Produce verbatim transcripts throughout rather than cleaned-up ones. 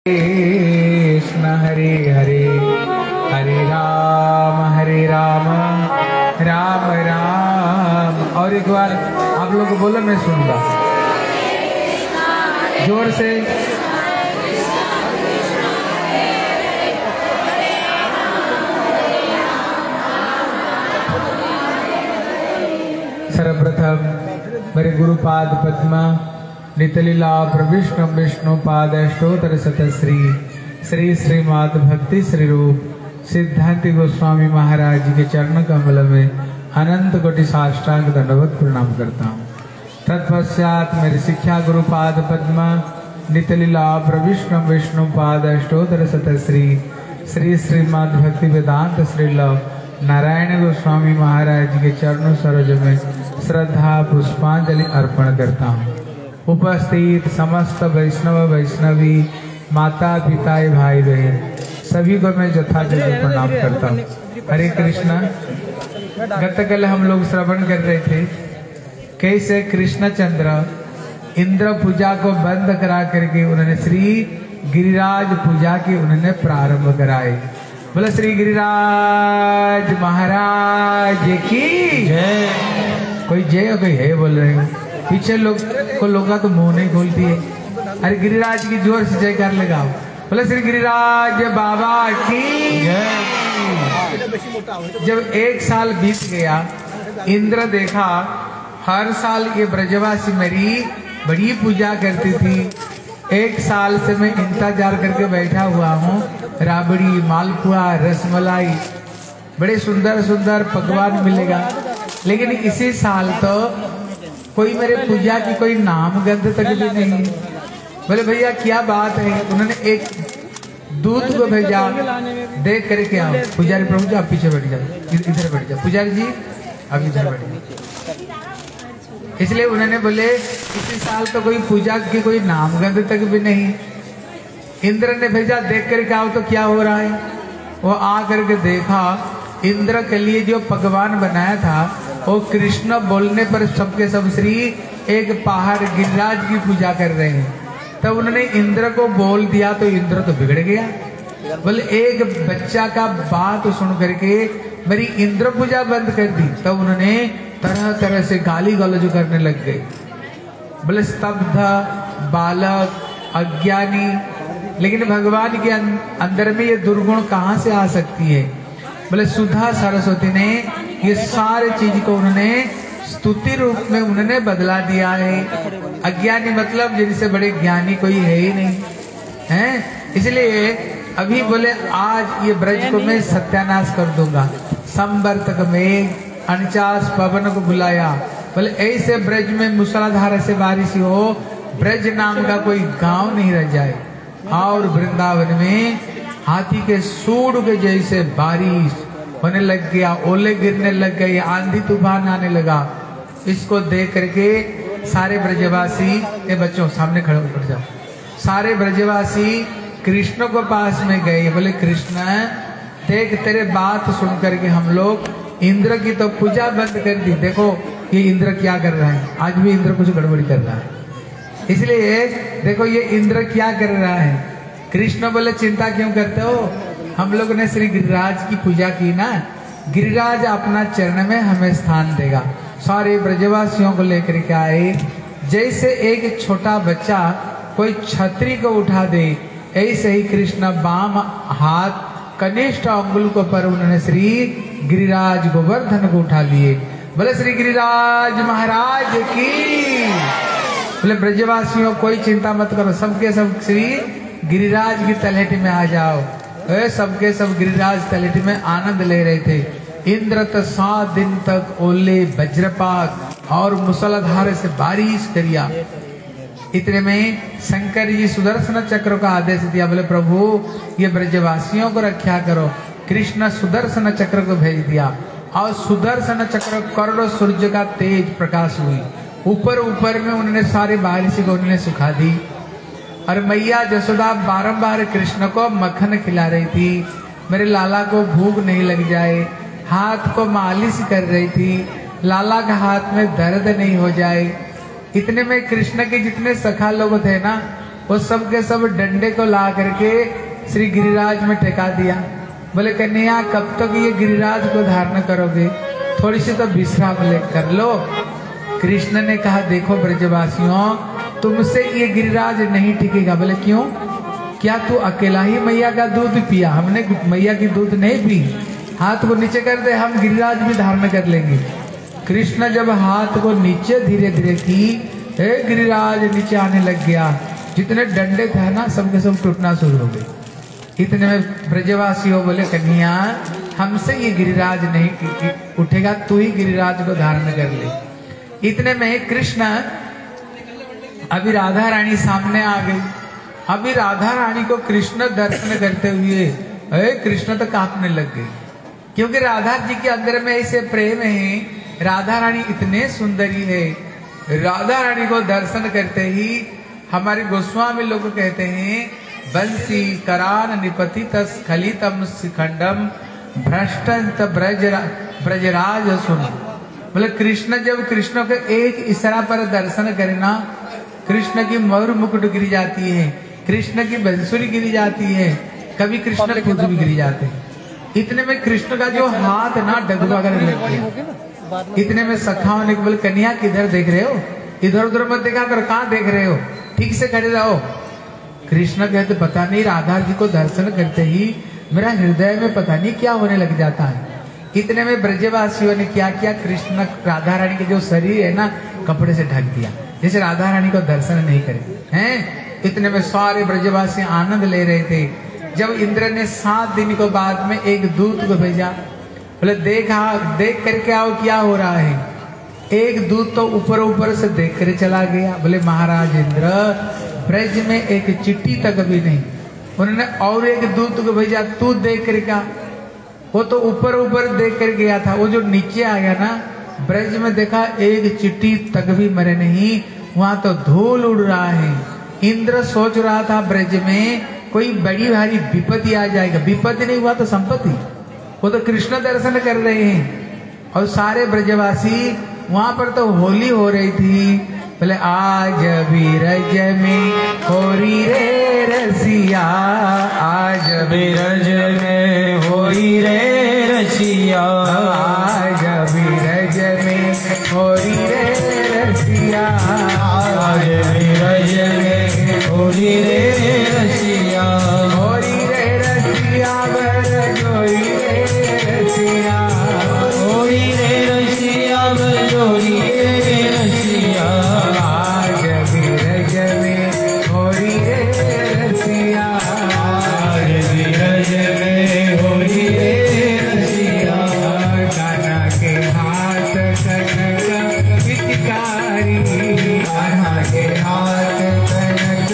कृष्ण हरे हरे हरे राम हरे राम राम राम। और एक बार आप लोग बोलो, मैं सुनूंगा जोर से। सर्वप्रथम मेरे गुरुपाद पद्मा नितलीला प्रविष्णु विष्णु पाद अष्टोत्तर शतश्री श्री श्रीमाद भक्ति श्री रूप सिद्धांति गोस्वामी महाराज जी के चरण कमल में अनंत कोटि साष्टांग दंडवत प्रणाम करता हूँ। तत्पश्चात मेरे शिक्षा गुरुपाद पद्मा नितलीला प्रविष्णु विष्णु पाद अष्टोत्तर शतश्री श्री श्रीमाद भक्ति वेदांत श्रील नारायण गोस्वामी महाराज जी के चरणों सरोज में श्रद्धा पुष्पांजलि अर्पण करता हूँ। उपस्थित समस्त वैष्णव वैष्णवी माता पिता भाई बहन सभी को मैं यथाविधि प्रणाम करता हूँ। हरे कृष्णा। गतकल हम लोग श्रवण कर रहे थे कैसे कृष्णचंद्र इंद्र पूजा को बंद करा करके उन्होंने श्री गिरिराज पूजा की उन्होंने प्रारंभ कराए। बोले श्री गिरिराज महाराज की जय। कोई जय और कोई है बोल रहे हैं। पीछे लोग को लोग तो मुंह नहीं खोलती है। अरे गिरिराज की जोर से जयकार लगाओ। बोले श्री गिरिराज बाबा की जय। जब एक साल बीत गया, इंद्र देखा हर साल ये ब्रजवासी मेरी बड़ी पूजा करती थी, एक साल से मैं इंतजार करके बैठा हुआ हूँ। राबड़ी, मालपुआ, रसमलाई, बड़े सुंदर सुंदर पकवान मिलेगा, लेकिन इसी साल तो कोई मेरे पूजा की कोई नाम गंध तक भी नहीं। बोले भैया क्या बात है। उन्होंने एक दूत को भेजा, देख करके आओ। पुजारी प्रभु जी आप पीछे बैठ जाओ, इधर बैठ जाओ। पुजारी जी आप इधर बैठ जाओ। इसलिए उन्होंने बोले इसी साल तो कोई पूजा की कोई नाम गंध तक भी नहीं। इंद्र ने भेजा, देख करके आओ तो क्या हो रहा है। वो आ करके देखा इंद्र के लिए जो पकवान बनाया था वो कृष्ण बोलने पर सबके सब श्री एक पहाड़ गिरिराज की पूजा कर रहे हैं। तब तो उन्होंने इंद्र को बोल दिया तो इंद्र तो बिगड़ गया। बोले एक बच्चा का बात सुन करके मेरी इंद्र पूजा बंद कर दी। तब तो उन्होंने तरह तरह से गाली गलौज करने लग गए। बोले स्तब्ध, बालक, अज्ञानी। लेकिन भगवान के अंदर में ये दुर्गुण कहाँ से आ सकती है। बोले सुधा सरस्वती ने ये सारे चीज को उन्होंने स्तुति रूप में उन्होंने बदला दिया है। अज्ञानी मतलब जिनसे बड़े ज्ञानी कोई है ही नहीं है। इसलिए अभी बोले आज ये ब्रज को मैं सत्यानाश कर दूंगा। संवर्तक में अनचास पवन को बुलाया। बोले ऐसे ब्रज में मूसलाधार से बारिश हो, ब्रज नाम का कोई गांव नहीं रह जाए। और वृंदावन में हाथी के सूंड के जैसे बारिश होने लग गया, ओले गिरने लग गए, आंधी तूफान आने लगा। इसको देख करके सारे ब्रजवासी, ये बच्चों सामने खड़े होकर जाओ, सारे ब्रजवासी कृष्ण को पास में गए। बोले कृष्ण देख तेरे बात सुन करके हम लोग इंद्र की तो पूजा बंद कर दी। देखो ये इंद्र क्या कर रहा है, आज भी इंद्र कुछ गड़बड़ी कर रहा है। इसलिए देखो ये इंद्र क्या कर रहा है। कृष्ण बोले चिंता क्यों करते हो, हम लोग ने श्री गिरिराज की पूजा की ना, गिरिराज अपना चरण में हमें स्थान देगा। सारे ब्रजवासियों को लेकर के आए। जैसे एक छोटा बच्चा कोई छतरी को उठा दे, ऐसे ही कृष्ण बाम हाथ कनिष्ठ अंगुल को पर उन्होंने श्री गिरिराज गोवर्धन को उठा लिए। बोले श्री गिरिराज महाराज की। बोले ब्रजवासियों कोई चिंता मत करो, सबके सब श्री गिरिराज की तलहटी में आ जाओ। सबके सब गिरिराज तलहटी में आनंद ले रहे थे। इंद्र तो सात दिन तक ओले, वज्रपात और मूसलाधार से बारिश करिया। इतने में शंकर जी सुदर्शन चक्र का आदेश दिया। बोले प्रभु ये ब्रजवासियों को रक्षा करो। कृष्ण सुदर्शन चक्र को भेज दिया और सुदर्शन चक्र करोड़ों सूर्य का तेज प्रकाश हुई। ऊपर ऊपर में उन्होंने सारी बारिश को उन्होंने सुखा दी। और मैया जसोदा बारंबार कृष्ण को मक्खन खिला रही थी, मेरे लाला को भूख नहीं लग जाए। हाथ को मालिश कर रही थी, लाला का हाथ में दर्द नहीं हो जाए। इतने में कृष्ण के जितने सखा लोग थे ना, वो सब के सब डंडे को ला करके श्री गिरिराज में टेका दिया। बोले कन्हैया कब तक ये गिरिराज को धारण करोगे, थोड़ी सी तो विश्राम ले कर लो। कृष्ण ने कहा देखो ब्रजवासियों, तुमसे ये गिरिराज नहीं टिकेगा। बोले क्यों? क्या तू अकेला ही मैया का दूध पिया? हमने मैया की दूध नहीं पी। हाथ को नीचे कर दे, हम गिरिराज भी धारण कर लेंगे। कृष्ण जब हाथ को नीचे धीरे धीरे की, हे गिरिराज नीचे आने लग गया। जितने डंडे थे ना सबके सब टूटना शुरू हो गए। इतने में ब्रजवासी हो बोले कन्हैया हमसे ये गिरिराज नहीं उठेगा, तू ही गिरिराज को धारण कर ले। इतने में कृष्ण अभी राधा रानी सामने आ गई। अभी राधा रानी को कृष्ण दर्शन करते हुए अरे कृष्ण तो कांपने लग गई, क्योंकि राधा जी के अंदर में ऐसे प्रेम है। राधा रानी इतने सुंदरी है। राधा रानी को दर्शन करते ही हमारे गोस्वामी लोग कहते हैं बंसी करान निपतित स्खलितम शिखंडम भ्रष्टंत ब्रज ब्रजराज सुन। बोले कृष्ण जब कृष्ण के एक इशारा पर दर्शन करे ना, कृष्ण की मयूर मुकुट गिरी जाती है, कृष्ण की बंसुरी गिरी जाती है, कभी कृष्ण खुद भी गिरी जाते हैं। इतने में कृष्ण का जो हाथ ना डगवा कर लग गया। इतने में सखाओं ने बोले कन्हैया किधर देख रहे हो, इधर उधर मत देखा कर, कहाँ देख रहे हो, ठीक से खड़े रहो। कृष्ण कहते पता नहीं राधा जी को दर्शन करते ही मेरा हृदय में पता नहीं क्या होने लग जाता है। इतने में ब्रजवासियों ने क्या किया, कृष्ण राधा रानी के जो शरीर है ना कपड़े से ढक दिया, जैसे राधा रानी को दर्शन नहीं करे हैं। इतने में सारे ब्रजवासी आनंद ले रहे थे। जब इंद्र ने सात दिन को बाद में एक दूत को भेजा, बोले देखा देख करके आओ क्या हो रहा है। एक दूत तो ऊपर ऊपर से देख कर चला गया। बोले महाराज इंद्र ब्रज में एक चिट्ठी तक भी नहीं। उन्होंने और एक दूत को भेजा, तू देख कर क्या। वो तो ऊपर ऊपर देख कर गया था, वो जो नीचे आ गया ना ब्रज में देखा एक चिट्ठी तक भी मरे नहीं, वहां तो धूल उड़ रहा है। इंद्र सोच रहा था ब्रज में कोई बड़ी भारी विपत्ति आ जाएगा, विपत्ति नहीं हुआ तो संपत्ति। वो तो कृष्ण दर्शन कर रहे हैं और सारे ब्रजवासी वहां पर तो होली हो रही थी। बोले आज भी रज में होरी रे रसिया, आज भी रज में होरी रे रसिया, आज भी रज में होरी रे रसिया, आज भी रज में होरी रे रसिया, होरी रे रसिया बरजोरी रे रसिया, होरी रे रसिया बरजोरी रे रसिया, आज भी रज में होरी रे रसिया, आज भी रज में होरी रे रसिया। कान्हा के हाथ कनक पिचकारी, कान्हा के हाथ कनक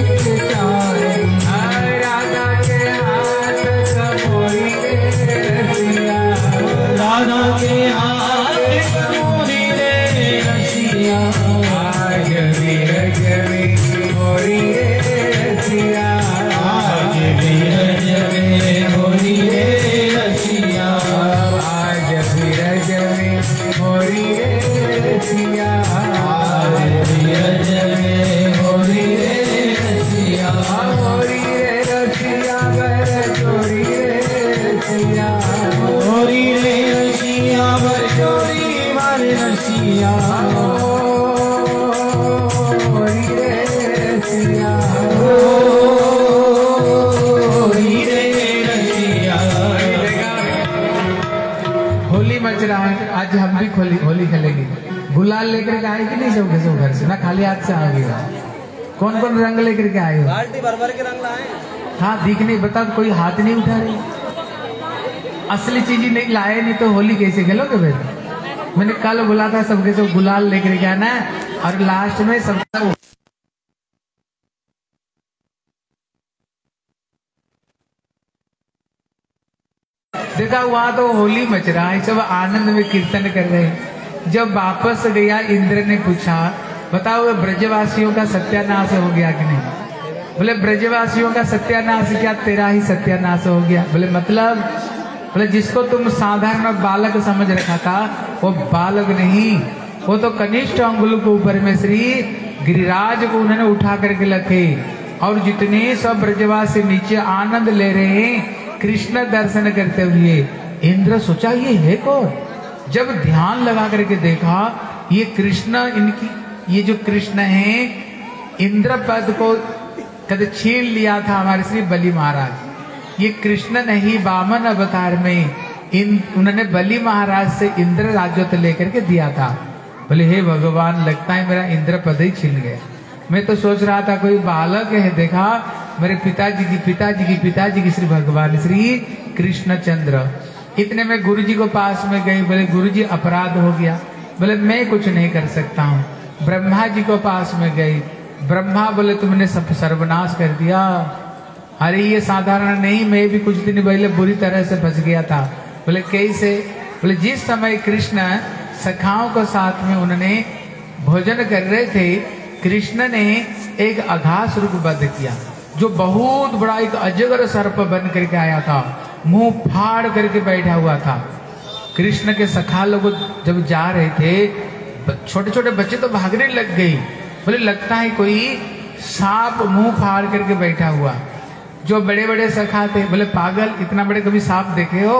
पिचकारी, राधा के हाथ कमोरी रे रसिया, राधा के हाथ कमोरी रे रसिया, आज भी रज में होरी रे रसिया, आज भी रज में होरी रे रसिया, आज भी रज में होरी रे रसिया, आज भी रज में होरी रे रसिया, होरी रे रसिया बरजोरी रे रसिया, होरी रे रसिया बरजोरी मारे रसिया, होरी रे रसिया, होरी रे रसिया। होली मच रहा है, आज हम भी होली होली खेलेंगे। गुलाल लेकर के आए कि नहीं सब सब घर से, ना खाली हाथ से आएगा। कौन कौन रंग लेकर के आए हो? बाल्टी भर भर के रंग लाए। हाँ दिख नहीं, बता कोई हाथ नहीं उठा रही। असली चीज ही नहीं लाए, नहीं तो होली कैसे खेलोगे फिर? मैंने कल बोला था सबके सब गुलाल लेकर के आना और लास्ट में सब देखा वहां तो होली मच रहा है, सब आनंद में कीर्तन कर रहे हैं। जब वापस गया इंद्र ने पूछा बताओ ब्रजवासियों का सत्यानाश हो गया कि नहीं? बोले ब्रजवासियों का सत्यानाश क्या, तेरा ही सत्यानाश हो गया। बोले मतलब? बोले जिसको तुम साधारण बालक समझ रखा था वो बालक नहीं, वो तो कनिष्ठ अंगुल के ऊपर में श्री गिरिराज को उन्होंने उठा करके रखे। और जितने सब ब्रजवासी नीचे आनंद ले रहे हैं कृष्ण दर्शन करते हुए। इंद्र सोचा ये है कौन? जब ध्यान लगा करके देखा ये कृष्ण, इनकी ये जो कृष्ण है इंद्र पद को कद छीन लिया था हमारे श्री बलि महाराज। ये कृष्ण नहीं वामन अवतार में इन उन्होंने बलि महाराज से इंद्र राज्योत लेकर के दिया था। बोले हे भगवान, लगता है मेरा इंद्र पद ही छिन गया। मैं तो सोच रहा था कोई बालक है, देखा मेरे पिताजी की पिताजी की पिताजी की श्री भगवान श्री कृष्णचंद्र। इतने में गुरु जी को पास में गई। बोले गुरु जी अपराध हो गया। बोले मैं कुछ नहीं कर सकता हूँ। ब्रह्मा जी को पास में गई। ब्रह्मा बोले तुमने सब सर्वनाश कर दिया। अरे ये साधारण नहीं, मैं भी कुछ दिन पहले बुरी तरह से फंस गया था। बोले कैसे? बोले जिस समय कृष्ण सखाओं को साथ में उन्होंने भोजन कर रहे थे, कृष्ण ने एक अघास रूप वध किया जो बहुत बड़ा एक अजगर सर्प बन करके आया था, मुंह फाड़ करके बैठा हुआ था। कृष्ण के सखा लोग जब जा रहे थे, छोटे छोटे बच्चे तो भागने लग गई। बोले लगता है कोई सांप मुंह फाड़ करके बैठा हुआ। जो बड़े बड़े सखा थे बोले पागल, इतना बड़े कभी सांप देखे हो?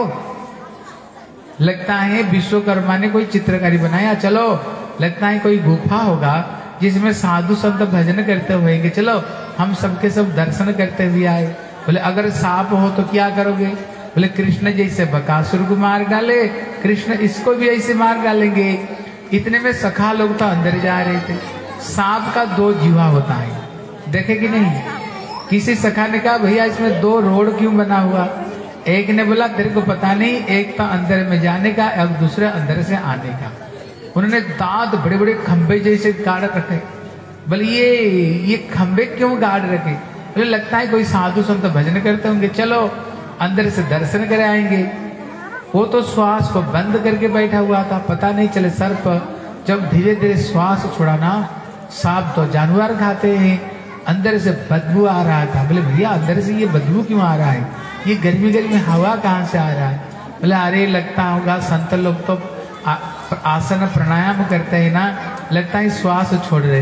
लगता है विश्वकर्मा ने कोई चित्रकारी बनाया। चलो, लगता है कोई गुफा होगा जिसमें साधु संत भजन करते होंगे, चलो हम सबके सब दर्शन करते हुए आए। बोले अगर सांप हो तो क्या करोगे? बोले कृष्ण जैसे बकासुर को मार डाले, कृष्ण इसको भी ऐसे मार डालेंगे। इतने में सखा लोग तो अंदर जा रहे थे। सांप का दो जीवा होता है, देखे कि नहीं? किसी सखा ने कहा भैया इसमें दो रोड क्यों बना हुआ? एक ने बोला तेरे को पता नहीं, एक तो अंदर में जाने का और दूसरे अंदर से आने का। उन्होंने दांत बड़े बड़े खंबे जैसे गाड़ रखे। बोले ये ये खंबे क्यों गाड़ रखे? बोले लगता है कोई साधु संत भजन करते होंगे, चलो अंदर से दर्शन कर आएंगे। वो तो श्वास को बंद करके बैठा हुआ था, पता नहीं चले सर्प जब धीरे धीरे श्वास छोड़ा ना, सांप तो जानवर खाते हैं, अंदर से बदबू आ रहा था। बोले भैया अंदर से ये बदबू क्यों आ रहा है? ये गर्मी गर्मी हवा कहाँ से आ रहा है? बोले अरे लगता होगा संत लोग तो आ, आसन प्राणायाम करते हैं ना, लगता है श्वास छोड़ रहे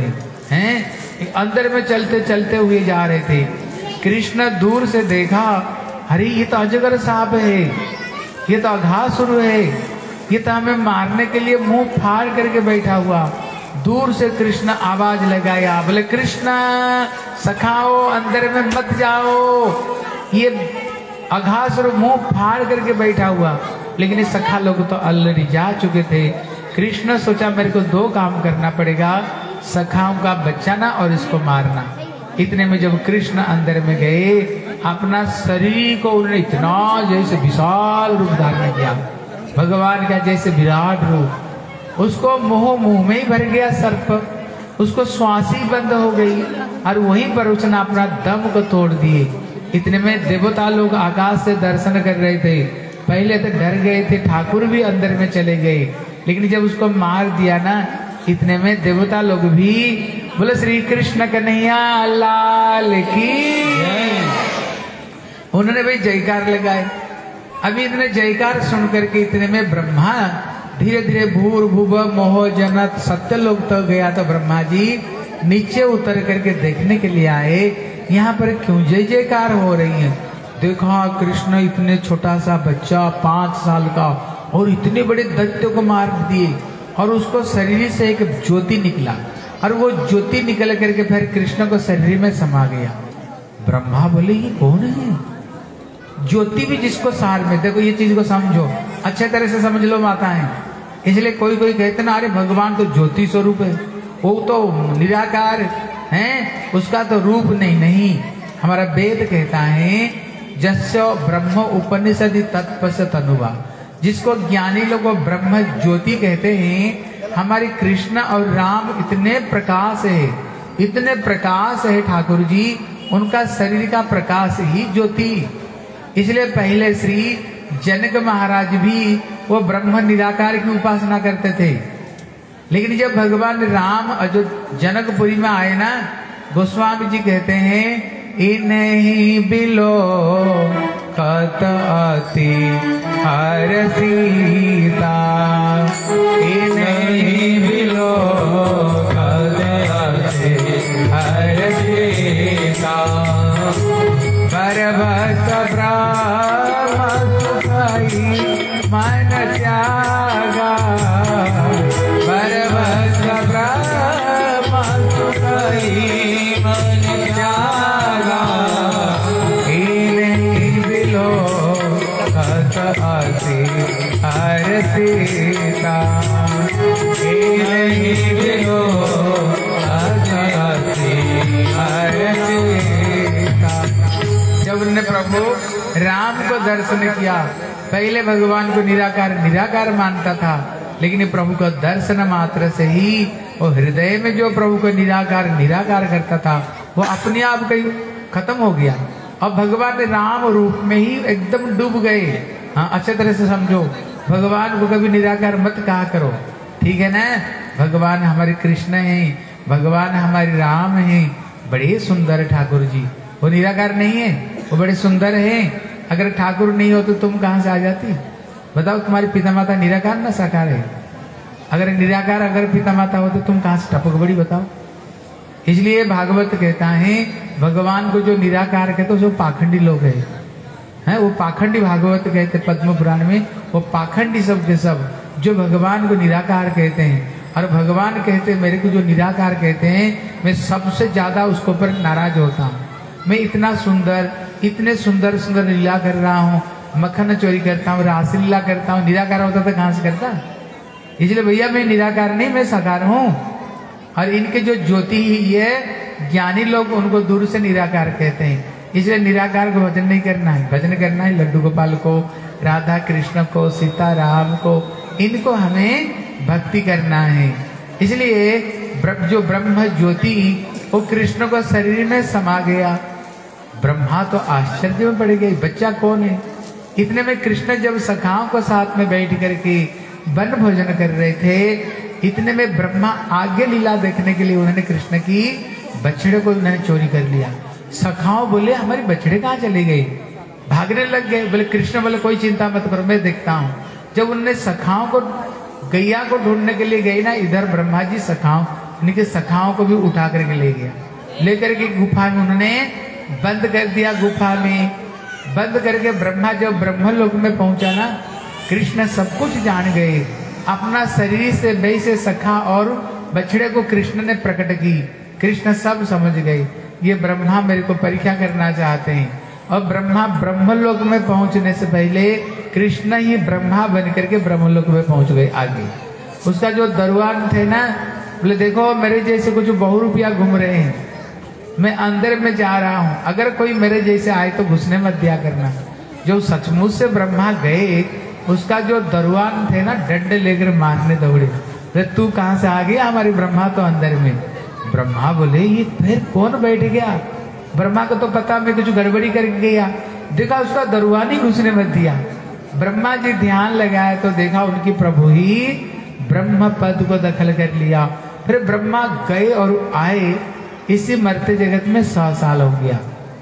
हैं। अंदर में चलते चलते हुए जा रहे थे। कृष्ण दूर से देखा, अरे ये तो अजगर सांप है, ये तो अघासुर है, ये तो हमें मारने के लिए मुंह फाड़ करके बैठा हुआ। दूर से कृष्ण आवाज लगाया, बोले कृष्ण सखाओ अंदर में मत जाओ, ये अघासुर मुंह फाड़ करके बैठा हुआ। लेकिन ये सखा लोग तो ऑलरेडी जा चुके थे। कृष्ण सोचा मेरे को दो काम करना पड़ेगा, सखाओं का बचाना और इसको मारना। इतने में जब कृष्ण अंदर में गए, अपना शरीर को उन्होंने इतना जैसे विशाल रूप धारण किया, भगवान का जैसे विराट रूप। उसको मुंह मुंह में ही भर गया सर्प, उसको श्वास ही बंद हो गई और वहीं पर उसने अपना दम को तोड़ दिए। इतने में देवता लोग आकाश से दर्शन कर रहे थे। पहले तो डर गए थे, ठाकुर भी अंदर में चले गए, लेकिन जब उसको मार दिया ना, इतने में देवता लोग भी बोले श्री कृष्ण कन्हैया लाल की, उन्होंने भाई जयकार लगाए। अभी इतने जयकार सुन करके इतने में ब्रह्मा धीरे धीरे भूर भुव मोह जनत सत्य लोग तो गया, तो ब्रह्मा जी नीचे उतर करके देखने के लिए आए, यहाँ पर क्यों जय जयकार हो रही है। देखा कृष्ण इतने छोटा सा बच्चा पांच साल का और इतने बड़े दैत्य को मार दिए, और उसको शरीर से एक ज्योति निकला, और वो ज्योति निकल करके फिर कृष्ण को शरीर में समा गया। ब्रह्मा बोले ये कौन है? ज्योति भी जिसको सार में, देखो ये चीज को समझो, अच्छे तरह से समझ लो माता है। इसलिए कोई कोई कहते ना अरे भगवान तो ज्योति स्वरूप है, वो तो निराकार है, उसका तो रूप नहीं। नहीं, हमारा वेद कहता है जस्य ब्रह्म उपनिषदि तत्पस्य तनुवा, जिसको ज्ञानी लोग ब्रह्म ज्योति कहते हैं। हमारे कृष्ण और राम इतने प्रकाश है, इतने प्रकाश है ठाकुर जी, उनका शरीर का प्रकाश ही ज्योति। इसलिए पहले श्री जनक महाराज भी वो ब्रह्म निराकार की उपासना करते थे, लेकिन जब भगवान राम जो जनकपुरी में आए ना, गोस्वामी जी कहते हैं इन्हीं बिलो कत अति हर सीता, इन्हीं बिलो कत अति हर सीता। भक्त ब्रह्म सुखाई मन त्यागा, बर भक्त ब्रह्म सुखाई मन त्यागा, इन्हीं बिलो हस हसी हर सीता, इन्हीं बिलो हस हसी हर सीता। जब उन्होंने प्रभु राम को दर्शन किया, पहले भगवान को निराकार निराकार मानता था, लेकिन प्रभु को दर्शन मात्र से ही वो हृदय में जो प्रभु को निराकार निराकार करता था वो अपने आप कहीं खत्म हो गया। अब भगवान राम रूप में ही एकदम डूब गए। हाँ, अच्छे तरह से समझो, भगवान को कभी निराकार मत कहा करो, ठीक है ना। भगवान हमारे कृष्ण हैं, भगवान हमारे राम हैं, बड़े सुंदर ठाकुर जी। वो निराकार नहीं है, वो बड़े सुंदर हैं। अगर ठाकुर नहीं हो तो तुम कहाँ से आ जाती? बताओ, तुम्हारे पिता माता निराकार ना साकार है? अगर निराकार अगर पिता माता हो तो तुम कहाँ से टपक बड़ी? बताओ। इसलिए भागवत कहता है भगवान को जो निराकार कहते हैं वो पाखंडी लोग हैं, हैं वो पाखंडी। भागवत कहते पद्म पुराण में, वो पाखंडी सब के सब जो भगवान को निराकार कहते हैं, और भगवान कहते मेरे को जो निराकार कहते हैं, मैं सबसे ज्यादा उसके ऊपर नाराज होता हूँ। मैं इतना सुंदर, इतने सुंदर सुंदर लीला कर रहा हूँ, मक्खन चोरी करता हूँ, रासलीला करता हूँ, निराकार होता तो कहाँ से करता? इसलिए भैया मैं निराकार नहीं, मैं साकार हूँ। और इनके जो ज्योति ये ज्ञानी लोग उनको दूर से निराकार कहते हैं। इसलिए निराकार को भजन नहीं करना है, भजन करना है लड्डू गोपाल को, राधा कृष्ण को, सीता राम को, इनको हमें भक्ति करना है। इसलिए जो ब्रह्म ज्योति वो कृष्ण को शरीर में समा गया। ब्रह्मा तो आश्चर्य में पड़ गए, बच्चा कौन है? इतने में कृष्ण जब सखाओं को साथ में बैठ करके वन भोजन कर रहे थे, इतने में ब्रह्मा आगे लीला देखने के लिए उन्होंने कृष्ण की बछड़े को उन्होंने चोरी कर लिया। सखाओं बोले हमारी बछड़े कहाँ चली गई? भागने लग गए। बोले कृष्ण बोले कोई चिंता मत करो, मैं देखता हूँ। जब उन्होंने सखाओं को गैया को ढूंढने के लिए गए ना, इधर ब्रह्मा जी सखाओं उनके सखाओं को भी उठा करके ले गया। लेकर के गुफा में उन्होंने बंद कर दिया। गुफा में बंद करके ब्रह्मा जब ब्रह्मलोक में पहुंचा ना, कृष्ण सब कुछ जान गए। अपना शरीर से वैसे सखा और बछड़े को कृष्ण ने प्रकट की। कृष्ण सब समझ गए, ये ब्रह्मा मेरे को परीक्षा करना चाहते हैं। और ब्रह्मा ब्रह्मलोक में पहुंचने से पहले कृष्ण ही ब्रह्मा बन करके ब्रह्मलोक में पहुंच गए आगे। उसका जो दरबान थे ना, बोले देखो मेरे जैसे कुछ बहु रुपया घूम रहे हैं, मैं अंदर में जा रहा हूँ, अगर कोई मेरे जैसे आए तो घुसने मत दिया करना। जो सचमुच से ब्रह्मा गए, उसका जो दरबान थे ना, डंडे लेकर मारने दौड़े। तो तू कहाँ से आ गया? हमारी ब्रह्मा तो अंदर में। ब्रह्मा बोले ये फिर कौन बैठ गया? ब्रह्मा को तो पता मैं कुछ गड़बड़ी करके गया। देखा उसका दरबान ही घुसने मत दिया। ब्रह्मा जी ध्यान लगाए तो देखा उनकी प्रभु ही ब्रह्म पद को दखल कर लिया। फिर ब्रह्मा गए और आए। इसी मरते जगत में सौ साल हो गया,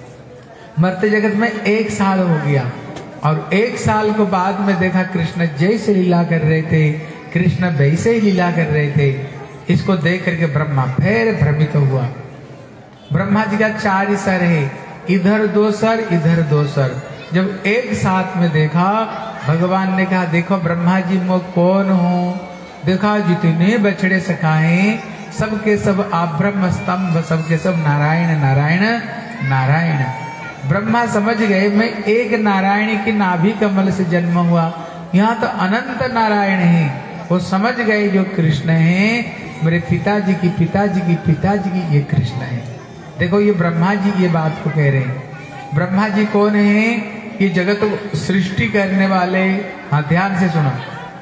मरते जगत में एक साल हो गया। और एक साल को बाद में देखा कृष्ण जैसे लीला कर रहे थे, कृष्ण वैसे ही लीला कर रहे थे। इसको देख करके ब्रह्मा फिर भ्रमित हुआ। ब्रह्मा जी का चार सर है, इधर दो सर, इधर दो सर। जब एक साथ में देखा, भगवान ने कहा देखो ब्रह्मा जी मैं कौन हूँ? देखा जितने बछड़े सखाए सबके सब आप ब्रह्म स्तंभ, सबके सब नारायण नारायण नारायण। ब्रह्मा समझ गए मैं एक नारायण की नाभि कमल से जन्म हुआ, यहाँ तो अनंत नारायण है। वो समझ गए जो कृष्ण है मेरे पिताजी की पिताजी की पिताजी की ये कृष्ण है। देखो ये ब्रह्मा जी ये बात को कह रहे हैं। ब्रह्मा जी कौन है? ये जगत को सृष्टि करने वाले। हाँ ध्यान से सुनो,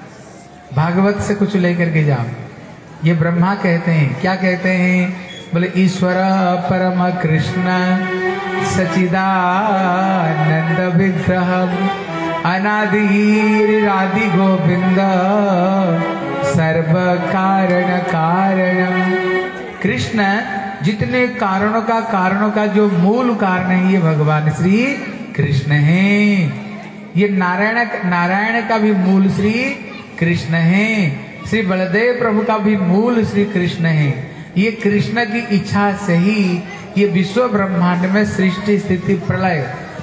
भागवत से कुछ लेकर के जाओ। ये ब्रह्मा कहते हैं, क्या कहते हैं? बोले ईश्वर परम कृष्ण सचिदानंद विग्रह अनादिरादि गोविंद सर्व कारण कारणम। कृष्ण जितने कारणों का कारणों का जो मूल कारण है ये भगवान श्री कृष्ण है। ये नारायण नारायण का भी मूल श्री कृष्ण है। श्री बलदेव प्रभु का भी मूल श्री कृष्ण है। ये कृष्ण की इच्छा से ही ये विश्व ब्रह्मांड में सृष्टि स्थिति प्रलय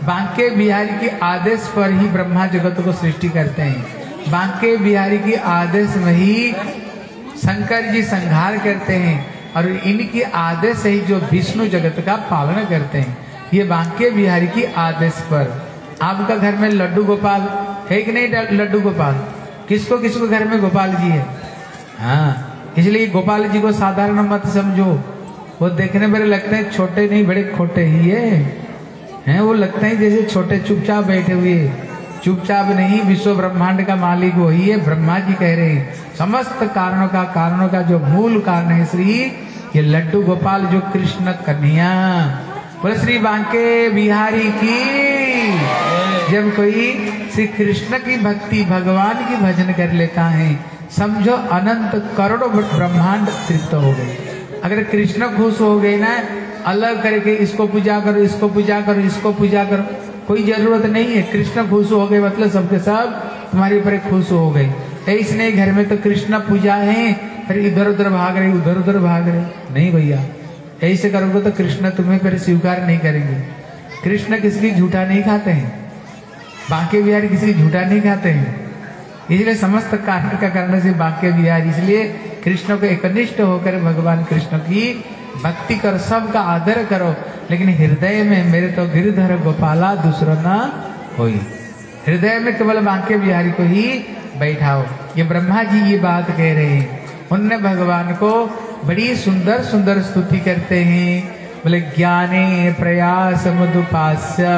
बांके बिहारी के आदेश पर ही ब्रह्मा जगत को सृष्टि करते हैं। बांके बिहारी के आदेश में ही शंकर जी संहार करते हैं और इनकी आदेश से ही जो विष्णु जगत का पालन करते हैं। ये बांके बिहारी की आदेश पर। आपका घर में लड्डू गोपाल है कि नहीं? लड्डू गोपाल किसको किसको घर में गोपाल जी है? हाँ, इसलिए गोपाल जी को साधारण मत समझो। वो देखने में लगते हैं छोटे नहीं, बड़े खोटे ही है हैं। वो लगते हैं जैसे छोटे, चुपचाप बैठे हुए। चुपचाप नहीं, विश्व ब्रह्मांड का मालिक वही है। ब्रह्मा जी कह रहे हैं समस्त कारणों का कारणों का जो मूल कारण है श्री ये लड्डू गोपाल जो कृष्ण कन्हैया। बोले श्री बांके बिहारी की। जब कोई श्री कृष्ण की भक्ति भगवान की भजन कर लेता है, समझो अनंत करोड़ों ब्रह्मांड तृप्त हो गए। अगर कृष्ण खुश हो गए ना, अलग करके इसको पूजा करो, इसको पूजा करो, इसको पूजा करो, कोई जरूरत नहीं है। कृष्ण खुश हो गए मतलब सबके सब तुम्हारे ऊपर खुश हो गए। ऐसे घर में तो कृष्ण पूजा है, फिर इधर उधर भाग रहे, उधर उधर भाग रहे। नहीं भैया, ऐसे करोगे तो कृष्ण तुम्हें फिर स्वीकार नहीं करेंगे। कृष्ण किसी की झूठा नहीं खाते हैं, बांके बिहारी किसी की झूठा नहीं खाते हैं। इसलिए समस्त कारण का कारण से बांके बिहारी। इसलिए कृष्ण को एकनिष्ठ होकर भगवान कृष्ण की भक्ति करो, सबका आदर करो, लेकिन हृदय में मेरे तो गिरधर गोपाला दूसरा ना होई। हृदय में केवल बांके बिहारी को ही बैठाओ। ये ब्रह्मा जी ये बात कह रहे हैं। उनने भगवान को बड़ी सुंदर सुंदर स्तुति करते हैं। बोले ज्ञाने प्रयास मधुपास्य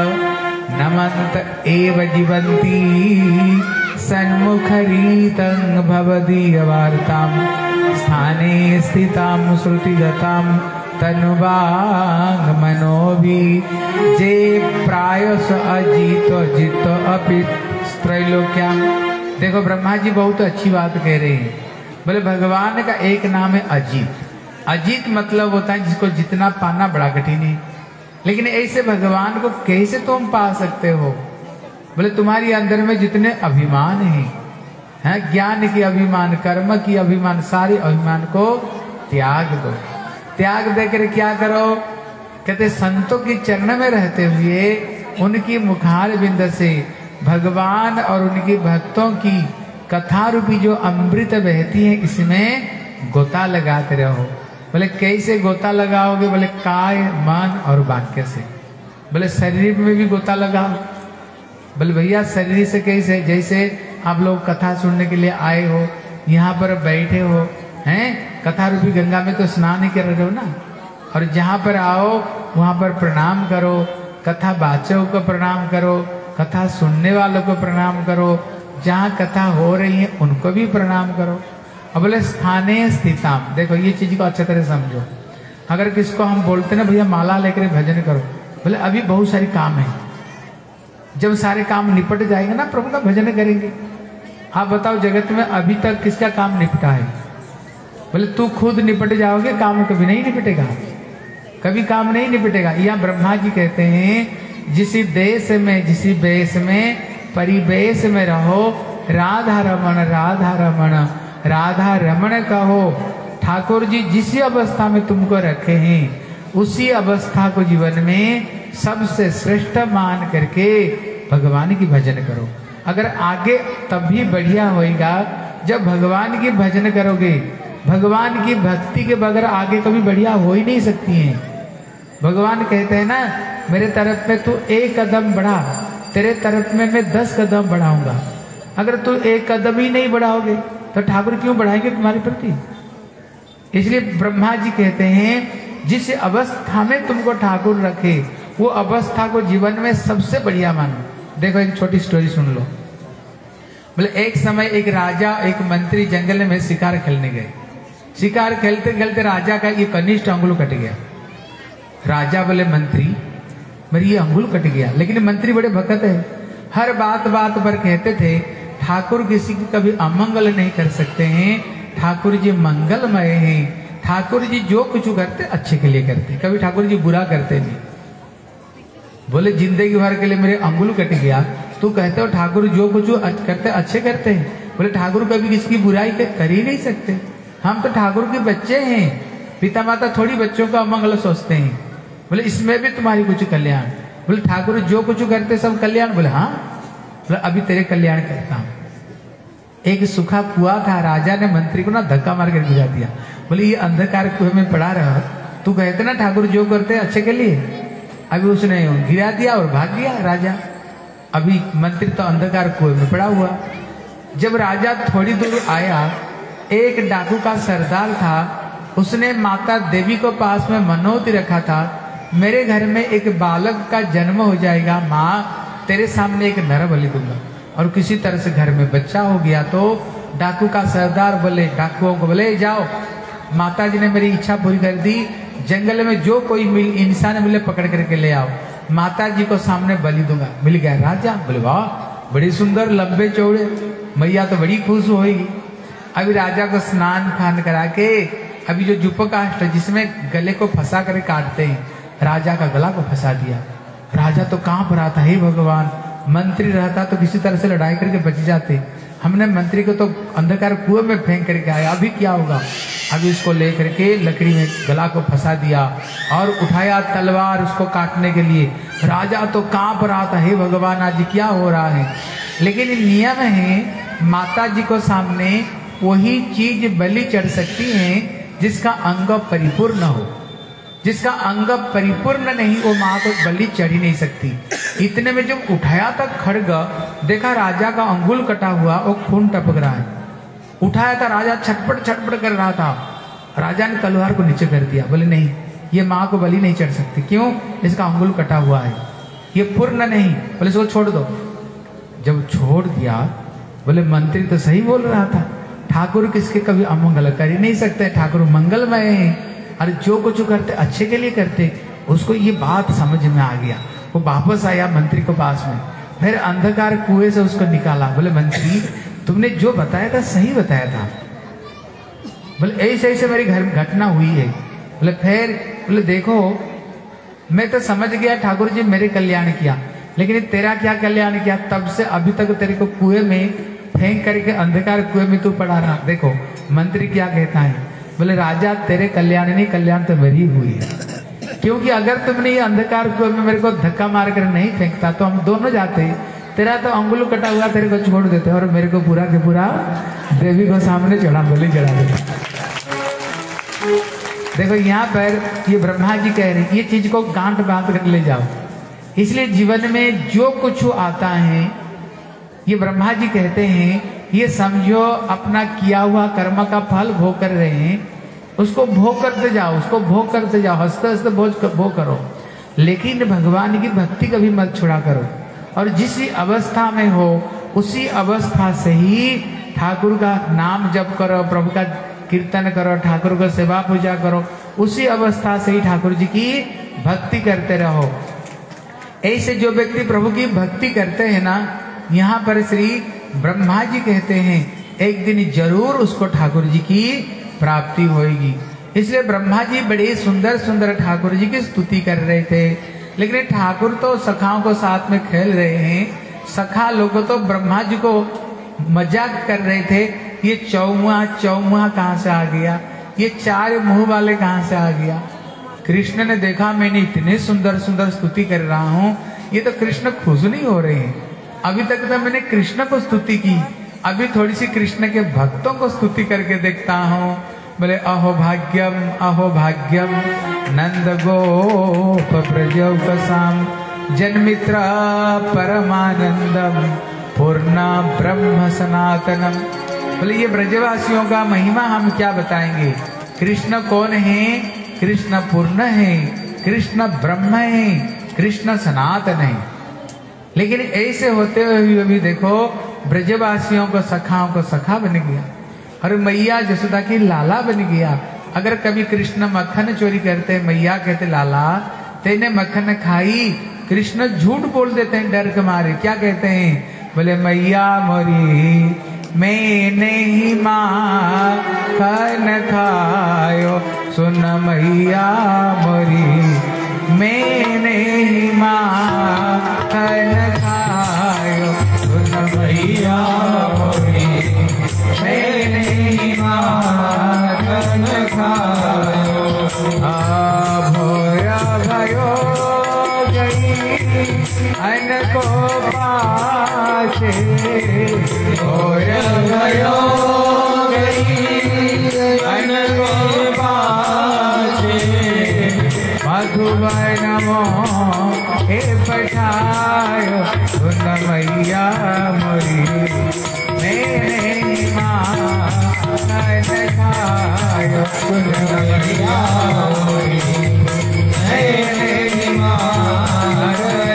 नमंत एव जीवंती सन्मुखरीतं भवदीयवार्तां स्थाने स्थितां श्रुतिगतां तनुवांग मनोभि जे प्रायस अजित जित अपि त्रैलोक्यां। देखो ब्रह्मा जी बहुत अच्छी बात कह रहे हैं। बोले भगवान का एक नाम है अजीत। अजीत मतलब होता है जिसको जितना पाना बड़ा कठिन है। लेकिन ऐसे भगवान को कैसे तुम पा सकते हो? बोले तुम्हारी अंदर में जितने अभिमान हैं, हैं ज्ञान की अभिमान, कर्म की अभिमान, सारे अभिमान को त्याग दो। त्याग देकर क्या करो? कहते संतों की चरण में रहते हुए उनकी मुखार बिंद से भगवान और उनकी भक्तों की कथा रूपी जो अमृत बहती है इसमें गोता लगाते रहो। बोले कैसे गोता लगाओगे? बोले काय, मन और वाक्य से। बोले शरीर में भी गोता लगाओ। बोले भैया शरीर से कैसे? जैसे आप लोग कथा सुनने के लिए आए हो, यहाँ पर बैठे हो, हैं कथा रूपी गंगा में तो स्नान ही कर रहे हो ना। और जहाँ पर आओ वहाँ पर प्रणाम करो, कथा वाचकों को प्रणाम करो, कथा सुनने वालों को प्रणाम करो, जहाँ कथा हो रही है उनको भी प्रणाम करो। अब बोले स्थाने स्थिताम। देखो ये चीज को अच्छे तरह समझो। अगर किसको हम बोलते ना भैया माला लेकर भजन करो, बोले अभी बहुत सारी काम है, जब सारे काम निपट जाएंगे ना प्रभु का भजन करेंगे। आप बताओ जगत में अभी तक किसका काम निपटा है? बोले तू खुद निपट जाओगे, काम कभी नहीं निपटेगा, कभी काम नहीं निपटेगा। यह ब्रह्मा जी कहते हैं जिस देश में जिस वेश में परिवेश में रहो, राधा रमण राधा रमण राधा रमण कहो। ठाकुर जी जिस अवस्था में तुमको रखे हैं उसी अवस्था को जीवन में सबसे श्रेष्ठ मान करके भगवान की भजन करो। अगर आगे तब भी बढ़िया होएगा जब भगवान की भजन करोगे। भगवान की भक्ति के बगैर आगे कभी बढ़िया हो ही नहीं सकती है। भगवान कहते हैं ना मेरे तरफ में तू एक कदम बढ़ा, तेरे तरफ में मैं दस कदम बढ़ाऊंगा। अगर तू एक कदम ही नहीं बढ़ाओगे तो ठाकुर क्यों बढ़ाएंगे तुम्हारे प्रति? इसलिए ब्रह्मा जी कहते हैं जिस अवस्था में तुमको ठाकुर रखे वो अवस्था को जीवन में सबसे बढ़िया मानो। देखो एक छोटी स्टोरी सुन लो। बोले एक समय एक राजा एक मंत्री जंगल में शिकार खेलने गए। शिकार खेलते खेलते राजा का ये कनिष्ठ अंगुल कट गया। राजा बोले मंत्री मेरी ये अंगुल कट गया। लेकिन मंत्री बड़े भक्त है, हर बात बात पर कहते थे ठाकुर किसी की कभी अमंगल नहीं कर सकते हैं, ठाकुर जी मंगलमय हैं, ठाकुर जी जो कुछ करते अच्छे के लिए करते, कभी ठाकुर जी बुरा करते नहीं। बोले जिंदगी भर के लिए मेरे अंगुल कट गया, तू कहते हो ठाकुर जो कुछ करते अच्छे करते हैं। बोले ठाकुर कभी किसकी बुराई कर ही नहीं सकते, हम तो ठाकुर के बच्चे हैं, पिता माता थोड़ी बच्चों का अमंगल सोचते हैं। बोले इसमें भी तुम्हारी कुछ कल्याण। बोले ठाकुर जो कुछ करते सब कल्याण। बोले हाँ। बोले अभी तेरे कल्याण करता हूँ। एक सूखा कुआ था, राजा ने मंत्री को ना धक्का मार कर गिरा दिया। बोले ये अंधकार कुएं में पड़ा रहा, तू कहते ना ठाकुर जो करते अच्छे के लिए। अभी उसने गिरा दिया और भाग गया राजा। अभी मंत्री तो अंधकार कुएं में पड़ा हुआ। जब राजा थोड़ी दूर आया, एक डाकू का सरदार था, उसने माता देवी को पास में मनोती रखा था, मेरे घर में एक बालक का जन्म हो जाएगा माँ, तेरे सामने एक नर बलि दूंगा। और किसी तरह से घर में बच्चा हो गया तो डाकू का सरदार बोले डाकुओं को, बोले जाओ, माता जी ने मेरी इच्छा पूरी कर दी, जंगल में जो कोई मिल इंसान मिले पकड़ करके ले आओ, माता जी को सामने बलि दूंगा। मिल गया राजा। बोले वाह, बड़ी सुंदर लंबे चौड़े, मैया तो बड़ी खुश होगी। अभी राजा को स्नान खान करा के, अभी जो जुपकाष्ट जिसमें गले को फंसा कर काटते हैं, राजा का गला को फंसा दिया। राजा तो कांप रहा था, हे भगवान, मंत्री रहता तो किसी तरह से लड़ाई करके बच जाते, हमने मंत्री को तो अंधकार कुएं में फेंक करके आया, अभी क्या होगा। अभी उसको लेकर के लकड़ी में गला को फंसा दिया और उठाया तलवार उसको काटने के लिए। राजा तो कांप रहा था, हे भगवान आज क्या हो रहा है। लेकिन नियम है, माता जी को सामने वही चीज बलि चढ़ सकती है जिसका अंग परिपूर्ण हो। जिसका अंग परिपूर्ण नहीं, वो माँ को बलि चढ़ ही नहीं सकती। इतने में जब उठाया था खड्ग, देखा राजा का अंगुल कटा हुआ, वो खून टपक रहा है। उठाया था, राजा छटपट छटपट कर रहा था। राजा ने तलवार को नीचे कर दिया। बोले नहीं, ये माँ को बलि नहीं चढ़ सकती। क्यों? इसका अंगुल कटा हुआ है, ये पूर्ण नहीं। बोले इसको छोड़ दो। जब छोड़ दिया, बोले मंत्री तो सही बोल रहा था, ठाकुर किसके कभी अमंगल कर ही नहीं सकते, ठाकुर मंगलमय है, और जो कुछ करते अच्छे के लिए करते। उसको ये बात समझ में आ गया। वो वापस आया मंत्री को पास में, फिर अंधकार कुएं से उसको निकाला। बोले मंत्री, तुमने जो बताया था सही बताया था। बोले ऐसे ऐसे मेरी घर में घटना हुई है। बोले फिर? बोले देखो, मैं तो समझ गया ठाकुर जी मेरे कल्याण किया, लेकिन तेरा क्या कल्याण किया? तब से अभी तक तेरे को कुएं में फेंक करके अंधकार कुएं में तू पड़ा रहा। देखो मंत्री क्या कहता है। बोले राजा, तेरे कल्याण नहीं, कल्याण तो मेरी हुई है, क्योंकि अगर तुमने ये अंधकार कुएं में मेरे को धक्का मार कर नहीं फेंकता तो हम दोनों जाते। तेरा तो अंगुल कटा हुआ, तेरे को छोड़ देते और मेरे को पूरा के पूरा देवी को सामने चढ़ा बलि चढ़ा देते। देखो यहाँ पर ये ब्रह्मा जी कह रहे, ये चीज को गांठ बांध कर ले जाओ। इसलिए जीवन में जो कुछ आता है, ये ब्रह्मा जी कहते हैं, ये समझो अपना किया हुआ कर्म का फल भोग कर रहे हैं, उसको भोग करते जाओ, उसको भोग करते जाओ, हंसते हंसते भोग भोग करो, लेकिन भगवान की भक्ति कभी मत छुड़ा करो। और जिस अवस्था में हो उसी अवस्था से ही ठाकुर का नाम जप करो, प्रभु का कीर्तन करो, ठाकुर को सेवा पूजा करो, उसी अवस्था से ही ठाकुर जी की भक्ति करते रहो। ऐसे जो व्यक्ति प्रभु की भक्ति करते हैं ना, यहाँ पर श्री ब्रह्मा जी कहते हैं एक दिन जरूर उसको ठाकुर जी की प्राप्ति होगी। इसलिए ब्रह्मा जी बड़े सुंदर सुंदर ठाकुर जी की स्तुति कर रहे थे, लेकिन ठाकुर तो सखाओं को साथ में खेल रहे हैं। सखा लोग तो ब्रह्मा जी को मजाक कर रहे थे, ये चौमुहा चौमुहा कहाँ से आ गया, ये चार मुंह वाले कहाँ से आ गया। कृष्ण ने देखा मैंने इतने सुंदर सुंदर स्तुति कर रहा हूँ, ये तो कृष्ण खुश नहीं हो रहे हैं। अभी तक तो मैंने कृष्ण को स्तुति की, अभी थोड़ी सी कृष्ण के भक्तों को स्तुति करके देखता हूँ। बोले अहो भाग्यम अहो भाग्यम नंद गोप ब्रजौकसाम जन्मित्र परमानंदम पूर्णा ब्रह्म सनातनम। बोले ये ब्रजवासियों का महिमा हम क्या बताएंगे। कृष्ण कौन है? कृष्ण पूर्ण है, कृष्ण ब्रह्म है, कृष्ण सनातन है। लेकिन ऐसे होते हुए भी देखो ब्रजवासियों को सखाओं को सखा बन गया और मैया यशोदा की लाला बन गया। अगर कभी कृष्ण मक्खन चोरी करते, मैया कहते लाला तेने मक्खन खाई, कृष्ण झूठ बोल देते हैं डर के मारे। क्या कहते हैं? बोले मैया मोरी मैंने ही माखन खायो, सुन मैया मोरी मैंने ही माखन खायो, सुन मैया मोरी मैंने ही माखन खायो। आ भोरा भयो गई को पासे और भयो गई अन को पासे मधुबन मोह हे पठायो सुन मैया मोरी मेरे माँ खायो सुन मैया मोरी मेरे माँ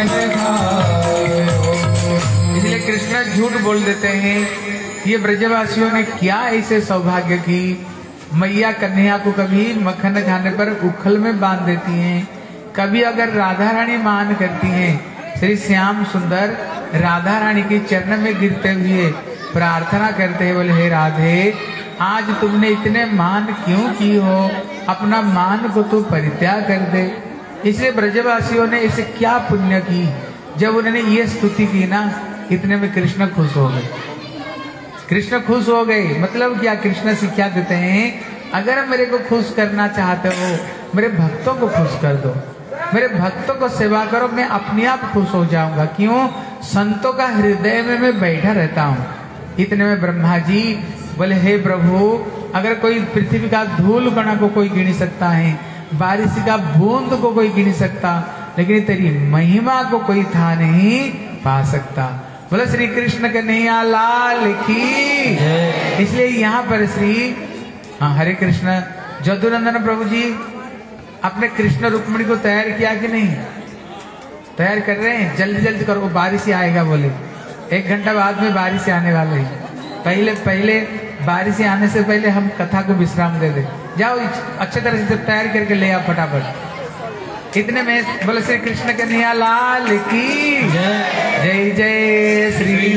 खायो। इसलिए कृष्ण झूठ बोल देते हैं, ये ब्रजवासियों ने क्या ऐसे सौभाग्य की, मैया कन्हैया को कभी मक्खन खाने पर उखल में बांध देती हैं, कभी अगर राधा रानी मान करती हैं, श्री श्याम सुंदर राधा रानी के चरण में गिरते हुए प्रार्थना करते हैं, बोले हे राधे आज तुमने इतने मान क्यों की हो, अपना मान को तो परित्याग कर दे। इसलिए ब्रजवासियों ने इसे क्या पुण्य की, जब उन्होंने ये स्तुति की ना, इतने में कृष्ण खुश हो गए। कृष्ण खुश हो गए मतलब क्या, कृष्ण शिक्षा देते हैं अगर मेरे को खुश करना चाहते हो मेरे भक्तों को खुश कर दो, मेरे भक्तों को सेवा करो, मैं अपने आप खुश हो जाऊंगा। क्यों? संतों का हृदय में मैं बैठा रहता हूँ। इतने में ब्रह्मा जी बोले हे प्रभु अगर कोई पृथ्वी का धूल कणा को कोई गिन सकता है, बारिश का बूंद को कोई गिन सकता, लेकिन तेरी महिमा को कोई था नहीं पा सकता। बोले श्री कृष्ण कन्हैया लाल की। इसलिए यहाँ पर श्री हाँ हरे कृष्ण जदुनंदन प्रभु जी अपने कृष्ण रुक्मिणी को तैयार किया कि नहीं? तैयार कर रहे हैं, जल्दी जल्दी करो, बारिश ही आएगा। बोले एक घंटा बाद में बारिश आने वाले हैं, पहले पहले बारिश आने से पहले हम कथा को विश्राम दे दे। जाओ अच्छे तरह से तैयार करके ले आओ फटाफट। इतने में बोले श्री कृष्ण कन्हैया लाल की जय जय श्री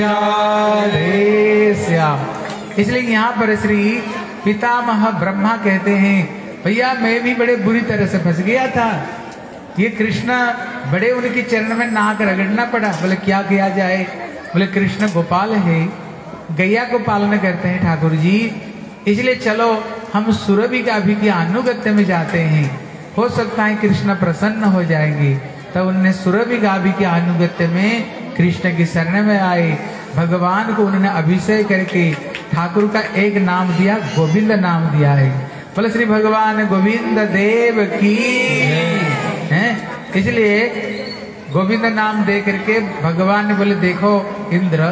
राधे श्याम। इसलिए यहाँ पर श्री पितामह ब्रह्मा कहते हैं भैया मैं भी बड़े बुरी तरह से फंस गया था, ये कृष्ण बड़े उनके चरण में नाक रगड़ना पड़ा। बोले क्या किया जाए? बोले कृष्ण गोपाल है, गैया को पालन करते हैं ठाकुर जी, इसलिए चलो हम सुरभि का भी के अनुगत्य में जाते हैं, हो सकता है कृष्ण प्रसन्न हो जाएंगे। तब उन्होंने सुरभि का भी के अनुगत्य में कृष्ण की शरण में आए, भगवान को उन्होंने अभिषेक करके ठाकुर का एक नाम दिया, गोविंद नाम दिया है। बोले श्री भगवान गोविंद देव की हैं। इसलिए गोविंद नाम दे करके भगवान ने बोले देखो इंद्र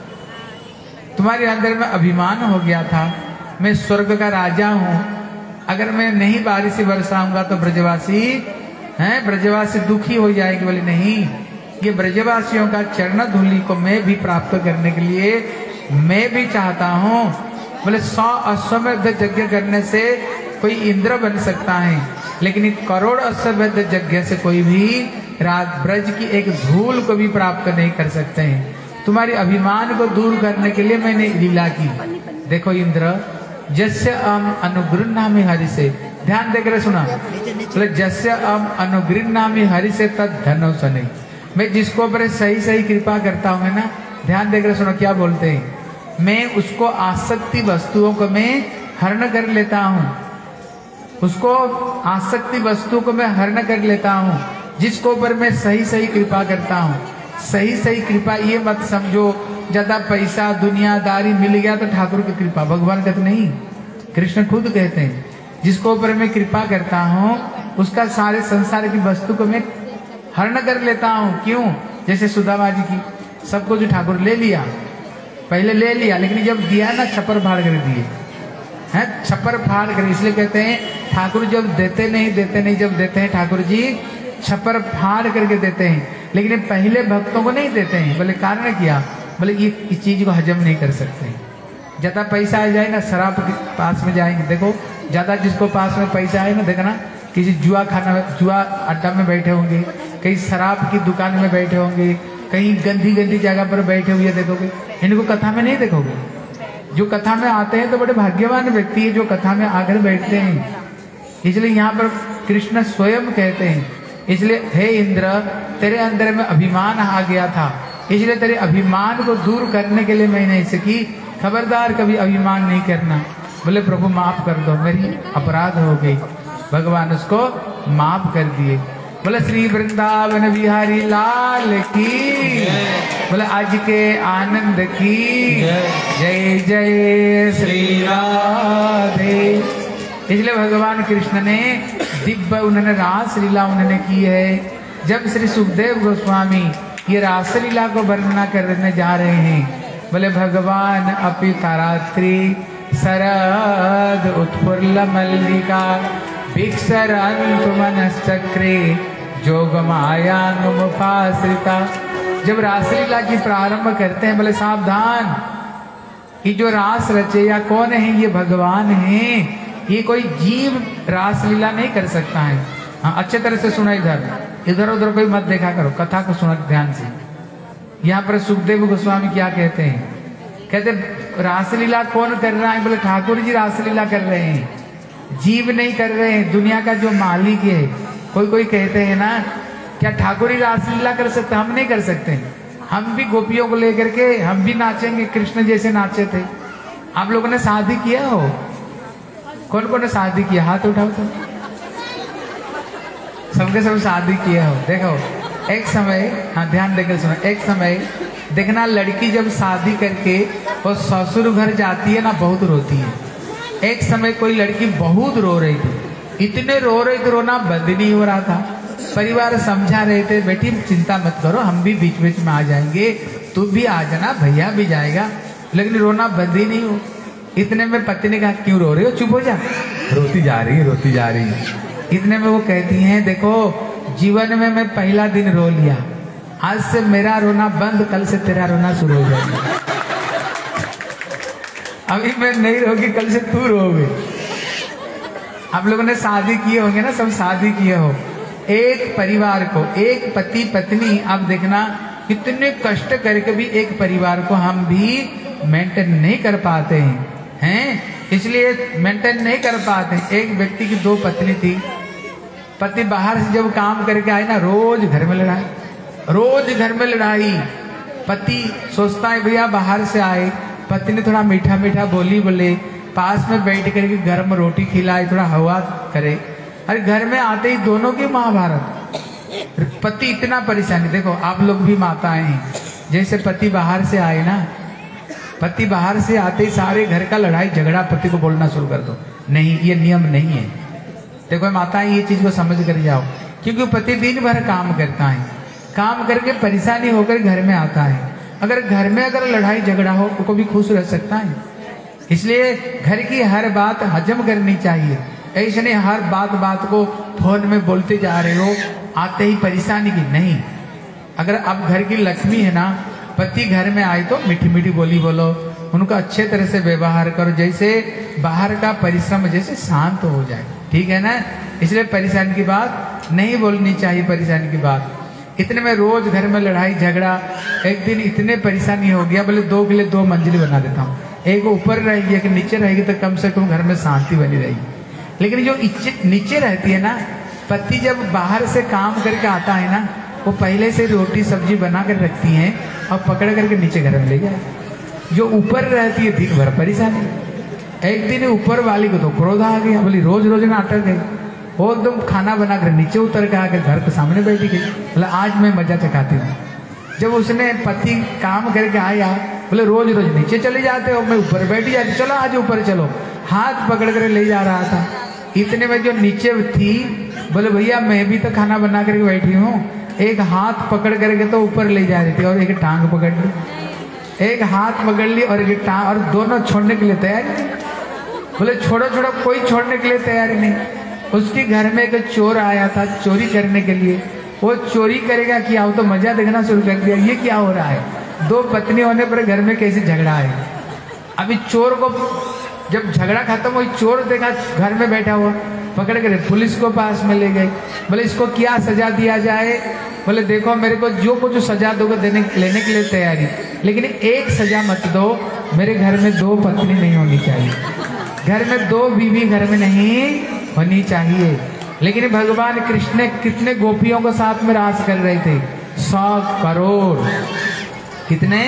तुम्हारे अंदर में अभिमान हो गया था, मैं स्वर्ग का राजा हूँ, अगर मैं नहीं बारिश बरसाऊंगा तो ब्रजवासी हैं ब्रजवासी दुखी हो जाएंगे। बोले नहीं, ये ब्रजवासियों का चरण धूलि को मैं भी प्राप्त करने के लिए मैं भी चाहता हूँ। बोले सौ अश्वमेध यज्ञ करने से कोई इंद्र बन सकता है, लेकिन करोड़ अश्वमेध यज्ञ से कोई भी राज ब्रज की एक धूल को भी प्राप्त नहीं कर सकते हैं। तुम्हारी अभिमान को दूर करने के लिए मैंने लीला की। देखो इंद्र जस्य अम अनुगृह्णामि हरि से, ध्यान देकर सुना, बोले जस्य अम अनुगृह्णामि हरि से तद धनो सने। मैं जिसको ऊपर सही सही कृपा करता हूँ ना, ध्यान देकर सुनो क्या बोलते हैं, मैं उसको आसक्ति वस्तुओं को मैं हरण कर लेता हूँ, उसको आसक्ति वस्तु को मैं हरण कर लेता हूँ, जिसको ऊपर मैं सही सही कृपा करता हूँ। सही सही कृपा ये मत समझो ज्यादा पैसा दुनियादारी मिल गया तो ठाकुर की कृपा, भगवान कहते नहीं, कृष्ण खुद कहते हैं जिसको ऊपर मैं कृपा करता हूँ उसका सारे संसार की वस्तु को मैं हरण कर लेता हूँ। क्यों? जैसे सुदामा जी की सब कुछ ठाकुर ले लिया, पहले ले लिया, लेकिन जब दिया ना छप्पर फाड़ कर दिए हैं, छप्पर फाड़ कर। इसलिए कहते हैं ठाकुर जब देते नहीं देते नहीं जब देते हैं ठाकुर जी छप्पर फाड़ करके देते हैं, लेकिन पहले भक्तों को नहीं देते हैं। बोले कारण क्या? बोले ये इस चीज को हजम नहीं कर सकते। ज्यादा पैसा आ जाए ना, शराब के पास में जाएंगे, देखो ज्यादा जिसको पास में पैसा आए ना, देखना किसी जुआ खाना जुआ अड्डा में बैठे होंगे, कहीं शराब की दुकान में बैठे होंगे, कहीं गंदी गंदी जगह पर बैठे हुए देखोगे, इनको कथा में नहीं देखोगे। जो कथा में आते हैं तो बड़े भाग्यवान व्यक्ति है जो कथा में आकर बैठते हैं। इसलिए यहाँ पर कृष्ण स्वयं कहते हैं, इसलिए हे इंद्र तेरे अंदर में अभिमान आ गया था, इसलिए तेरे अभिमान को दूर करने के लिए मैंने इसे की, खबरदार कभी अभिमान नहीं करना। बोले प्रभु माफ कर दो, मेरी अपराध हो गई। भगवान उसको माफ कर दिए। बोले श्री वृंदावन बिहारी लाल की, बोले आज के आनंद की जय जय श्री राधे। इसलिए भगवान कृष्ण ने दिव्य उन्होंने रास लीला उन्होंने की है। जब श्री सुखदेव गोस्वामी ये रास लीला को वर्णना करने जा रहे हैं, बोले भगवान अपि तारात्रि शरद उत्फुल्ल मल्लिका भिक्षरन्तु मनश्चक्रे जोग मायानुमुपाश्रिता। जब रासलीला की प्रारंभ करते हैं, बोले सावधान, ये जो रास रचेया कौन है? ये भगवान है, ये कोई जीव रासलीला नहीं कर सकता है। हाँ, अच्छे तरह से सुना, इधर इधर उधर कोई मत देखा करो, कथा को सुना ध्यान से। यहाँ पर सुखदेव गोस्वामी क्या कहते हैं? कहते रासलीला कौन कर रहा है? बोले ठाकुर जी रासलीला कर रहे हैं, जीव नहीं कर रहे हैं, दुनिया का जो मालिक है। कोई कोई कहते हैं ना, क्या ठाकुर ही रासलीला कर सकते? हम नहीं कर सकते। हम भी गोपियों को लेकर के हम भी नाचेंगे, कृष्ण जैसे नाचे थे। आप लोगों ने शादी किया हो? कौन कौन ने शादी किया? हाथ उठाओ तो। सबके सब शादी किया हो। देखो एक समय, हाँ ध्यान देकर सुनो, एक समय देखना, लड़की जब शादी करके वो ससुर घर जाती है ना, बहुत रोती है। एक समय कोई लड़की बहुत रो रही थी, इतने रो रही थी, रोना बंद नहीं हो रहा था। परिवार समझा रहे थे, बेटी चिंता मत करो, हम भी बीच बीच में आ जाएंगे, तू भी आ जाना, भैया भी जाएगा, लेकिन रोना बंद ही नहीं हो। इतने में पति ने कहा, क्यों रो रही हो? चुप हो जा। रोती जा रही है, रोती जा रही है। इतने में वो कहती हैं, देखो जीवन में मैं पहला दिन रो लिया, आज से मेरा रोना बंद, कल से तेरा रोना शुरू हो जाएगा। अभी मैं नहीं रोगी, कल से तू रोगे। आप लोगों ने शादी किए होंगे ना, सब शादी किए हो। एक परिवार को, एक पति पत्नी, आप देखना कितने कष्ट करके भी एक परिवार को हम भी मेंटेन नहीं कर पाते हैं, हैं? इसलिए मेंटेन नहीं कर पाते। एक व्यक्ति की दो पत्नी थी, पति बाहर से जब काम करके आए ना, रोज घर में लड़ाई, रोज घर में लड़ाई। पति सोचता है भैया बाहर से आए, पत्नी थोड़ा मीठा मीठा बोली बोले, पास में बैठ करके गर्म रोटी खिलाए, थोड़ा हवा करे। अरे घर में आते ही दोनों की महाभारत। पति इतना परेशानी। देखो आप लोग भी माताएं हैं, जैसे पति बाहर से आए ना, पति बाहर से आते ही सारे घर का लड़ाई झगड़ा पति को बोलना शुरू कर दो। नहीं, ये नियम नहीं है। देखो माताएं ये चीज को समझ कर जाओ, क्योंकि पति दिन भर काम करता है, काम करके परेशानी होकर घर में आता है। अगर घर में अगर लड़ाई झगड़ा हो तो को भी खुश रह सकता है। इसलिए घर की हर बात हजम करनी चाहिए। ऐसे नहीं हर बात बात को फोन में बोलते जा रहे हो, आते ही परेशानी की नहीं। अगर आप घर की लक्ष्मी है ना, पति घर में आए तो मीठी मीठी बोली बोलो, उनका अच्छे तरह से व्यवहार करो, जैसे बाहर का परिश्रम जैसे शांत हो जाए, ठीक है ना। इसलिए परेशानी की बात नहीं बोलनी चाहिए, परेशानी की बात। इतने में रोज घर में लड़ाई झगड़ा। एक दिन इतने परेशानी हो गया, बोले दो के लिए दो मंजिल बना देता हूँ, एक ऊपर रहेगी एक नीचे रहेगी, तो कम से कम घर में शांति बनी रहेगी। लेकिन जो नीचे रहती है ना, पति जब बाहर से काम करके आता है ना, वो पहले से रोटी सब्जी बना कर रखती हैं और पकड़ करके नीचे घर में ले जाए। जो ऊपर रहती है दिन भर परेशानी। एक दिन ऊपर वाली को तो क्रोध आ गया, बोली रोज रोज नाटक है। वो एकदम खाना बना कर नीचे उतर के आकर घर के सामने बैठी गई, बोला आज मैं मजा चखाती हूँ। जब उसने पति काम करके आया, बोले रोज रोज नीचे चले जाते हो, मैं ऊपर बैठी जाती, चलो आज ऊपर चलो। हाथ पकड़ कर ले जा रहा था। इतने में जो नीचे थी, बोले भैया मैं भी तो खाना बना करके बैठी हूँ, एक हाथ पकड़ करके तो ऊपर ले जा रही थी और एक टांग पकड़ ली, एक हाथ पकड़ ली और एक टांग, और दोनों छोड़ने के लिए तैयार नहीं। बोले छोड़ो छोड़ो, कोई छोड़ने के लिए तैयार नहीं। उसके घर में एक चोर आया था चोरी करने के लिए, वो चोरी करेगा क्या, वो तो मजा देखना शुरू कर दिया, ये क्या हो रहा है। दो पत्नी होने पर घर में कैसे झगड़ा है। अभी चोर को जब झगड़ा खत्म हुई, चोर देखा घर में बैठा हुआ, पकड़ कर पुलिस को पास में ले गए। बोले इसको क्या सजा दिया जाए। बोले देखो मेरे को जो कुछ सजा दोगे देने लेने के लिए तैयारी, लेकिन एक सजा मत दो, मेरे घर में दो पत्नी नहीं होनी चाहिए, घर में दो बीवी घर में नहीं होनी चाहिए। लेकिन भगवान कृष्ण कितने गोपियों को साथ में रास कर रहे थे, सौ करोड़, कितने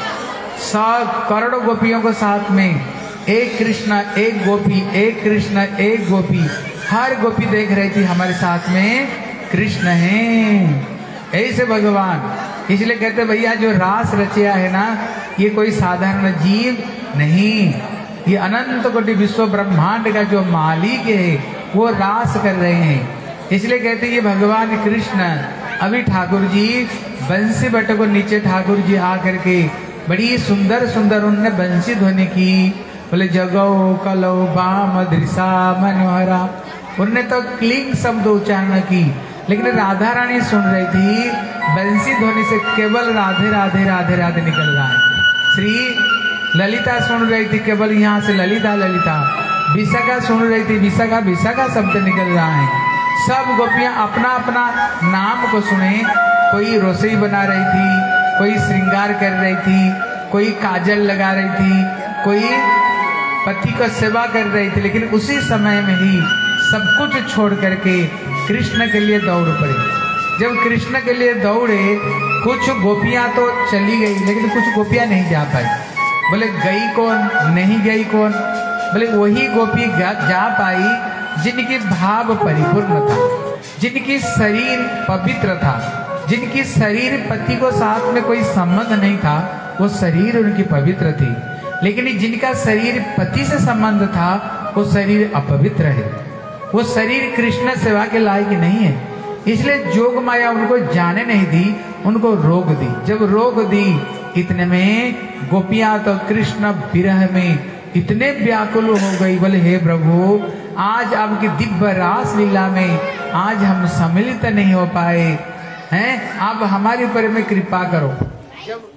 सौ करोड़ गोपियों को साथ में, एक कृष्ण एक गोपी, एक कृष्ण एक गोपी, हर गोपी देख रही थी हमारे साथ में कृष्ण हैं। ऐसे भगवान, इसलिए कहते भैया जो रास रचिया है ना, ये कोई साधारण जीव नहीं, ये अनंत कोटि विश्व ब्रह्मांड का जो मालिक है वो रास कर रहे हैं। इसलिए कहते ये भगवान कृष्ण। अभी ठाकुर जी बंसी बट को नीचे ठाकुर जी आकर के बड़ी सुंदर सुंदर उनने बंसी ध्वनि की। बोले जगो कलो बाम दृशा मनोहरा, उनने तो क्लिंग शब्द उच्चारण की, लेकिन राधा रानी सुन रही थी बंसी ध्वनि से केवल राधे राधे राधे राधे निकल रहा है। श्री ललिता सुन रही थी केवल यहाँ से ललिता ललिता। विशाखा सुन रही थी विशाखा विशाखा शब्द निकल रहा है। सब गोपियां अपना अपना नाम को सुने। कोई रसोई बना रही थी, कोई श्रृंगार कर रही थी, कोई काजल लगा रही थी, कोई पति को सेवा कर रही थी, लेकिन उसी समय में ही सब कुछ छोड़ करके कृष्ण के लिए दौड़ पड़े। जब कृष्ण के लिए दौड़े, कुछ गोपियां तो चली गई, लेकिन कुछ गोपियां नहीं जा पाई। बोले गई कौन, नहीं गई कौन? बोले वही गोपी जा पाई जिनकी भाव परिपूर्ण था, जिनकी शरीर पवित्र था, जिनकी शरीर पति को साथ में कोई संबंध नहीं था, वो शरीर उनकी पवित्र थी। लेकिन जिनका शरीर पति से संबंध था, वो शरीर अपवित्र है, वो शरीर कृष्ण सेवा के लायक नहीं है। इसलिए जोग माया उनको जाने नहीं दी, उनको रोक दी। जब रोक दी, इतने में गोपियां तो कृष्ण विरह में इतने व्याकुल हो गई। बोले हे प्रभु, आज आपकी दिव्य रास लीला में आज हम सम्मिलित नहीं हो पाए हैं, आप हमारे ऊपर में कृपा करो। जब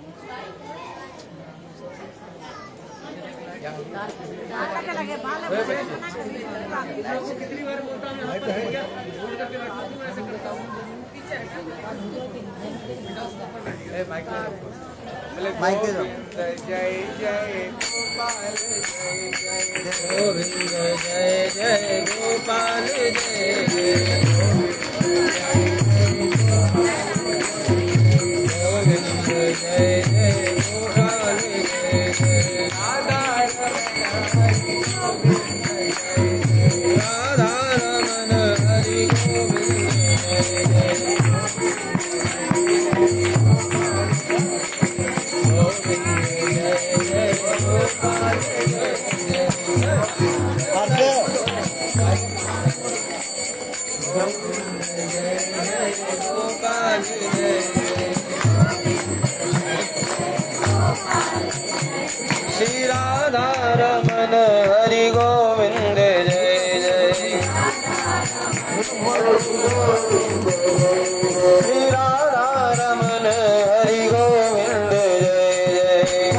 माइक दे दो। जय जय गोपाल जय जय गोविंद जय जय गोपाल जय जय गोविंद जय जय गोपाल जय जय राधा रमन हरि गोविंद जय जय श्री राधा रमन हरि गोविंद जय जय श्री राधा रमन हरि गोविंद जय जय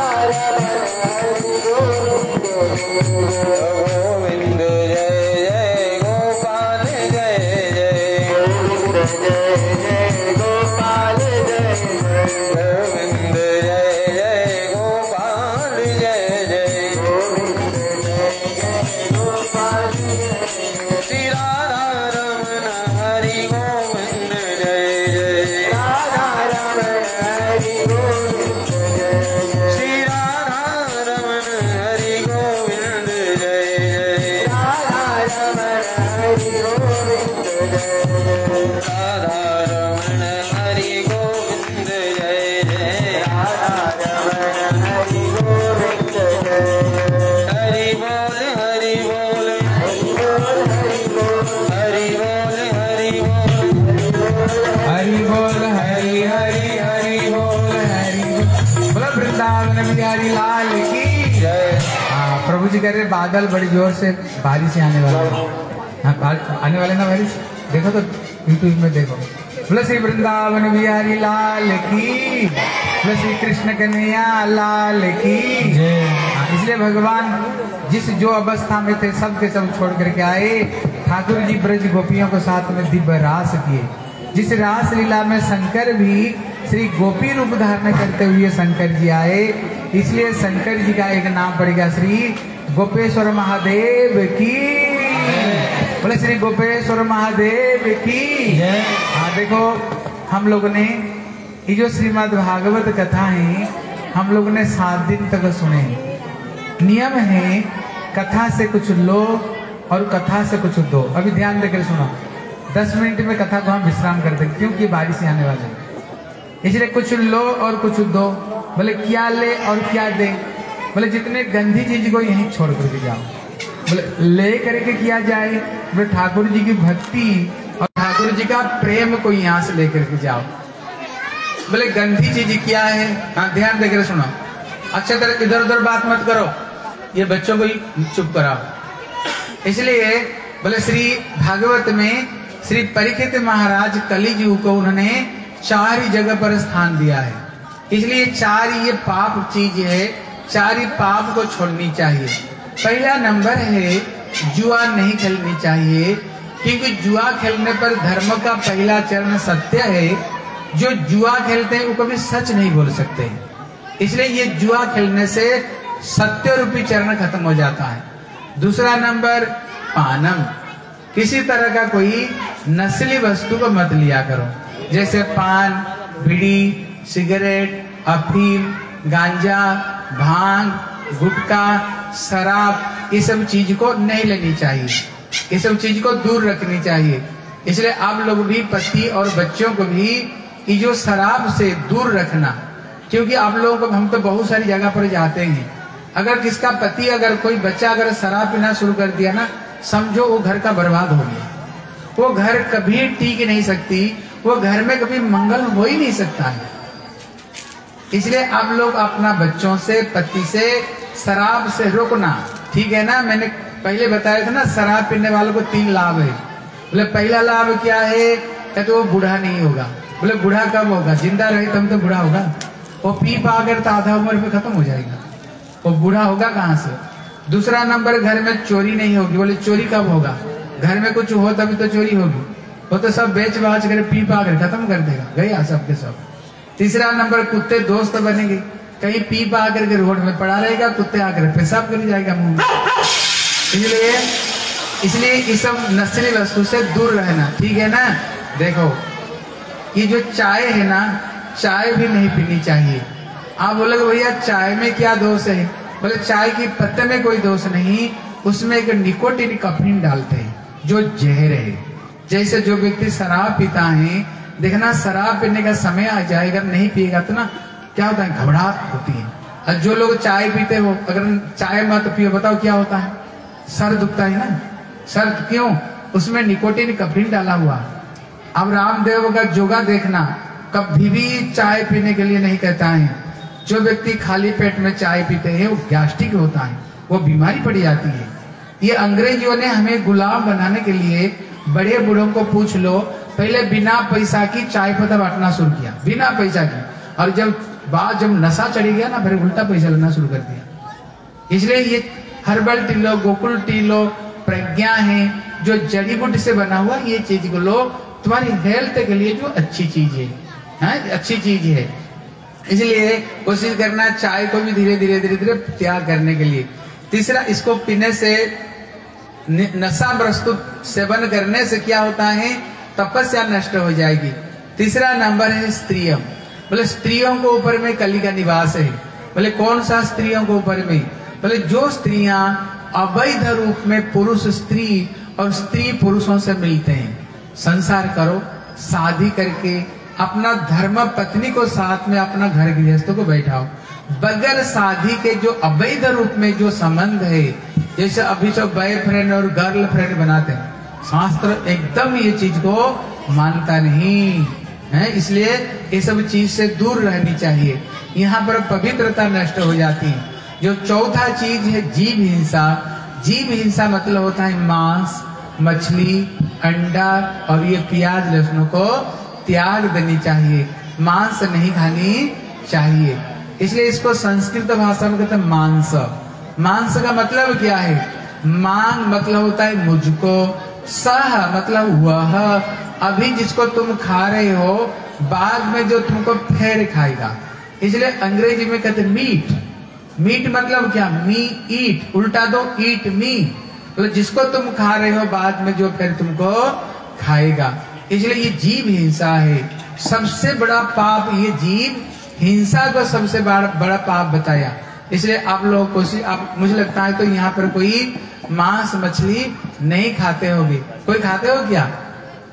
गोविंद जय जय गोपाल जय जय जय जय गोपाल जय जय गोविंद जय जय गोपाल जय जय गोपाल श्री राधा रमन हरि गोविंद जय जय राधा रमन हरि गोविंद जय जय श्री राधा रमन हरि गोविंद जय जय राधा रमन हरि गोविंद जय जय राधा रमन हरि गोविंद जय जय राधा रमन हरि गोविंद जय जय हरि बोल हरि बोल हरि बोल हरि बोल हरि बोल हरि बोल हरि हरि हरि बोल हरि बोल। वृंदावन बिहारी लाल की जय। हाँ, प्रभु जी कह रहे बादल बड़ी जोर से बारिश आने वाला है। हाँ, बा- आने वाले ना बारिश, देखो तो यूट्यूब में देखो। बोले श्री वृंदावन बिहारी लाल की, बोले श्री कृष्ण कन्हैया लाल की जय। हाँ, इसलिए भगवान जिस जो अवस्था में थे सब के सब छोड़ करके आए। ठाकुर जी ब्रज गोपियों को साथ में दिव्य रास किए। जिस रास लीला में शंकर भी श्री गोपी रूप धारण करते हुए शंकर जी आए, इसलिए शंकर जी का एक नाम पड़ेगा श्री गोपेश्वर महादेव की। बोले श्री गोपेश्वर महादेव की। हाँ देखो, हम लोगों ने ये जो श्रीमद् भागवत कथा है हम लोगों ने सात दिन तक सुने। नियम है कथा से कुछ लो और कथा से कुछ दो। अभी ध्यान देकर सुनो। दस मिनट में कथा को हम विश्राम कर दें, क्योंकि बारिश आने वाली है। इसलिए कुछ लो और कुछ दो। बोले क्या ले और क्या दे? बोले जितने गंदी चीज को यहीं छोड़ करके जाओ। बोले ले करके किया जाए? बोले ठाकुर जी की भक्ति और ठाकुर जी का प्रेम को यहाँ से लेकर के जाओ। बोले गंदी चीज क्या है? हाँ ध्यान देकर सुनो, अच्छा तरह इधर उधर बात मत करो, ये बच्चों को ही चुप कराओ। इसलिए बोले श्री भागवत में श्री परीक्षित महाराज कलिजुग को उन्होंने चार ही जगह पर स्थान दिया है। इसलिए चार ये पाप चीज है, चार ही पाप को छोड़नी चाहिए। पहला नंबर है जुआ नहीं खेलनी चाहिए, क्योंकि जुआ खेलने पर धर्म का पहला चरण सत्य है। जो जुआ खेलते हैं वो कभी सच नहीं बोल सकते, इसलिए ये जुआ खेलने से सत्य रूपी चरण खत्म हो जाता है। दूसरा नंबर पानम, किसी तरह का कोई नस्ली वस्तु को मत लिया करो, जैसे पान, बीड़ी, सिगरेट, अफीम, गांजा, भांग, गुटखा, शराब, ये सब चीज को नहीं लेनी चाहिए, ये सब चीज को दूर रखनी चाहिए। इसलिए आप लोग भी पति और बच्चों को भी ये जो शराब से दूर रखना, क्योंकि आप लोगों को हम तो बहुत सारी जगह पर जाते हैं, अगर किसका पति अगर कोई बच्चा अगर शराब पीना शुरू कर दिया ना, समझो वो घर का बर्बाद हो गया, वो घर कभी टिक नहीं सकती, वो घर में कभी मंगल हो ही नहीं सकता है। इसलिए आप लोग अपना बच्चों से पति से शराब से रोकना, ठीक है ना। मैंने पहले बताया था ना, शराब पीने वालों को तीन लाभ है। बोले पहला लाभ क्या है? कहते वो बूढ़ा नहीं होगा। बोले बूढ़ा कब होगा? जिंदा रहे तब तो बूढ़ा होगा, वो पी पा कर तो आधा उम्र पे खत्म हो जाएगा, वो बूढ़ा होगा कहाँ से। दूसरा नंबर घर में चोरी नहीं होगी। बोले चोरी कब होगा? घर में कुछ हो तभी तो चोरी होगी, वो तो सब बेच बाच कर पी पा कर खत्म कर देगा, गया सबके सब। तीसरा नंबर कुत्ते दोस्त बनेंगे, कहीं पी पा करके रोड में पड़ा रहेगा, कुत्ते आकर पेशाब कर जाएगा मुंह में। इसलिए इसलिए इस सब नस्ली वस्तु से दूर रहना, ठीक है ना। देखो ये जो चाय है ना, चाय भी नहीं पीनी चाहिए। आप बोलोगे भैया चाय में क्या दोष है? बोले चाय की पत्ते में कोई दोष नहीं, उसमें एक निकोटिन कैफीन डालते हैं जो जहर है। जैसे जो व्यक्ति शराब पीता है, देखना शराब पीने का समय आ जाएगा, नहीं पिएगा तो ना क्या होता है, घबराहट होती है। और जो लोग चाय पीते हो, अगर चाय मत पियो, बताओ क्या होता है? सर दुखता है ना। सर क्यों? उसमें निकोटिन कैफीन डाला हुआ। अब रामदेव का योगा देखना, कभी भी चाय पीने के लिए नहीं कहता है। जो व्यक्ति खाली पेट में चाय पीते हैं वो गैस्ट्रिक होता है, वो बीमारी पड़ जाती है। ये अंग्रेजों ने हमें गुलाम बनाने के लिए, बड़े बूढ़ों को पूछ लो, पहले बिना पैसा की चाय पत्ता बांटना शुरू किया, बिना पैसा की। और जब बाद जब नशा चढ़ी गया ना, फिर उल्टा पैसा लेना शुरू कर दिया। इसलिए ये हर्बल टी लो, गोकुल टी लो, प्रज्ञा है जो जड़ी बूटी से बना हुआ, ये चीज को लो, तुम्हारी हेल्थ के लिए जो अच्छी चीज है, है अच्छी चीज है। इसलिए कोशिश करना चाय को भी धीरे धीरे धीरे धीरे त्याग करने के लिए। तीसरा, इसको पीने से, नशा वस्तु सेवन करने से क्या होता है? तपस्या नष्ट हो जाएगी। तीसरा नंबर है स्त्रियों। बोले स्त्रियों को ऊपर में कली का निवास है। बोले कौन सा स्त्रियों को ऊपर में? बोले जो स्त्रियां अवैध रूप में पुरुष स्त्री और स्त्री पुरुषों से मिलते हैं, संसार करो, शादी करके अपना धर्म पत्नी को साथ में अपना घर गृहस्थों को बैठाओ। बगैर शादी के जो अवैध रूप में जो संबंध है, जैसे अभी सब बॉयफ्रेंड और गर्लफ्रेंड बनाते हैं, शास्त्र एकदम ये चीज को मानता नहीं है। इसलिए ये सब चीज से दूर रहनी चाहिए, यहाँ पर पवित्रता नष्ट हो जाती है। जो चौथा चीज है जीव हिंसा। जीव हिंसा मतलब होता है मांस, मछली, अंडा और ये प्याज लहसुन को त्याग देनी चाहिए, मांस नहीं खानी चाहिए। इसलिए इसको संस्कृत भाषा में कहते हैं मांस। मांस का मतलब क्या है? मांग मतलब होता है मुझको, सह मतलब वह, अभी जिसको तुम खा रहे हो बाद में जो तुमको फिर खाएगा। इसलिए अंग्रेजी में कहते मीट। मीट मतलब क्या? मी ईट, उल्टा दो ईट मी, तो जिसको तुम खा रहे हो बाद में जो फिर तुमको खाएगा। इसलिए ये जीव हिंसा है। सबसे बड़ा पाप ये जीव हिंसा को सबसे बड़ा बड़ा पाप बताया। इसलिए आप लोग कोशिश, आप मुझे लगता है तो यहाँ पर कोई मांस मछली नहीं खाते होंगे। कोई खाते हो क्या?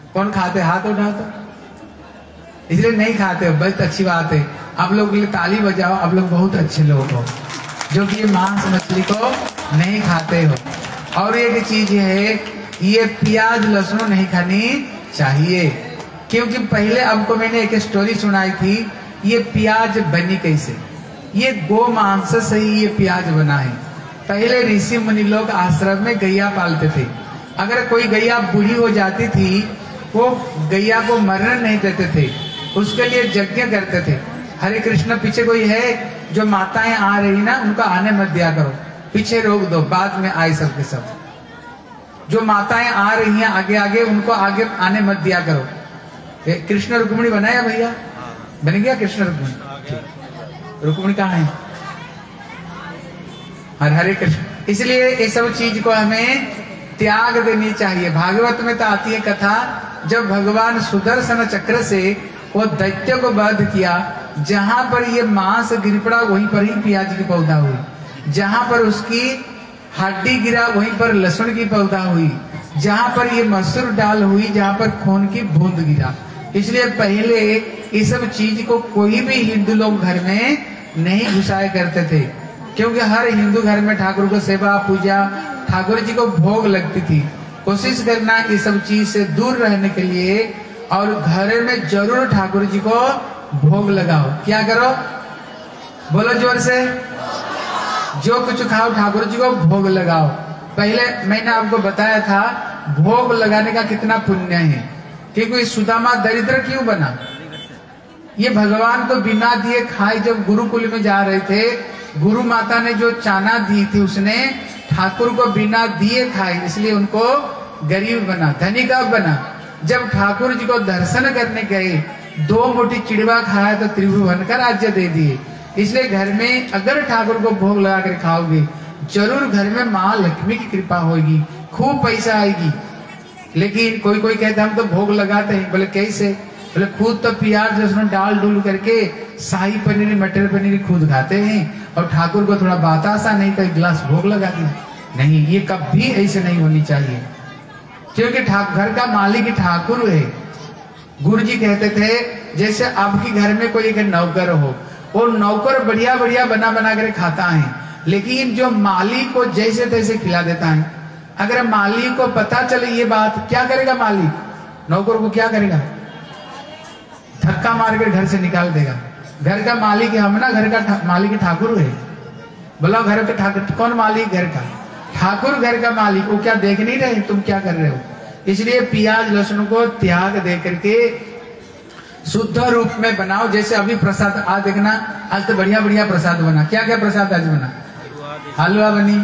कौन खाते? हाथ उठा तो, इसलिए नहीं खाते। बहुत अच्छी बात है, आप लोग के लिए ताली बजाओ। आप लोग बहुत अच्छे लोग हो जो कि ये मांस मछली को नहीं खाते हो। और एक चीज है, ये प्याज लहसुन नहीं खानी चाहिए, क्योंकि पहले आपको मैंने एक स्टोरी सुनाई थी। ये प्याज बनी कैसे? ये गो मांस से ही ये प्याज बना है। पहले ऋषि मुनि लोग आश्रम में गैया पालते थे। अगर कोई गैया बूढ़ी हो जाती थी, वो गैया को मरने नहीं देते थे, उसके लिए यज्ञ करते थे। हरे कृष्ण, पीछे कोई है जो माताएं आ रही ना, उनको आने मत दिया करो, पीछे रोक दो, बाद में आए सब के सब। जो माताएं आ रही हैं आगे आगे, उनको आगे आने मत दिया करो। कृष्ण रुक्मिणी बनाया भैया? बन गया कृष्ण रुक्मिणी? रुक्मिणी कहाँ है? हरे हरे कृष्ण। इसलिए ये सब चीज को हमें त्याग देनी चाहिए। भागवत में तो आती है कथा, जब भगवान सुदर्शन चक्र से वो दैत्य को वध किया, जहां पर ये मांस गिर पड़ा वहीं पर ही प्याज की पौधा हुई, जहां पर उसकी हड्डी गिरा वहीं पर लहसुन की पौधा हुई, जहां पर ये मसूर डाल हुई, जहां पर खून की बूंद गिरा। इसलिए पहले इस सब चीज को कोई भी हिंदू लोग घर में नहीं घुसाया करते थे, क्योंकि हर हिंदू घर में ठाकुर को सेवा पूजा, ठाकुर जी को भोग लगती थी। कोशिश करना इस सब चीज से दूर रहने के लिए, और घर में जरूर ठाकुर जी को भोग लगाओ। क्या करो? बोलो जोर से। जो कुछ खाओ ठाकुर जी को भोग लगाओ। पहले मैंने आपको बताया था भोग लगाने का कितना पुण्य है, क्योंकि सुदामा दरिद्र क्यों बना? ये भगवान को बिना दिए खाए। जब गुरुकुल में जा रहे थे, गुरु माता ने जो चाना दी थी उसने ठाकुर को बिना दिए खाए, इसलिए उनको गरीब बना, धनी कब बना? जब ठाकुर जी को दर्शन करने गए, दो मुट्ठी चिड़वा खाया तो त्रिभुवन का राज्य दे दिए। इसलिए घर में अगर ठाकुर को भोग लगा कर खाओगे, जरूर घर में माँ लक्ष्मी की कृपा होगी, खूब पैसा आएगी। लेकिन कोई कोई कहता हम तो भोग लगाते हैं। बोले कैसे? बोले खुद तो प्याज लहसुन डाल डूल करके शाही पनीर मटर पनीर खुद खाते हैं, और ठाकुर को थोड़ा बतासा नहीं तो एक गिलास भोग लगा दिया। नहीं, ये कभी ऐसे नहीं होनी चाहिए, क्योंकि घर का मालिक ठाकुर है। गुरु जी कहते थे जैसे आपके घर में कोई एक नौकर हो, वो नौकर बढ़िया बढ़िया बना बना कर खाता है, लेकिन जो मालिक को जैसे तैसे खिला देता है। अगर मालिक को पता चले ये बात, क्या करेगा मालिक? नौकर को क्या करेगा? धक्का मार कर घर से निकाल देगा। घर का मालिक है, हम ना घर का मालिक ठाकुर है। बोला घर के ठाकुर कौन मालिक? घर का ठाकुर, घर का मालिक। वो क्या देख नहीं रहे तुम क्या कर रहे हो? इसलिए प्याज लहसुन को त्याग दे करके शुद्ध रूप में बनाओ। जैसे अभी प्रसाद आज देखना, आज तो बढ़िया बढ़िया प्रसाद बना। क्या क्या प्रसाद आज बना? हलवा बनी,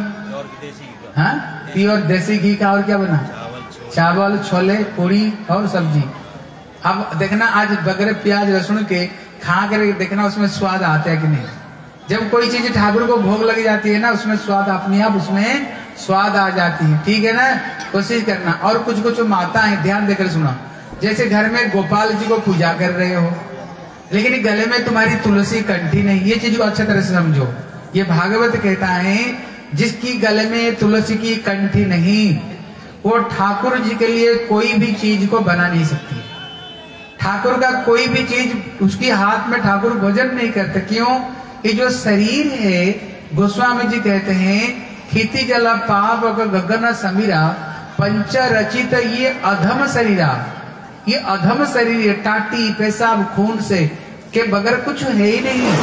हाँ प्योर देसी घी का। और क्या बना? चावल, छोले, पूरी और सब्जी। अब देखना आज बगैर प्याज लहसुन के खा कर देखना उसमें स्वाद आता है कि नहीं। जब कोई चीज ठाकुर को भोग लग जाती है ना, उसमें स्वाद अपने आप उसमें स्वाद आ जाती है। ठीक है ना? कोशिश करना। और कुछ कुछ माता है, ध्यान देकर सुना। जैसे घर में गोपाल जी को पूजा कर रहे हो, लेकिन गले में तुम्हारी तुलसी कंठी नहीं, ये चीज को अच्छी तरह से समझो। ये भागवत कहता है जिसकी गले में तुलसी की कंठी नहीं, वो ठाकुर जी के लिए कोई भी चीज को बना नहीं सकती। ठाकुर का कोई भी चीज उसके हाथ में ठाकुर भोजन नहीं करते। क्यों? ये जो शरीर है, गोस्वामी जी कहते हैं खिति जला पाप गगन समीरा पंच रचित ये अधम शरीरा। ये अधम शरीर टाटी पेशाब खून से के बगैर कुछ है ही नहीं,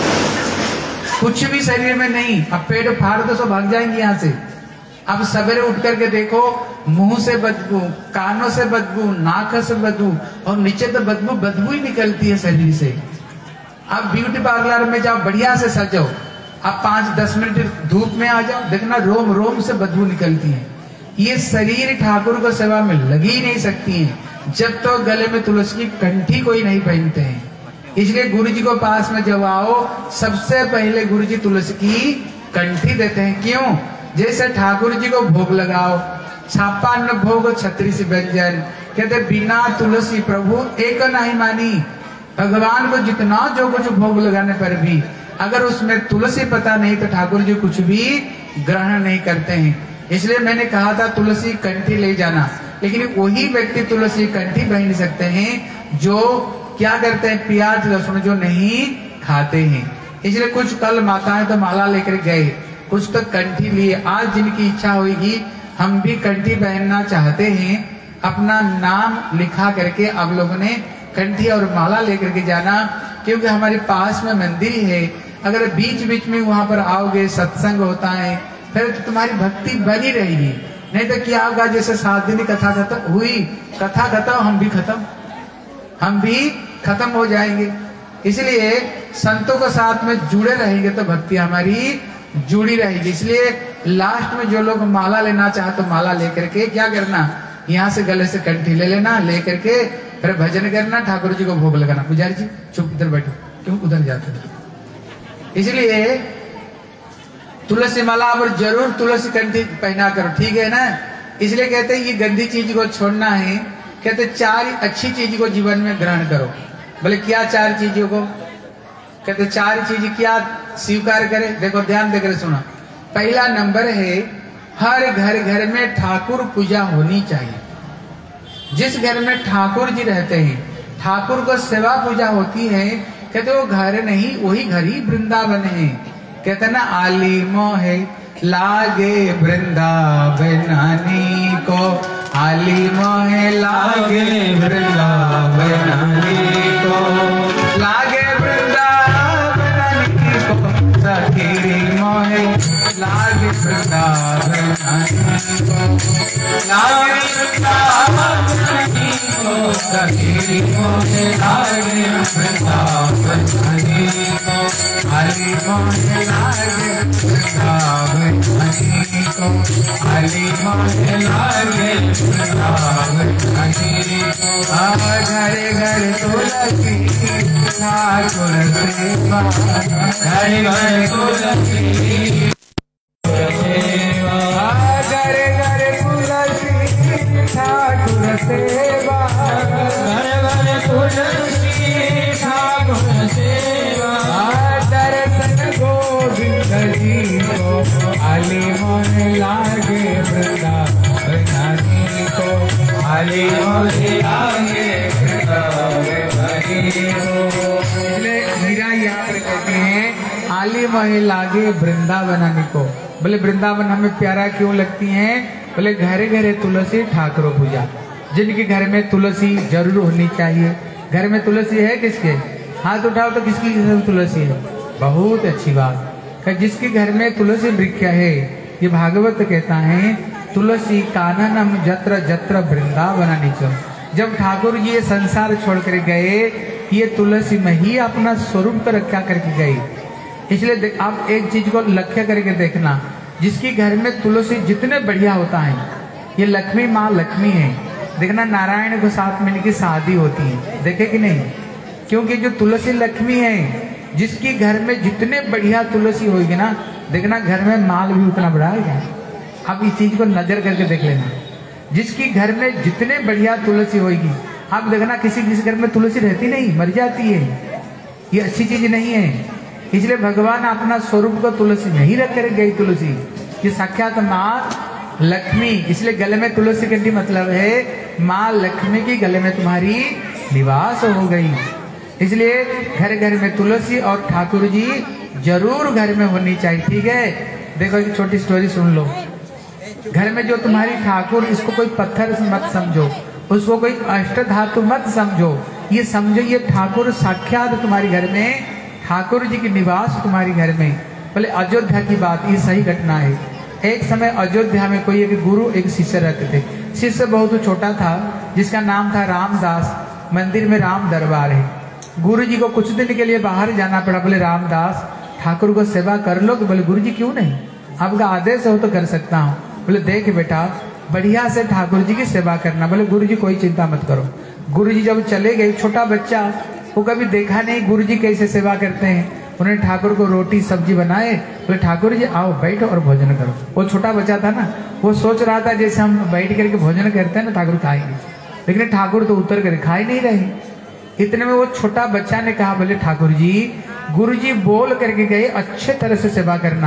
कुछ भी शरीर में नहीं। अब पेट फाड़ दो तो भाग जाएंगे यहाँ से। अब सवेरे उठ करके देखो, मुंह से बदबू, कानों से बदबू, नाक से बदबू, और नीचे तो बदबू बदबू ही निकलती है शरीर से। अब ब्यूटी पार्लर में जाओ, बढ़िया से सजो, अब पांच दस मिनट धूप में आ जाओ, देखना रोम रोम से बदबू निकलती है। ये शरीर ठाकुर को सेवा में लगी ही नहीं सकती है जब तो गले में तुलसी की कंठी कोई नहीं पहनते हैं। इसलिए गुरु जी को पास में जब आओ, सबसे पहले गुरु जी तुलसी की कंठी देते हैं। क्यों? जैसे ठाकुर जी को भोग लगाओ, छापान्न भोग छत्री से व्यंजन, कहते बिना तुलसी प्रभु एक नहीं मानी। भगवान को जितना जो कुछ भोग लगाने पर भी अगर उसमें तुलसी पता नहीं तो ठाकुर जी कुछ भी ग्रहण नहीं करते हैं। इसलिए मैंने कहा था तुलसी कंठी ले जाना। लेकिन वही व्यक्ति तुलसी कंठी पहन सकते हैं जो क्या करते हैं, प्याज लहसुन जो नहीं खाते हैं। इसलिए कुछ कल माताएं तो माला लेकर गए, कुछ तो कंठी लिए। आज जिनकी इच्छा होगी हम भी कंठी पहनना चाहते हैं, अपना नाम लिखा करके आप लोगों ने कंठी और माला लेकर के जाना, क्योंकि हमारे पास में मंदिर है। अगर बीच बीच में वहां पर आओगे, सत्संग होता है, फिर तो तुम्हारी भक्ति बनी रहेगी। नहीं तो क्या होगा, जैसे सात दिन कथा खत्म हुई, कथा खत्म हम भी खत्म हम भी खत्म हो जाएंगे। इसलिए संतों के साथ में जुड़े रहेंगे तो भक्ति हमारी जुड़ी रहेगी। इसलिए लास्ट में जो लोग माला लेना चाहे तो माला लेकर के क्या करना, यहाँ से गले से कंठी ले लेना, लेकर के फिर भजन करना, ठाकुर जी को भोग लगाना। पुजारी जी चुप इधर बैठो, क्यों उधर जाते हो? इसलिए तुलसी माला पर जरूर तुलसी कंठी पहना करो, ठीक है ना। इसलिए कहते हैं ये गंदी चीज को छोड़ना है। कहते चार अच्छी चीज को जीवन में ग्रहण करो। बोले क्या चार चीजों को? कहते चार चीज क्या स्वीकार करे। देखो ध्यान देकर सुना। पहला नंबर है, हर घर घर में ठाकुर पूजा होनी चाहिए। जिस घर में ठाकुर जी रहते हैं, ठाकुर को सेवा पूजा होती है, कहते वो घर नहीं, वही घर ही वृंदावन है। कहते ना आली मोहे लागे वृंदावनानी को, आली मोहे लागे वृंदावनानी को, लागे वृंदावनानी को, सखी मोहे लागे वृंदावनानी को, लागे वृंदावनानी को, सखी मोहे लागे वृंदावनानी को, आली मोहे लागे वृंदावनानी को, आली मोहे लागे वृंदावनानी को। घरे घर तुलसी ठाकुर सेवा, घरे घर तुलसी सेवा, घरे घर तुलसी ठाकुर सेवा, घरे घरे तुलसी ठाकुर सेवा। दर्शन गोविंद जी को, आली मोहे लागे वृंदावनानी को, आली मोहे लागे वृंदावनानी को। मीरा यहाँ पर कहते हैं आली मोहे लागे वृंदावनानी को। बोले वृंदावन हमें प्यारा क्यों लगती है? बोले घरे घरे तुलसी ठाकुर पूजा। जिनके घर में तुलसी जरूर होनी चाहिए। घर में तुलसी है किसके? हाथ उठाओ तो किसकी घर में तुलसी है? बहुत अच्छी बात। जिसके घर में तुलसी वृक्ष है, ये भागवत कहता है तुलसी काननम जत्र जत्र वृंदावनानी च। जब ठाकुर जी ये संसार छोड़ कर गए, ये तुलसी में ही अपना स्वरूप को रक्षा करके गए। इसलिए आप एक चीज को लक्ष्य करके देखना, जिसकी घर में तुलसी जितने बढ़िया होता है, ये लक्ष्मी माँ लक्ष्मी है। देखना नारायण को साथ में इनकी शादी होती है, देखे कि नहीं? क्योंकि जो तुलसी लक्ष्मी है, जिसकी घर में जितने बढ़िया तुलसी होगी ना, देखना घर में माल भी उतना बढ़ाएगा। आप इस चीज को नजर करके देख लेना। जिसकी घर में जितने बढ़िया तुलसी होगी, आप देखना किसी किसी घर में तुलसी रहती नहीं, मर जाती है। ये अच्छी चीज नहीं है। इसलिए भगवान अपना स्वरूप को तुलसी नहीं रख कर गई। तुलसी ये साक्षात माँ लक्ष्मी, इसलिए गले में तुलसी कंठी मतलब है माँ लक्ष्मी की गले में तुम्हारी निवास हो गई। इसलिए घर घर में तुलसी और ठाकुर जी जरूर घर में होनी चाहिए, ठीक है। देखो एक छोटी स्टोरी सुन लो। घर में जो तुम्हारी ठाकुर, इसको कोई पत्थर मत समझो, उसको कोई अष्ट धातु मत समझो, ये समझो ये ठाकुर साक्षात तुम्हारे घर में, ठाकुर जी की निवास तुम्हारी घर में। बोले अयोध्या की बात, ये सही घटना है। एक समय अयोध्या में कोई एक गुरु एक शिष्य रहते थे। शिष्य बहुत छोटा था, जिसका नाम था रामदास। मंदिर में राम दरबार है। गुरु जी को कुछ दिन के लिए बाहर जाना पड़ा। बोले रामदास ठाकुर को सेवा कर लो। बोले गुरु जी क्यों नहीं, आपका आदेश हो तो कर सकता हूँ। बोले देख बेटा बढ़िया से ठाकुर जी की सेवा करना। बोले गुरु जी कोई चिंता मत करो। गुरु जी जब चले गए, छोटा बच्चा, वो कभी देखा नहीं गुरु जी कैसे सेवा करते हैं। उन्होंने ठाकुर को रोटी सब्जी बनाए। बोले ठाकुर जी आओ बैठो और भोजन करो। वो छोटा बच्चा था ना, वो सोच रहा था जैसे हम बैठ करके भोजन करते हैं ना ठाकुर खाएंगे, लेकिन ठाकुर तो उतर कर खा ही नहीं रहे। इतने में वो छोटा बच्चा ने कहा, बोले ठाकुर जी, गुरु जी बोल करके गए अच्छे तरह से सेवा करना,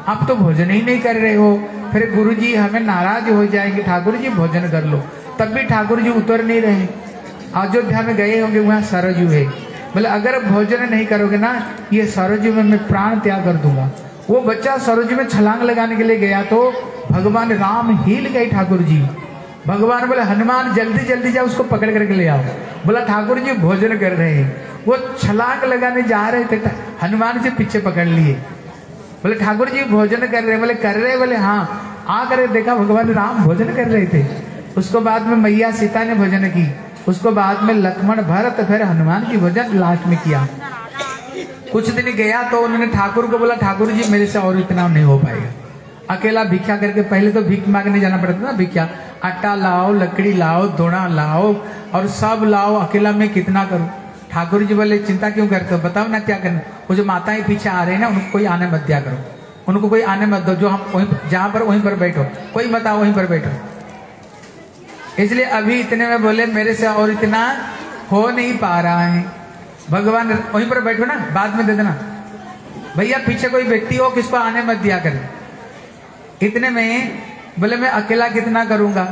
आप तो भोजन ही नहीं कर रहे हो। फिर गुरु जी हमें नाराज हो जाएंगे, ठाकुर जी भोजन कर लो। तब भी ठाकुर जी उतर नहीं रहे। अयोध्या में गए होंगे, वहाँ सरजू है। बोले अगर भोजन नहीं करोगे ना, ये सरजू में मैं प्राण त्याग कर दूंगा। वो बच्चा सरजू में छलांग लगाने के लिए गया तो भगवान राम हिल गए ठाकुर जी। भगवान बोले हनुमान जल्दी जल्दी जाओ, उसको पकड़ करके ले आओ। बोला ठाकुर जी भोजन कर रहे हैं। वो छलांग लगाने जा रहे थे, हनुमान जी पीछे पकड़ लिए। बोले ठाकुर जी भोजन कर रहे? बोले कर रहे? बोले हाँ। आकर देखा भगवान राम भोजन कर रहे थे। उसको बाद में मैया सीता ने भोजन की, उसको बाद में लक्ष्मण भरत, फिर हनुमान जी भोजन लास्ट में किया। कुछ दिन गया तो उन्होंने ठाकुर को बोला ठाकुर जी मेरे से और इतना नहीं हो पाएगा, अकेला भिक्षा करके। पहले तो भीख मांगने जाना पड़ता ना, भिक्षा, आटा लाओ, लकड़ी लाओ, दोना लाओ और सब लाओ, अकेला मैं कितना करूं। ठाकुर जी बोले चिंता क्यों करते हो, बताओ ना क्या करना। वो जो माताएं पीछे आ रही है ना, उनको कोई आने मत दिया करो, उनको कोई आने मत दो। जो हम वहीं जहां पर वहीं पर बैठो, कोई मत आओ, वहीं पर बैठो। इसलिए अभी इतने में बोले मेरे से और इतना हो नहीं पा रहा है। भगवान वहीं पर बैठो ना, बाद में दे देना। भैया पीछे कोई व्यक्ति हो, किसको आने मत दिया करे। इतने में बोले मैं अकेला कितना करूंगा।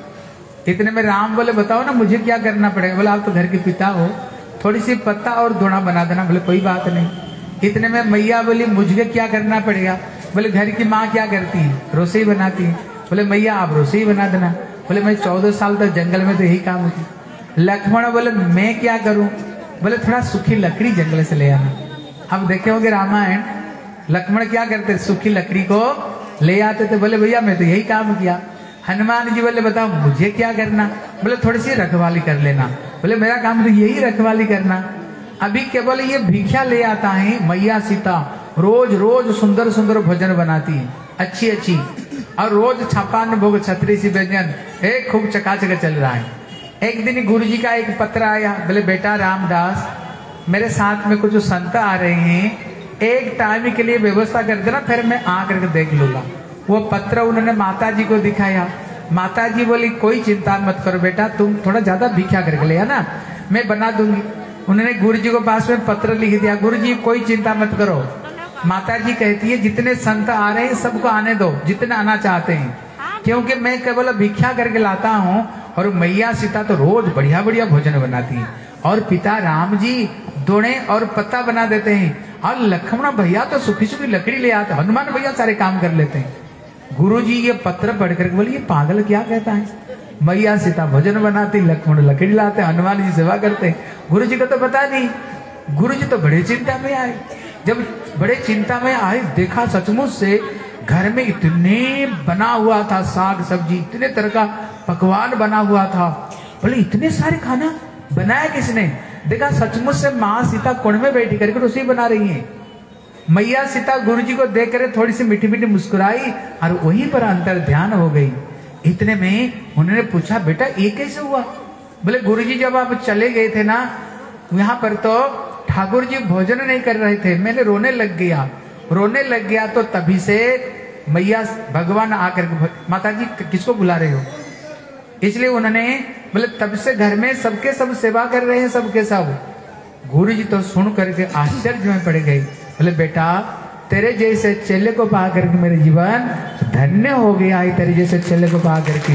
इतने में राम बोले बताओ ना मुझे क्या करना पड़ेगा। बोले आप तो घर के पिता हो, थोड़ी सी पत्ता और दोना बना देना। बोले कोई बात नहीं। इतने में मैया बोली मुझे क्या करना पड़ेगा। बोले घर की माँ क्या करती है, रोसोई बनाती है। बोले मैया आप रोसोई बना देना। बोले मैं चौदह साल तक जंगल में तो यही काम की। लक्ष्मण बोले मैं क्या करूं। बोले थोड़ा सूखी लकड़ी जंगल से ले आना। अब देखे होंगे रामायण, लक्ष्मण क्या करते, सूखी लकड़ी को ले आते थे। बोले भैया मैं तो यही काम किया। हनुमान जी बोले बताओ मुझे क्या करना। बोले थोड़ी सी रखवाली कर लेना। बोले मेरा काम तो यही रखवाली करना। अभी केवल ये भिक्षा ले आता है। मैया सीता रोज रोज सुंदर सुंदर भोजन बनाती है, अच्छी अच्छी, और रोज छप्पन भोग छत्री सी व्यंजन एक खूब चकाचक चल रहा है। एक दिन गुरु जी का एक पत्र आया। बोले बेटा रामदास मेरे साथ में कुछ संत आ रहे हैं, एक टाइम के लिए व्यवस्था कर देना, फिर मैं आकर के देख लूंगा। वो पत्र उन्होंने माता जी को दिखाया। माता जी बोली कोई चिंता मत करो बेटा, तुम थोड़ा ज्यादा भिक्षा करके ले आना, मैं बना दूंगी। उन्होंने गुरु जी को पास में पत्र लिख दिया, गुरु जी कोई चिंता मत करो। माता जी कहती है जितने संत आ रहे हैं सबको आने दो, जितने आना चाहते हैं, क्योंकि मैं केवल भिक्षा करके लाता हूँ और मैया सीता तो रोज बढ़िया बढ़िया भोजन बनाती है, और पिता राम जी दोने और पत्ता बना देते हैं, और लक्ष्मण भैया तो सूखी सूखी लकड़ी ले आते, हनुमान भैया सारे काम कर लेते हैं। गुरु जी ये पत्र पढ़कर बोले ये पागल क्या कहता है। मैया सीता भोजन बनाती, लक्ष्मण लकड़ी लाते, हनुमान जी सेवा करते। गुरु जी को तो पता नहीं। गुरु जी तो बड़े चिंता में आए। जब बड़े चिंता में आए, देखा सचमुच से घर में इतने बना हुआ था, साग सब्जी, इतने तरह का पकवान बना हुआ था। बोले इतने सारे खाना बनाया किसने। देखा सचमुच से माँ सीता कोण में बैठी करके रसोई बना रही है। मैया सीता गुरु जी को देख कर थोड़ी सी मीठी मीठी मुस्कुराई और वहीं पर अंतर ध्यान हो गई। इतने में उन्होंने पूछा बेटा ये कैसे हुआ। बोले गुरु जी जब आप चले गए थे ना, यहाँ पर तो ठाकुर जी भोजन नहीं कर रहे थे, मैंने रोने लग गया। रोने लग गया तो तभी से मैया भगवान आकर, माता जी किसको बुला रहे हो, इसलिए उन्होंने बोले तब से घर में सबके सब सेवा कर रहे हैं, सबके सब। गुरु जी तो सुन करके आश्चर्य में पड़ गए। बोले बेटा तेरे जैसे चेले को पा करके मेरे जीवन धन्य हो गया है, तेरे जैसे चेले को पा करके।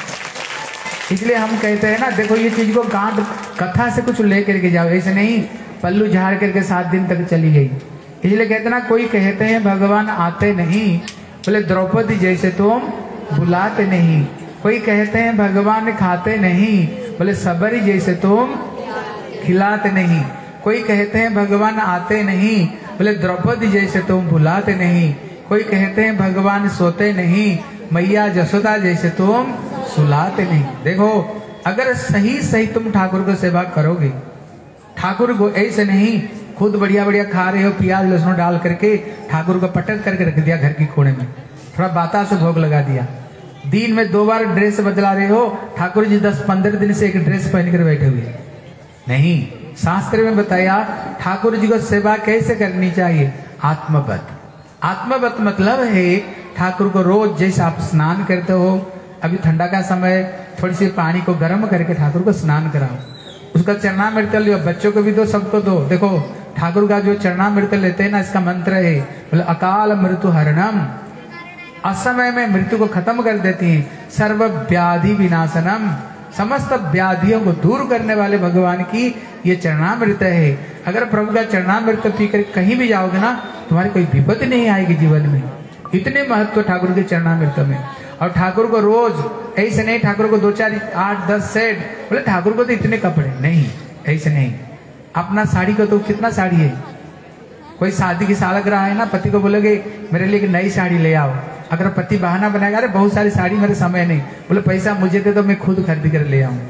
इसलिए हम कहते हैं ना, देखो ये चीज को गांठ कथा से कुछ ले करके जाओ, ऐसे नहीं पल्लू झाड़ करके सात दिन तक चली गई। इसलिए कहते ना, कोई कहते हैं भगवान आते नहीं, बोले द्रौपदी जैसे तुम बुलाते नहीं। कोई कहते हैं भगवान खाते नहीं, बोले सबरी जैसे तुम खिलाते नहीं। कोई कहते हैं भगवान आते नहीं, बोले द्रौपदी जैसे तुम बुलाते नहीं। कोई कहते हैं भगवान सोते नहीं, मैया जसोदा जैसे तुम सुलाते नहीं। देखो अगर सही सही तुम ठाकुर को सेवा करोगे, ठाकुर को ऐसे नहीं खुद बढ़िया बढ़िया खा रहे हो, प्याज लहसुन डाल करके ठाकुर को पटक करके रख दिया घर की कोने में, थोड़ा बाता से भोग लगा दिया, दिन में दो बार ड्रेस बदला रहे हो, ठाकुर जी दस पंद्रह दिन से एक ड्रेस पहन कर बैठे हुए नहीं। शास्त्र में बताया ठाकुर जी को सेवा कैसे करनी चाहिए, आत्मवत। आत्मवत मतलब है ठाकुर को रोज जैसे आप स्नान करते हो, अभी ठंडा का समय थोड़ी सी पानी को गर्म करके ठाकुर को स्नान कराओ, उसका चरणामृत लियो, बच्चों को भी दो, सबको दो। देखो ठाकुर का जो चरणामृत लेते हैं ना, इसका मंत्र है बोले अकाल मृत्यु हरणम, असमय में मृत्यु को खत्म कर देती हैं, सर्व व्याधि विनाशनम, समस्त व्याधियों को दूर करने वाले भगवान की ये चरणामृत है। अगर प्रभु का चरणामृत पीकर कहीं भी जाओगे ना, तुम्हारी कोई विपत्ति नहीं आएगी जीवन में। इतने महत्व ठाकुर के चरणामृत में। और ठाकुर को रोज ऐसे नहीं, ठाकुर को दो चार आठ दस सेट, बोले ठाकुर को तो इतने कपड़े नहीं, ऐसे नहीं। अपना साड़ी को तो कितना साड़ी है, कोई शादी की सालगिरह है ना, पति को बोलोगे मेरे लिए एक नई साड़ी ले आओ, अगर पति बहाना बनाएगा अरे बहुत सारी साड़ी मेरे समय नहीं, बोले पैसा मुझे दे तो मैं खुद खरीद कर ले आऊं।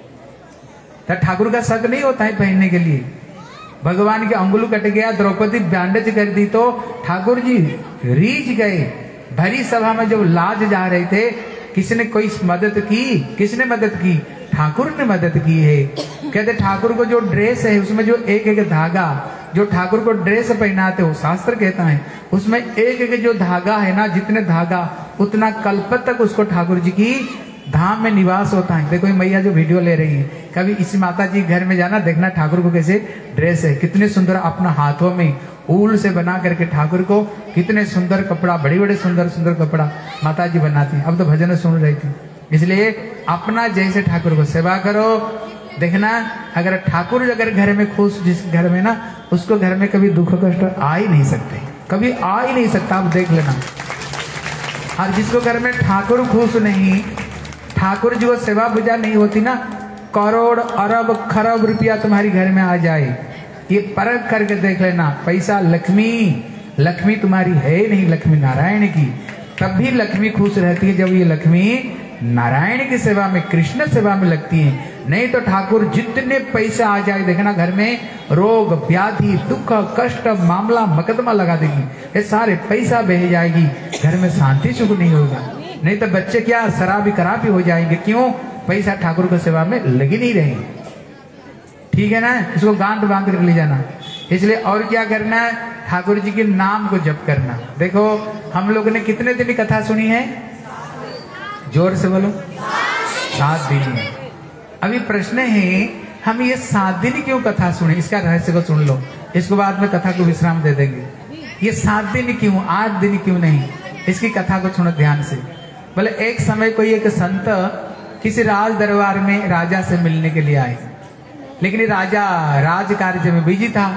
तो ठाकुर का शक नहीं होता है पहनने के लिए। भगवान के अंगुल कट गया, द्रौपदी बैंडेज कर दी तो ठाकुर जी रीझ गए। भरी सभा में जब लाज जा रहे थे, किसने कोई मदद की? किसने मदद की? ठाकुर ने मदद की है। कहते ठाकुर को जो ड्रेस है उसमें जो एक एक धागा, जो ठाकुर को ड्रेस पहनाते हो, शास्त्र कहता है उसमें एक एक जो धागा है ना, जितने धागा उतना कल्प तक उसको ठाकुर जी की धाम में निवास होता है। देखो ये मैया जो वीडियो ले रही है, कभी इसी माता जी घर में जाना, देखना ठाकुर को कैसे ड्रेस है, कितने सुंदर, अपना हाथों में ऊल से बना करके ठाकुर को कितने सुंदर कपड़ा, बड़े बड़े सुंदर सुंदर कपड़ा माता जी बनाती है। अब तो भजन सुन रही थी, इसलिए अपना जैसे ठाकुर को सेवा करो। देखना अगर ठाकुर अगर घर में खुश, जिस घर में ना, उसको घर में कभी दुख कष्ट आ ही नहीं सकते, कभी आ ही नहीं सकता, आप देख लेना। और जिसको घर में ठाकुर खुश नहीं, ठाकुर जी को सेवा पूजा नहीं होती ना, करोड़ अरब खरब रुपया तुम्हारी घर में आ जाए, ये परख करके देख लेना। पैसा लक्ष्मी, लक्ष्मी तुम्हारी है नहीं, लक्ष्मी नारायण की। तब भी लक्ष्मी खुश रहती है जब ये लक्ष्मी नारायण की सेवा में, कृष्ण सेवा में लगती है। नहीं तो ठाकुर जितने पैसे आ जाए, देखना घर में रोग व्याधि दुख कष्ट मामला मुकदमा लगा देगी, ये सारे पैसा बह जाएगी, घर में शांति सुख नहीं होगा। नहीं तो बच्चे क्या शराबी खराबी हो जाएंगे, क्यों? पैसा ठाकुर की सेवा में लगी नहीं रहेगी। ठीक है ना, इसको गांठ बांध कर ले जाना। इसलिए और क्या करना है, ठाकुर जी के नाम को जप करना। देखो हम लोगों ने कितने दिन की कथा सुनी है, जोर से बोलो, सात दिन है। अभी प्रश्न है हम ये सात दिन क्यों कथा सुने, इसका रहस्य को सुन लो, इसको बाद में कथा को विश्राम दे देंगे। ये सात दिन क्यों, आठ दिन क्यों नहीं, इसकी कथा को सुनो ध्यान से। बोले एक समय कोई एक संत किसी राज दरबार में राजा से मिलने के लिए आए, लेकिन राजा राज कार्य में बिजी था।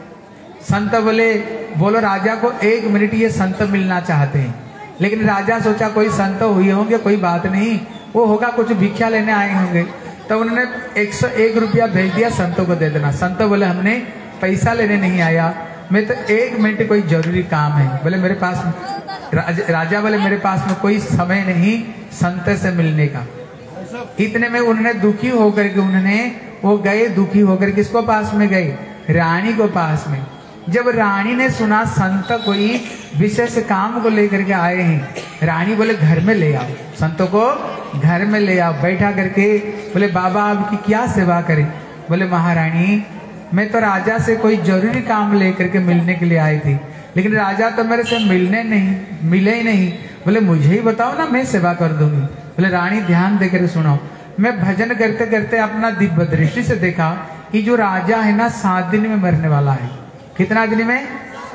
संत बोले बोलो राजा को एक मिनट ये संत मिलना चाहते हैं। लेकिन राजा सोचा कोई संत हुए होंगे, कोई बात नहीं, वो होगा कुछ भिक्षा लेने आए होंगे। तो उन्होंने एक सौ एक रुपया भेज दिया, संतों को दे देना। संत बोले हमने पैसा लेने नहीं आया, मैं तो एक मिनट कोई जरूरी काम है। बोले मेरे पास, राज, राजा बोले मेरे पास में कोई समय नहीं संत से मिलने का। इतने में उन्होंने दुखी होकर के उन्होंने वो गए, दुखी होकर किसको पास में गए, रानी को पास में। जब रानी ने सुना संत कोई विशेष काम को लेकर के आए हैं, रानी बोले घर में ले आओ, संतों को घर में ले आओ, बैठा करके बोले बाबा आपकी क्या सेवा करें। बोले महारानी मैं तो राजा से कोई जरूरी काम लेकर के मिलने के लिए आई थी, लेकिन राजा तो मेरे से मिलने नहीं मिले ही नहीं। बोले मुझे ही बताओ ना, मैं सेवा कर दूंगी। बोले रानी ध्यान देकर सुनो, मैं भजन करते करते अपना दिव्य दृष्टि से देखा कि जो राजा है ना सात दिन में मरने वाला है। कितना दिन में?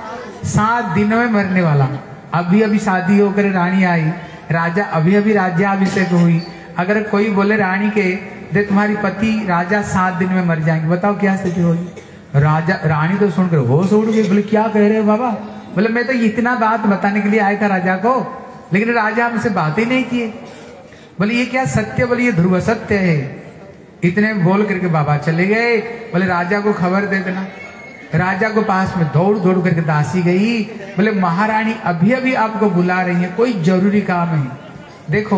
सात दिनों में मरने वाला। अभी अभी शादी होकर रानी आई, राजा अभी अभी राज्याभिषेक हुई। अगर कोई बोले रानी के दे तुम्हारी पति राजा सात दिन में मर जाएंगे, बताओ क्या स्थिति होगी। राजा रानी तो सुनकर होश उड़ गई, बोले क्या कह रहे हो बाबा। बोले मैं तो इतना बात बताने के लिए आया था राजा को, लेकिन राजा हमसे बात ही नहीं किए। बोले ये क्या सत्य, बोले ये ध्रुव सत्य है। इतने बोल करके बाबा चले गए। बोले राजा को खबर दे देना। राजा को पास में दौड़ दौड़ करके दासी गई। बोले महारानी अभी अभी आपको बुला रही है, कोई जरूरी काम है। देखो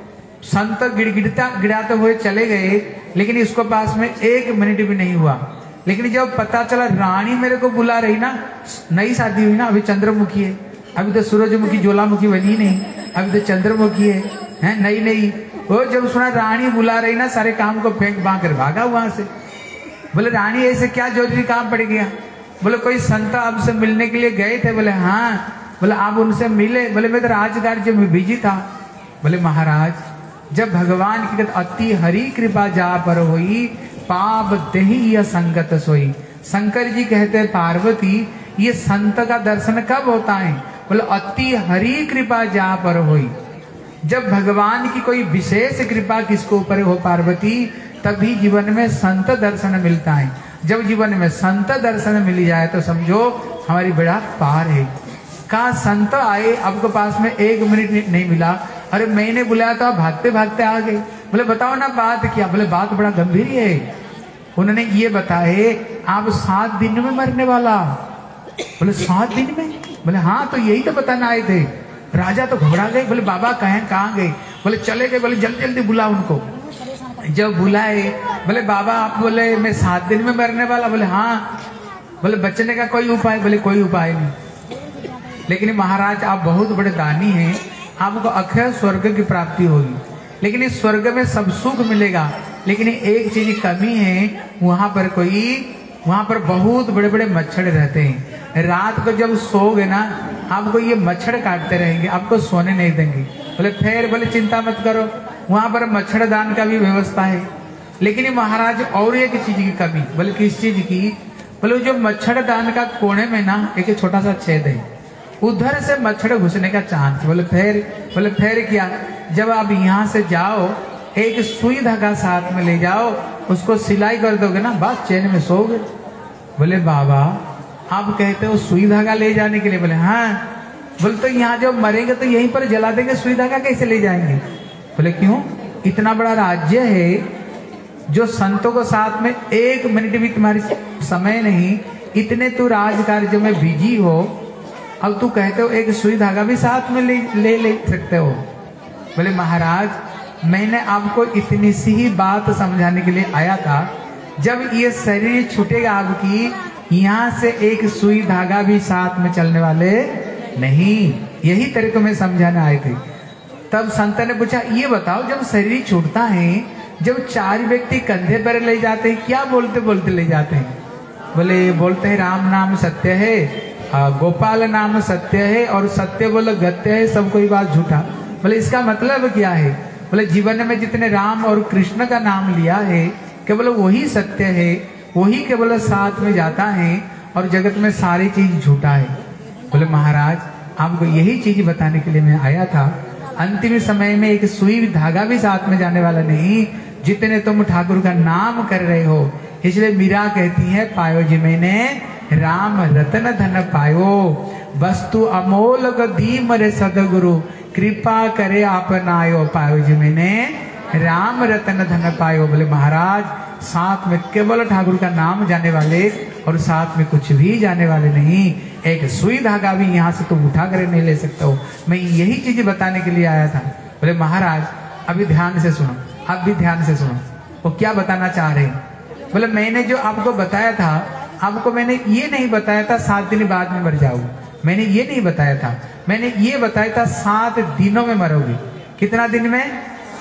संत गिड़गिड़ता गिड़ाते हुए चले गए, लेकिन इसको पास में एक मिनट भी नहीं हुआ। लेकिन जब पता चला रानी मेरे को बुला रही ना, नई शादी हुई ना, अभी चंद्रमुखी है, अभी तो सूरजमुखी ज्वालामुखी बनी नहीं, अभी तो चंद्रमुखी है, है नई नई। वो जब सुना रानी बुला रही ना, सारे काम को फेंक बांध कर भागा वहां से। बोले रानी ऐसे क्या जरूरी काम पड़ गया। बोले कोई संत आपसे मिलने के लिए गए थे। बोले हाँ। बोले आप उनसे मिले। बोले मैं तो राजकार्य में बिजी था। बोले महाराज जब भगवान की अति हरि कृपा जा पर हुई, पाप देही संगत सोई। शंकर जी कहते हैं पार्वती ये संत का दर्शन कब होता है? बोले अति हरि कृपा जहाँ पर हुई, जब भगवान की कोई विशेष कृपा किसको ऊपर हो पार्वती, तभी जीवन में संत दर्शन मिलता है। जब जीवन में संत दर्शन मिल जाए तो समझो हमारी बेड़ा पार है। कहा संत आए, आपके पास में एक मिनट नहीं मिला, अरे मैंने बुलाया तो आप भागते भागते आ गए। बोले बताओ ना बात क्या? बोले बात बड़ा गंभीर है। उन्होंने ये बताए आप सात दिन में मरने वाला। बोले सात दिन में? बोले हाँ, तो यही तो बताना आए थे। राजा तो घबरा गए, बोले बाबा कहें कहाँ गए? बोले चले गए। बोले जल्दी जल्दी बुला उनको। जब बुलाए बोले बाबा आप बोले मैं सात दिन में मरने वाला। बोले हाँ। बोले बचने का कोई उपाय? बोले कोई उपाय नहीं। लेकिन महाराज आप बहुत बड़े दानी हैं, आपको अक्षय स्वर्ग की प्राप्ति होगी, लेकिन इस स्वर्ग में सब सुख मिलेगा, लेकिन एक चीज की कमी है, वहां पर कोई वहां पर बहुत बड़े बड़े मच्छर रहते हैं। रात को जब सोओगे ना आपको ये मच्छर काटते रहेंगे, आपको सोने नहीं देंगे। बोले फिर बोले चिंता मत करो, वहां पर मच्छरदान का भी व्यवस्था है। लेकिन महाराज और एक चीज की कमी। बोले किस चीज की? बोले जो मच्छरदान का कोने में ना एक छोटा सा छेद है, उधर से मच्छर घुसने का चांस। बोले फिर बोले फिर क्या? जब आप यहाँ से जाओ एक सुई धागा साथ में ले जाओ, उसको सिलाई कर दोगे ना बस चैन में सोओगे। बोले बाबा आप कहते हो सुई धागा ले जाने के लिए? बोले हाँ। बोले तो यहाँ जब मरेंगे तो यहीं पर जला देंगे, सुई धागा कैसे ले जाएंगे? बोले क्यों? इतना बड़ा राज्य है, जो संतों को साथ में एक मिनट भी तुम्हारी समय नहीं, इतने तू राज कार्य में बिजी हो, अब तू कहते हो एक सुई धागा भी साथ में ले ले, ले सकते हो। बोले महाराज मैंने आपको इतनी सी ही बात समझाने के लिए आया था, जब ये शरीर छूटेगा आपकी, यहाँ से एक सुई धागा भी साथ में चलने वाले नहीं, यही तरीके में समझाने आए थे। तब संत ने पूछा ये बताओ जब शरीर छूटता है, जब चार व्यक्ति कंधे पर ले जाते हैं, क्या बोलते बोलते ले जाते हैं? बोले बोलते हैं राम नाम सत्य है, गोपाल नाम सत्य है, और सत्य बोलो गत्य है, सब कोई बात झूठा। बोले इसका मतलब क्या है? बोले जीवन में जितने राम और कृष्ण का नाम लिया है केवल वही सत्य है, वही केवल साथ में जाता है, और जगत में सारी चीज झूठा है। बोले महाराज आपको यही चीज बताने के लिए मैं आया था, अंतिम समय में एक सुई धागा भी साथ में जाने वाला नहीं, जितने तुम ठाकुर का नाम कर रहे हो। इसलिए मीरा कहती है पायो जी मैंने राम रतन धन पायो, वस्तु अमोल दीम रे सदगुरु, कृपा करे आपनायो। पायो जी मैंने राम रतन धन पायो। बोले महाराज साथ में केवल ठाकुर का नाम जाने वाले और साथ में कुछ भी जाने वाले नहीं, एक सुई धागा भी यहाँ से तुम उठा कर नहीं ले सकते हो। मैं यही चीज बताने के लिए आया था। बोले महाराज अभी ध्यान से सुनो, अब भी ध्यान से सुनो, वो क्या बताना चाह रहे हैं। बोले मैंने जो आपको बताया था, आपको मैंने ये नहीं बताया था सात दिन बाद में मर जाओगे, मैंने ये नहीं बताया था, मैंने ये बताया था सात दिनों में मरोगे। कितना दिन में?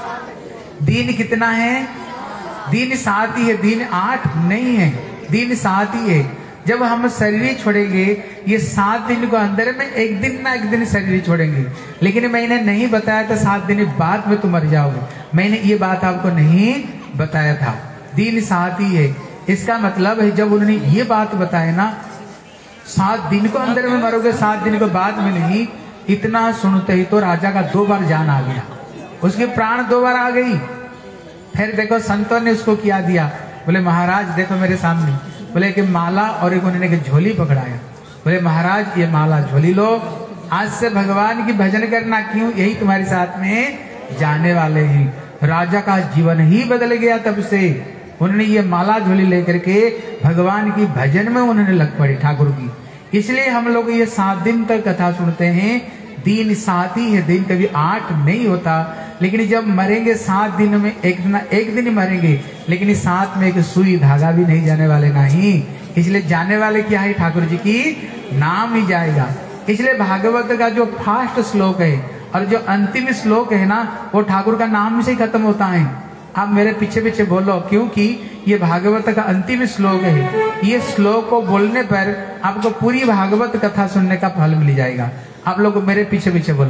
दिन कितना है? दिन सात ही है, दिन आठ नहीं है, दिन सात ही है। जब हम शरीर छोड़ेंगे ये सात दिन को अंदर में एक दिन ना एक दिन शरीर छोड़ेंगे, लेकिन मैंने नहीं बताया था सात दिन बाद में तुम मर जाओगे, मैंने ये बात आपको नहीं बताया था। दिन सात ही है, इसका मतलब है जब उन्होंने ये बात बताया ना सात दिन को अंदर में मरोगे, सात दिन को बाद में नहीं, इतना सुनते ही तो राजा का दो बार जान आ गया, उसके प्राण दो बार आ गई। फिर देखो संतों ने उसको क्या दिया। बोले महाराज देखो मेरे सामने, बोले कि माला और एक उन्होंने एक झोली पकड़ाया। बोले महाराज ये माला झोली लो, आज से भगवान की भजन करना, क्यों यही तुम्हारे साथ में जाने वाले हैं। राजा का जीवन ही बदल गया तब से। उन्होंने ये माला झोली लेकर के भगवान की भजन में उन्होंने लग पड़े ठाकुर की। इसलिए हम लोग ये सात दिन तक कथा सुनते हैं। दिन सात ही है, दिन कभी आठ नहीं होता, लेकिन जब मरेंगे सात दिन में एक दिन एक दिन ही मरेंगे, लेकिन इस साथ में एक सुई धागा भी नहीं जाने वाले नहीं। इसलिए जाने वाले क्या है? ठाकुर जी की नाम ही जाएगा। इसलिए भागवत का जो फास्ट श्लोक है और जो अंतिम श्लोक है ना, वो ठाकुर का नाम से ही खत्म होता है। आप मेरे पीछे पीछे बोलो, क्योंकि ये भागवत का अंतिम श्लोक है। ये श्लोक को बोलने पर आपको पूरी भागवत कथा सुनने का फल मिल जाएगा। आप लोग मेरे पीछे पीछे बोलो,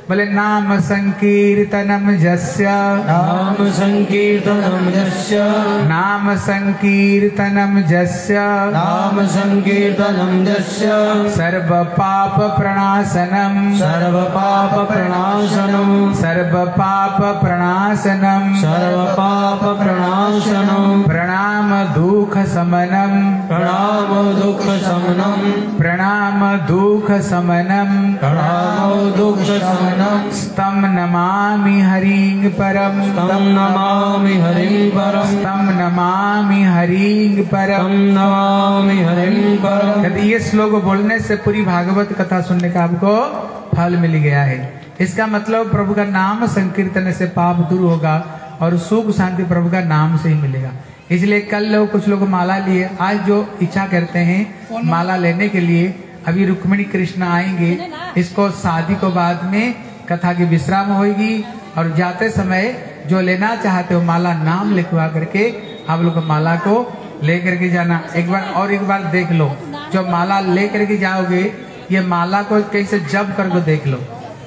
बोले नाम संकीर्तनम जस्य नाम संकीर्तनम जस्य नाम संकीर्तनम जस्य नाम संकीर्तनम जस्य सर्व पाप प्रणाशनम सर्व पाप प्रणाशनम सर्व पाप प्रणाशनम सर्व पाप प्रणाशनम प्रणाम दुख समनम प्रणाम दुख शमनम प्रणाम दुख समनम प्रणाम दुख शमनम स्तम नमामि हरिं परम तम नमामि हरिं परम तम नमामि हरिं परम तम नमामि हरिं परम। यदि ये श्लोक बोलने से पूरी भागवत कथा सुनने का आपको फल मिल गया है। इसका मतलब प्रभु का नाम संकीर्तन से पाप दूर होगा और सुख शांति प्रभु का नाम से ही मिलेगा। इसलिए कल लोग कुछ लोग माला लिए, आज जो इच्छा करते हैं माला लेने के लिए, अभी रुक्मिणी कृष्ण आएंगे, इसको शादी को बाद में कथा की विश्राम होगी और जाते समय जो लेना चाहते हो माला नाम लिखवा करके आप लोग माला को ले करके जाना। एक बार और एक बार देख लो, जो माला ले करके जाओगे ये माला को कैसे जप करके देख लो।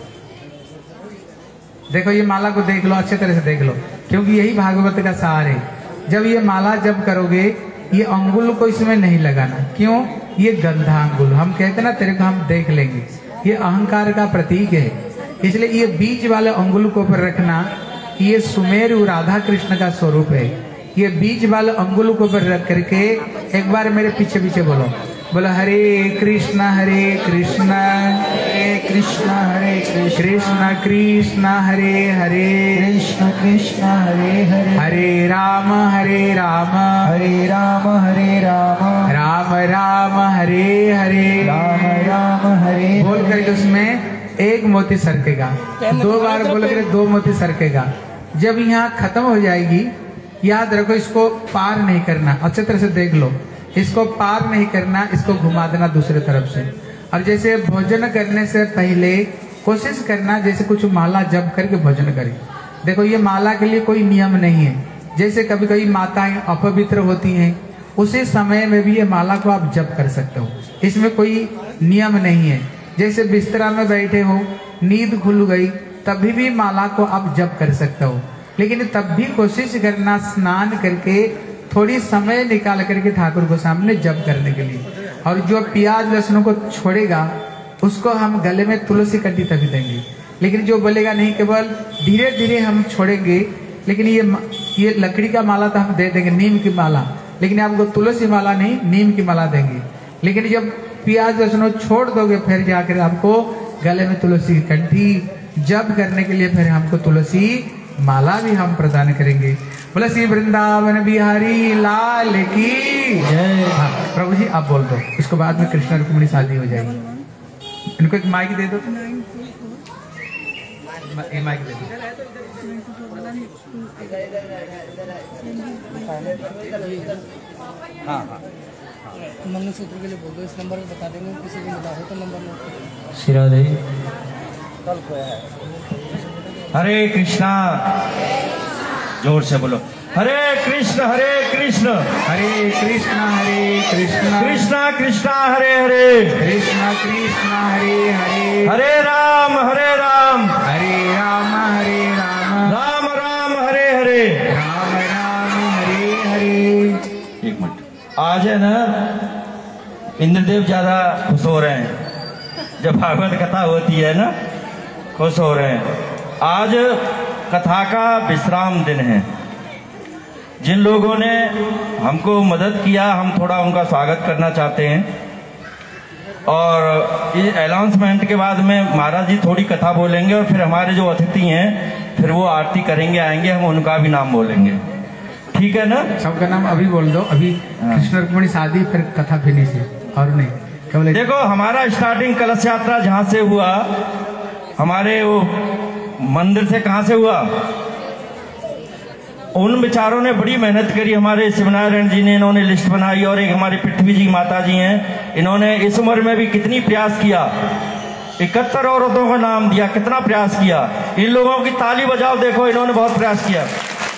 देखो ये माला को देख लो, अच्छे तरह से देख लो, क्योंकि यही भागवत का सार है। जब ये माला जप करोगे ये अंगुल को इसमें नहीं लगाना। क्यों? ये गंधा अंगुल, हम कहते ना तेरे को हम देख लेंगे, ये अहंकार का प्रतीक है। इसलिए ये बीच वाले अंगुल को ऊपर रखना, ये सुमेरु राधा कृष्ण का स्वरूप है। ये बीच वाले अंगुल को ऊपर रख करके एक बार मेरे पीछे पीछे बोलो, बोलो हरे कृष्ण हरे कृष्ण हरे कृष्ण हरे कृष्ण कृष्ण कृष्ण हरे हरे कृष्ण कृष्ण हरे हरे हरे राम हरे राम हरे राम हरे राम राम राम हरे हरे राम राम हरे बोल करके उसमें एक मोती सरकेगा, दो बार बोल करके दो मोती सरकेगा। जब यहाँ खत्म हो जाएगी, याद रखो इसको पार नहीं करना, अच्छे तरह से देख लो, इसको पार नहीं करना, इसको घुमा देना दूसरे तरफ से। और जैसे भोजन करने से पहले कोशिश करना जैसे कुछ माला जप करके भोजन करें। देखो ये माला के लिए कोई नियम नहीं है, जैसे कभी कभी माताएं अपवित्र होती हैं, उसी समय में भी ये माला को आप जप कर सकते हो, इसमें कोई नियम नहीं है। जैसे बिस्तरा में बैठे हो, नींद खुल गई, तभी भी माला को आप जप कर सकते हो, लेकिन तब भी कोशिश करना स्नान करके थोड़ी समय निकाल करके ठाकुर को सामने जप करने के लिए। और जो प्याज लहसुन को छोड़ेगा उसको हम गले में तुलसी कंठी तभी देंगे, लेकिन जो बोलेगा नहीं केवल धीरे धीरे हम छोड़ेंगे, लेकिन ये ये लकड़ी का माला तो हम दे देंगे, नीम की माला, लेकिन आपको तुलसी माला नहीं नीम की माला देंगे। लेकिन जब प्याज लहसुन छोड़ दोगे फिर जाकर आपको गले में तुलसी कंठी जप करने के लिए फिर हमको तुलसी माला भी हम प्रदान करेंगे। बोले श्री वृंदावन बिहारी लाल की जय। हाँ, प्रभु जी आप बोल दो, इसको बाद में कृष्ण रुक्मिणी शादी हो जाएगी। इनको एक माइक दे दो, एक माइक दे दो। हाँ हाँ मंगलसूत्र के लिए बोल दो, इस नंबर पे बता देंगे, किसी को मिला हो तो नंबर नोट शिरा दे। हरे कृष्णा, जोर से बोलो, हरे कृष्ण हरे कृष्ण हरे कृष्ण हरे कृष्ण कृष्णा कृष्णा हरे हरे कृष्ण कृष्ण हरे हरे हरे राम हरे राम हरे राम हरे राम राम राम हरे हरे राम राम हरे हरे। एक मिनट, आज है ना इंद्रदेव ज्यादा खुश हो रहे हैं, जब भागवत कथा होती है ना खुश हो रहे हैं। आज कथा का विश्राम दिन है। जिन लोगों ने हमको मदद किया हम थोड़ा उनका स्वागत करना चाहते हैं, और इस अनाउंसमेंट के बाद में महाराज जी थोड़ी कथा बोलेंगे और फिर हमारे जो अतिथि हैं फिर वो आरती करेंगे, आएंगे, हम उनका भी नाम बोलेंगे, ठीक है ना? सबका नाम अभी बोल दो, अभी कृष्ण रुक्मिणी शादी फिर कथा फिनिश है और नहीं केवल। देखो हमारा स्टार्टिंग कलश यात्रा जहाँ से हुआ, हमारे वो मंदिर से कहाँ से हुआ, उन बेचारों ने बड़ी मेहनत करी। हमारे शिवनारायण जी ने इन्होंने लिस्ट बनाई, और एक हमारी पृथ्वी जी माता जी हैं, इन्होंने इस उम्र में भी कितनी प्रयास किया, इकहत्तर औरतों का नाम दिया, कितना प्रयास किया। इन लोगों की ताली बजाओ, देखो इन्होंने बहुत प्रयास किया।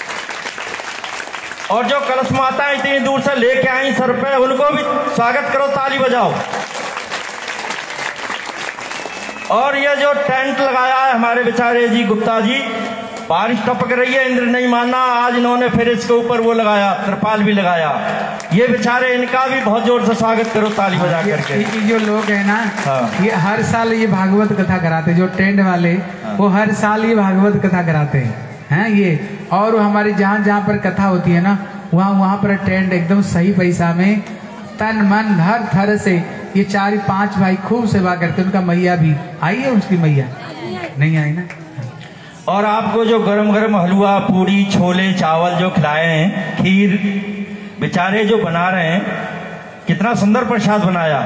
और जो कलश माता इतनी दूर से लेके आई सर पे, उनको भी स्वागत करो, ताली बजाओ। और ये जो टेंट लगाया है हमारे बेचारे जी गुप्ता जी, बारिश टपक रही है, इंद्र नहीं माना, आज इन्होंने फिर इसके ऊपर वो लगाया, त्रिपाल भी लगाया। ये बेचारे, इनका भी बहुत जोर से स्वागत करो ताली बजा करके। ये जो लोग है ना, हाँ। ये हर साल ये भागवत कथा कराते, जो टेंट वाले, हाँ। वो हर साल ये भागवत कथा कराते हैं हैं ये। और हमारे जहाँ जहाँ पर कथा होती है ना, वहाँ वहाँ पर टेंट एकदम सही पैसा में, तन मन हर तरह से ये चार पांच भाई खूब सेवा करते। उनका मैया भी आई है, उसकी मैया नहीं आई ना। और आपको जो गरम गरम हलवा, पूरी, छोले, चावल जो खिलाए हैं, खीर बेचारे जो बना रहे हैं, कितना सुंदर प्रसाद बनाया,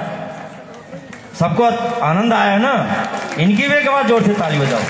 सबको आनंद आया ना। इनकी भी एक बार जोर से ताली बजाओ।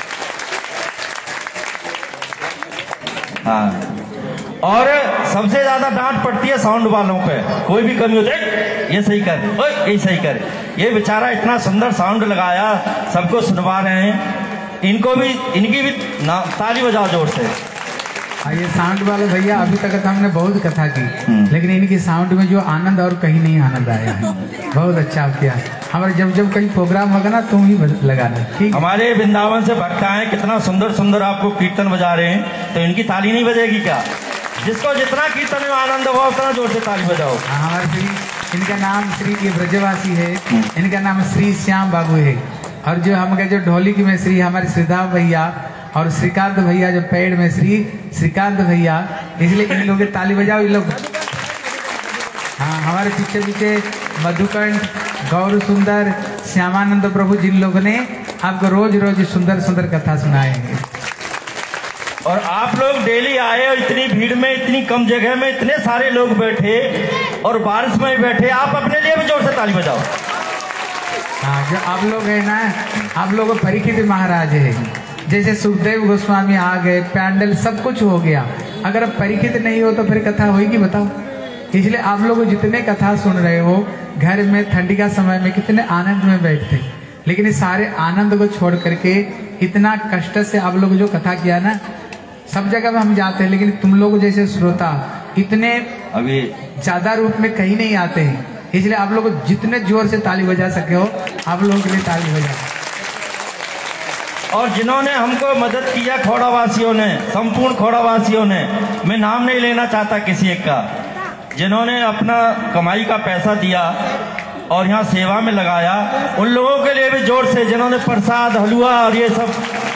हाँ, और सबसे ज्यादा डांट पड़ती है साउंड वालों पे, कोई भी कमी होती है, ये सही कर, ओए ये सही कर। ये बेचारा इतना सुंदर साउंड लगाया, सबको सुनवा रहे हैं, इनको भी, इनकी भी ताली बजाओ जोर से। हाँ, ये साउंड वाले भैया, अभी तक हमने बहुत कथा की, लेकिन इनकी साउंड में जो आनंद और कहीं नहीं आनंद आया है। बहुत अच्छा किया। हमारे जब जब कहीं प्रोग्राम होगा ना, तुम ही लगाना, ठीक। हमारे वृंदावन से भक्त आए, कितना सुंदर सुंदर आपको कीर्तन बजा रहे हैं, तो इनकी ताली नहीं बजेगी क्या? जिसको जितना कीर्तन में आनंद हुआ उतना जोर से ताली बजाओ। हमारे श्री, इनका नाम श्री, ये ब्रजवासी है, इनका नाम श्री श्याम बाबू है। और जो हम जो ढोली की में श्री हमारे श्रीधाम भैया, और श्रीकांत भैया जो पेड़ में श्री श्रीकांत भैया, इसलिए इन लोग ताली बजाओ। इन लोग, हाँ, हमारे पीछे पीछे मधुकंठ, गौर सुंदर, श्यामानंद प्रभु, जिन लोगों ने आपको रोज रोज सुंदर सुंदर कथा सुनाए हैं। और आप लोग डेली आए, और इतनी भीड़ में, इतनी कम जगह में इतने सारे लोग बैठे, और बारिश में बैठे, आप अपने लिए भी जोर से ताली बजाओ। हाँ, जो आप लोग है ना, आप लोग परीक्षित महाराज है, जैसे सुखदेव गोस्वामी आ गए, पैंडल सब कुछ हो गया। अगर आप परीक्षित नहीं हो तो फिर कथा होगी बताओ। इसलिए आप लोग जितने कथा सुन रहे हो, घर में ठंडी का समय में कितने आनंद में बैठते, लेकिन इस सारे आनंद को छोड़ करके इतना कष्ट से आप लोग जो कथा किया ना, सब जगह में हम जाते हैं, लेकिन तुम लोग जैसे श्रोता इतने अभी ज्यादा रूप में कहीं नहीं आते हैं। इसलिए आप लोग जितने जोर से ताली बजा सके हो, आप लोगों के लिए ताली बजा। और जिन्होंने हमको मदद किया, खोड़ावासियों ने, संपूर्ण खोड़ावासियों ने, मैं नाम नहीं लेना चाहता किसी एक का, जिन्होंने अपना कमाई का पैसा दिया और यहाँ सेवा में लगाया, उन लोगों के लिए भी जोर से, जिन्होंने प्रसाद, हलवा और ये सब,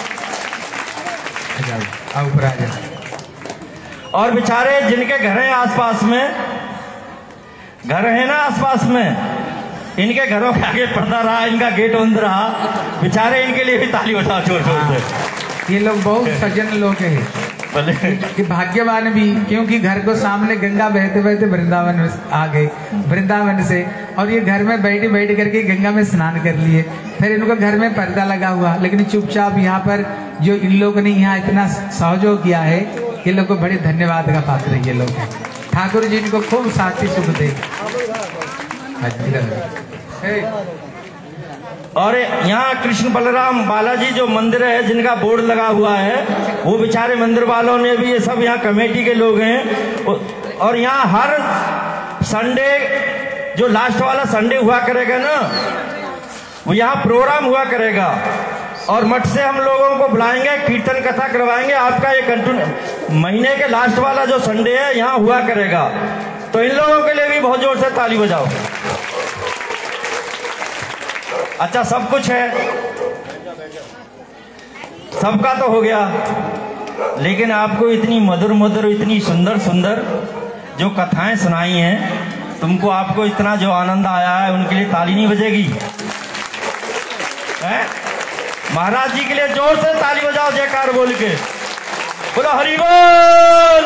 ऊपर आ जाओ। और बेचारे जिनके घर हैं आसपास में, घर है ना आसपास में, इनके घरों के आगे पर्दा रहा, इनका गेट बंद रहा, बेचारे इनके लिए भी ताली बजाओ जोर जोर से। ये लोग बहुत सज्जन लोग हैं, कि भाग्यवान भी, क्योंकि घर को सामने गंगा बहते बहते वृंदावन में आ गए, वृंदावन से, और ये घर में बैठे बैठ करके गंगा में स्नान कर लिए। फिर इनको घर में पर्दा लगा हुआ, लेकिन चुपचाप यहाँ पर जो इन लोगों ने यहाँ इतना सहयोग किया है, ये लोग को बड़े धन्यवाद का पात्र ये लोग हैं। ठाकुर जी इनको खूब शांति सुख दे। और यहाँ कृष्ण बलराम बालाजी जो मंदिर है, जिनका बोर्ड लगा हुआ है, वो बेचारे मंदिर वालों ने भी, ये सब यहाँ कमेटी के लोग हैं। और यहाँ हर संडे, जो लास्ट वाला संडे हुआ करेगा ना, वो यहाँ प्रोग्राम हुआ करेगा, और मठ से हम लोगों को बुलाएंगे, कीर्तन कथा करवाएंगे। आपका ये कंटिन्यू महीने के लास्ट वाला जो संडे है यहाँ हुआ करेगा, तो इन लोगों के लिए भी बहुत जोर से ताली बजाओ। अच्छा, सब कुछ है, सबका तो हो गया, लेकिन आपको इतनी मधुर मधुर, इतनी सुंदर सुंदर जो कथाएं सुनाई हैं, तुमको, आपको इतना जो आनंद आया है, उनके लिए ताली नहीं बजेगी? है? महाराज जी के लिए जोर से ताली बजाओ, जयकार बोल के बोलो हरि बोल,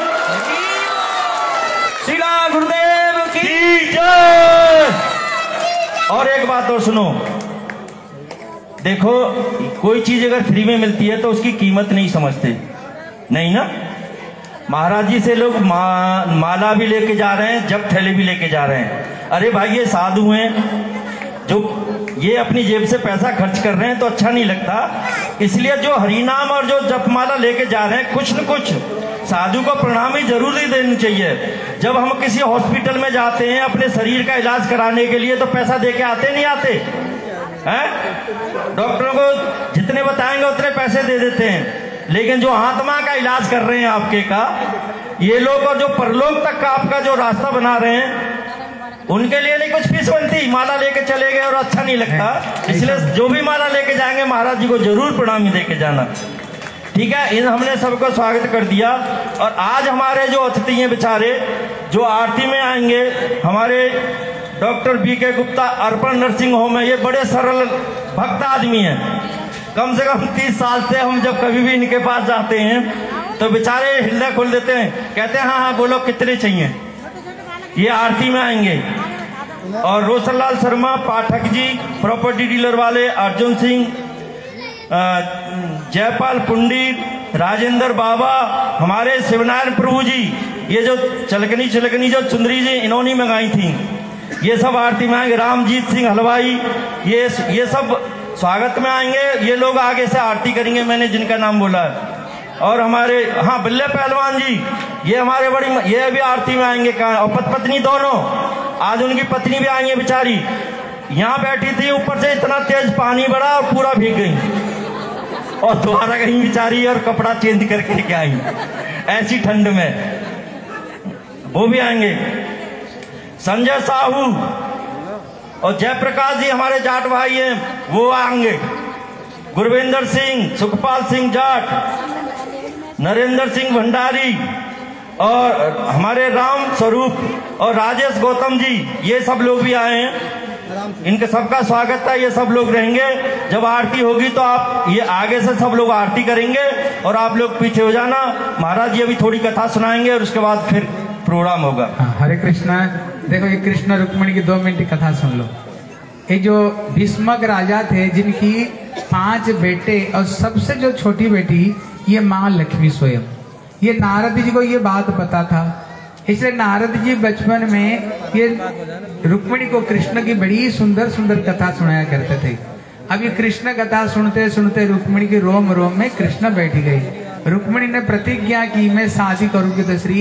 श्रीला गुरुदेव की जय। और एक बात और सुनो, देखो, कोई चीज अगर फ्री में मिलती है तो उसकी कीमत नहीं समझते, नहीं ना। महाराज जी से लोग मा, माला भी लेके जा रहे हैं, जब थैले भी लेके जा रहे हैं। अरे भाई, ये साधु हैं, जो ये अपनी जेब से पैसा खर्च कर रहे हैं, तो अच्छा नहीं लगता। इसलिए जो हरिनाम और जो जपमाला लेके जा रहे हैं, कुछ न कुछ साधु को प्रणाम ही जरूर ही देनी चाहिए। जब हम किसी हॉस्पिटल में जाते हैं अपने शरीर का इलाज कराने के लिए, तो पैसा दे के आते नहीं आते हैं? डॉक्टरों को जितने बताएंगे उतने पैसे दे देते हैं, लेकिन जो आत्मा का इलाज कर रहे हैं आपके का ये लोग, और जो परलोक तक का आपका जो रास्ता बना रहे हैं, उनके लिए नहीं कुछ फीस बनती। माला लेके चले गए और अच्छा नहीं लगता, इसलिए जो भी माला लेके जाएंगे महाराज जी को जरूर प्रणामी देके जाना। ठीक है, इन हमने सबको स्वागत कर दिया। और आज हमारे जो अतिथि हैं बेचारे जो आरती में आएंगे, हमारे डॉक्टर बी के गुप्ता अर्पण नर्सिंग होम है। ये बड़े सरल भक्त आदमी हैं, कम से कम तीस साल से हम जब कभी भी इनके पास जाते हैं तो बेचारे हृदय खोल देते हैं, कहते हैं हाँ हाँ बोलो कितने चाहिए। ये आरती में आएंगे। और रोशनलाल शर्मा पाठक जी प्रॉपर्टी डीलर वाले, अर्जुन सिंह, जयपाल पंडित, राजेंद्र बाबा, हमारे शिवनारायण प्रभु जी, ये जो चलकनी चलकनी जो चुंदरी जी इन्होंने मंगाई थी, ये सब आरती में आएंगे। रामजीत सिंह हलवाई, ये ये सब स्वागत में आएंगे। ये लोग आगे से आरती करेंगे, मैंने जिनका नाम बोला है। और हमारे हाँ बल्ले पहलवान जी, ये हमारे बड़ी, ये भी आरती में आएंगे। और पत पत्नी दोनों, आज उनकी पत्नी भी आई है बेचारी, यहाँ बैठी थी, ऊपर से इतना तेज पानी बढ़ा और पूरा भीग गई और दोबारा गई बेचारी और कपड़ा चेंज करके लेके आई ऐसी ठंड में, वो भी आएंगे। संजय साहू और जयप्रकाश जी हमारे जाट भाई हैं, वो आएंगे। गुरविंदर सिंह, सुखपाल सिंह जाट, नरेंद्र सिंह भंडारी और हमारे राम स्वरूप और राजेश गौतम जी, ये सब लोग भी आए हैं। इनके सबका स्वागत है। ये सब लोग रहेंगे। जब आरती होगी तो आप ये आगे से सब लोग आरती करेंगे और आप लोग पीछे हो जाना। महाराज जी अभी थोड़ी कथा सुनाएंगे और उसके बाद फिर प्रोग्राम होगा। हरे कृष्णा। देखो ये कृष्ण रुक्मिणी की दो मिनट की कथा सुन लो। ये जो भीष्मक राजा थे, जिनकी पांच बेटे और सबसे जो छोटी बेटी ये माँ लक्ष्मी स्वयं, ये नारद जी को ये बात पता था, इसलिए नारद जी बचपन में ये रुक्मिणी को कृष्ण की बड़ी सुंदर सुंदर कथा सुनाया करते थे। अब ये कृष्ण कथा सुनते सुनते रुक्मिणी के रोम रोम में कृष्ण बैठ गई। रुक्मिणी ने प्रतिज्ञा की मैं शादी करूंगी तो श्री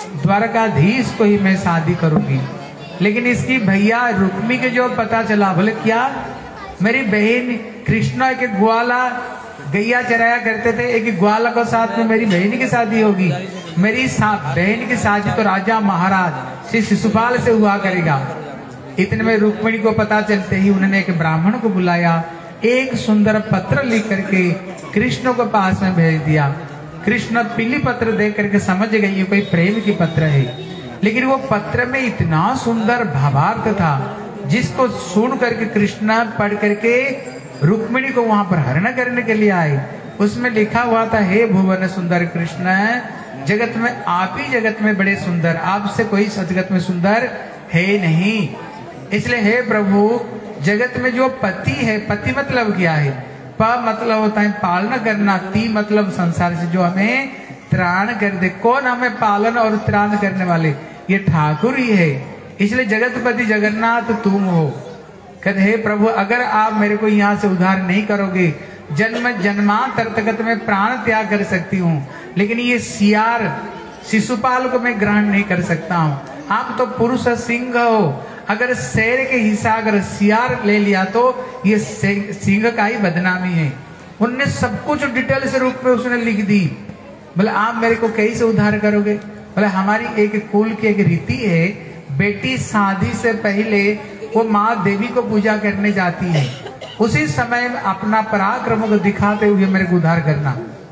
द्वारकाधीश को ही मैं शादी करूंगी। लेकिन इसकी भैया रुक्मी के जो पता चला, बोले क्या, मेरी बहन कृष्णा के ग्वाला गैया चराया करते थे, एक ग्वाला के साथ में मेरी बहन की शादी होगी। मेरी बहन की शादी तो राजा महाराज श्री शिशुपाल से हुआ करेगा। इतने में रुक्मिणी को पता चलते ही उन्होंने एक ब्राह्मण को बुलाया, एक सुंदर पत्र लिख करके कृष्ण को पास में भेज दिया। कृष्ण पीली पत्र देख करके समझ गए ये कोई प्रेम की पत्र है, लेकिन वो पत्र में इतना सुंदर भावार्थ था जिसको सुन करके कृष्ण पढ़ करके रुक्मिणी को वहां पर हरण करने के लिए आए। उसमें लिखा हुआ था, हे भुवन सुंदर कृष्ण, जगत में आप ही जगत में बड़े सुंदर, आपसे कोई जगत में सुंदर है नहीं। इसलिए हे प्रभु, जगत में जो पति है, पति मतलब क्या है, प मतलब होता है पालना करना, ती मतलब संसार से जो हमें त्राण कर दे। कौन हमें पालन और त्राण करने वाले, ये ठाकुर ही है। इसलिए जगतपति जगन्नाथ तुम हो। कहते हे प्रभु, अगर आप मेरे को यहाँ से उद्धार नहीं करोगे, जन्म जन्मांतर तक मैं प्राण त्याग कर सकती हूँ, लेकिन ये सियार शिशुपाल को मैं ग्रहण नहीं कर सकता हूँ। आप तो पुरुष सिंह हो, अगर शेर के हिस्सा अगर सियार ले लिया तो ये सिंह का ही बदनामी है। उनने सब कुछ डिटेल से रूप में उसने लिख दी। बोले आप मेरे को कैसे उद्धार करोगे? बोले हमारी एक कुल की एक रीति है, बेटी शादी से पहले वो माँ देवी को पूजा करने जाती है, उसी समय अपना पराक्रम को दिखाते हुए मेरे को उद्धार करना।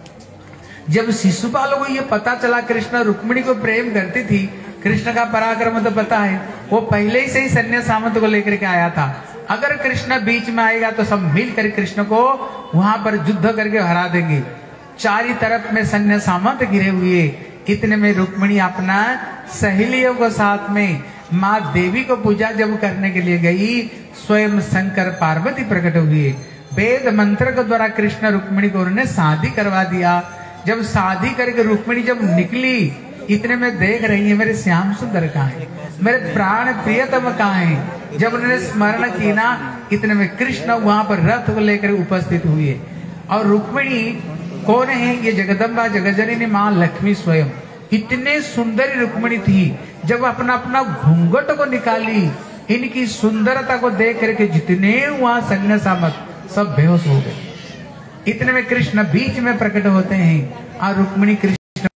जब शिशुपाल को ये पता चला कृष्ण रुक्मिणी को प्रेम करती थी, कृष्ण का पराक्रम तो पता है, वो पहले ही से ही सैन्य सामंत को लेकर के आया था। अगर कृष्ण बीच में आएगा तो सब मिलकर कृष्ण को वहां पर युद्ध करके हरा देंगे। चारी तरफ में सैन्य सामंत घिरे हुए। इतने में रुक्मिणी अपना सहेलियों के साथ में माँ देवी को पूजा जब करने के लिए गई, स्वयं शंकर पार्वती प्रकट हुए। वेद मंत्र के द्वारा कृष्ण रुक्मिणी को उन्होंने शादी करवा दिया। जब शादी करके रुक्मिणी जब निकली, इतने में देख रही है मेरे श्याम सुंदर कहाँ है, मेरे प्राण प्रियतम कहाँ है। जब उन्होंने स्मरण की ना, इतने में कृष्ण वहां पर रथ को लेकर उपस्थित हुए। और रुक्मिणी कौन है? ये जगदम्बा जगजननी माँ लक्ष्मी स्वयं। इतने सुंदर रुक्मिणी थी, जब अपना अपना घूंघट को निकाली इनकी सुंदरता को देख करके जितने वहां सैन्य सामंत सब बेहोश हो गए। इतने में कृष्ण बीच में प्रकट होते हैं और रुक्मिणी कृष्ण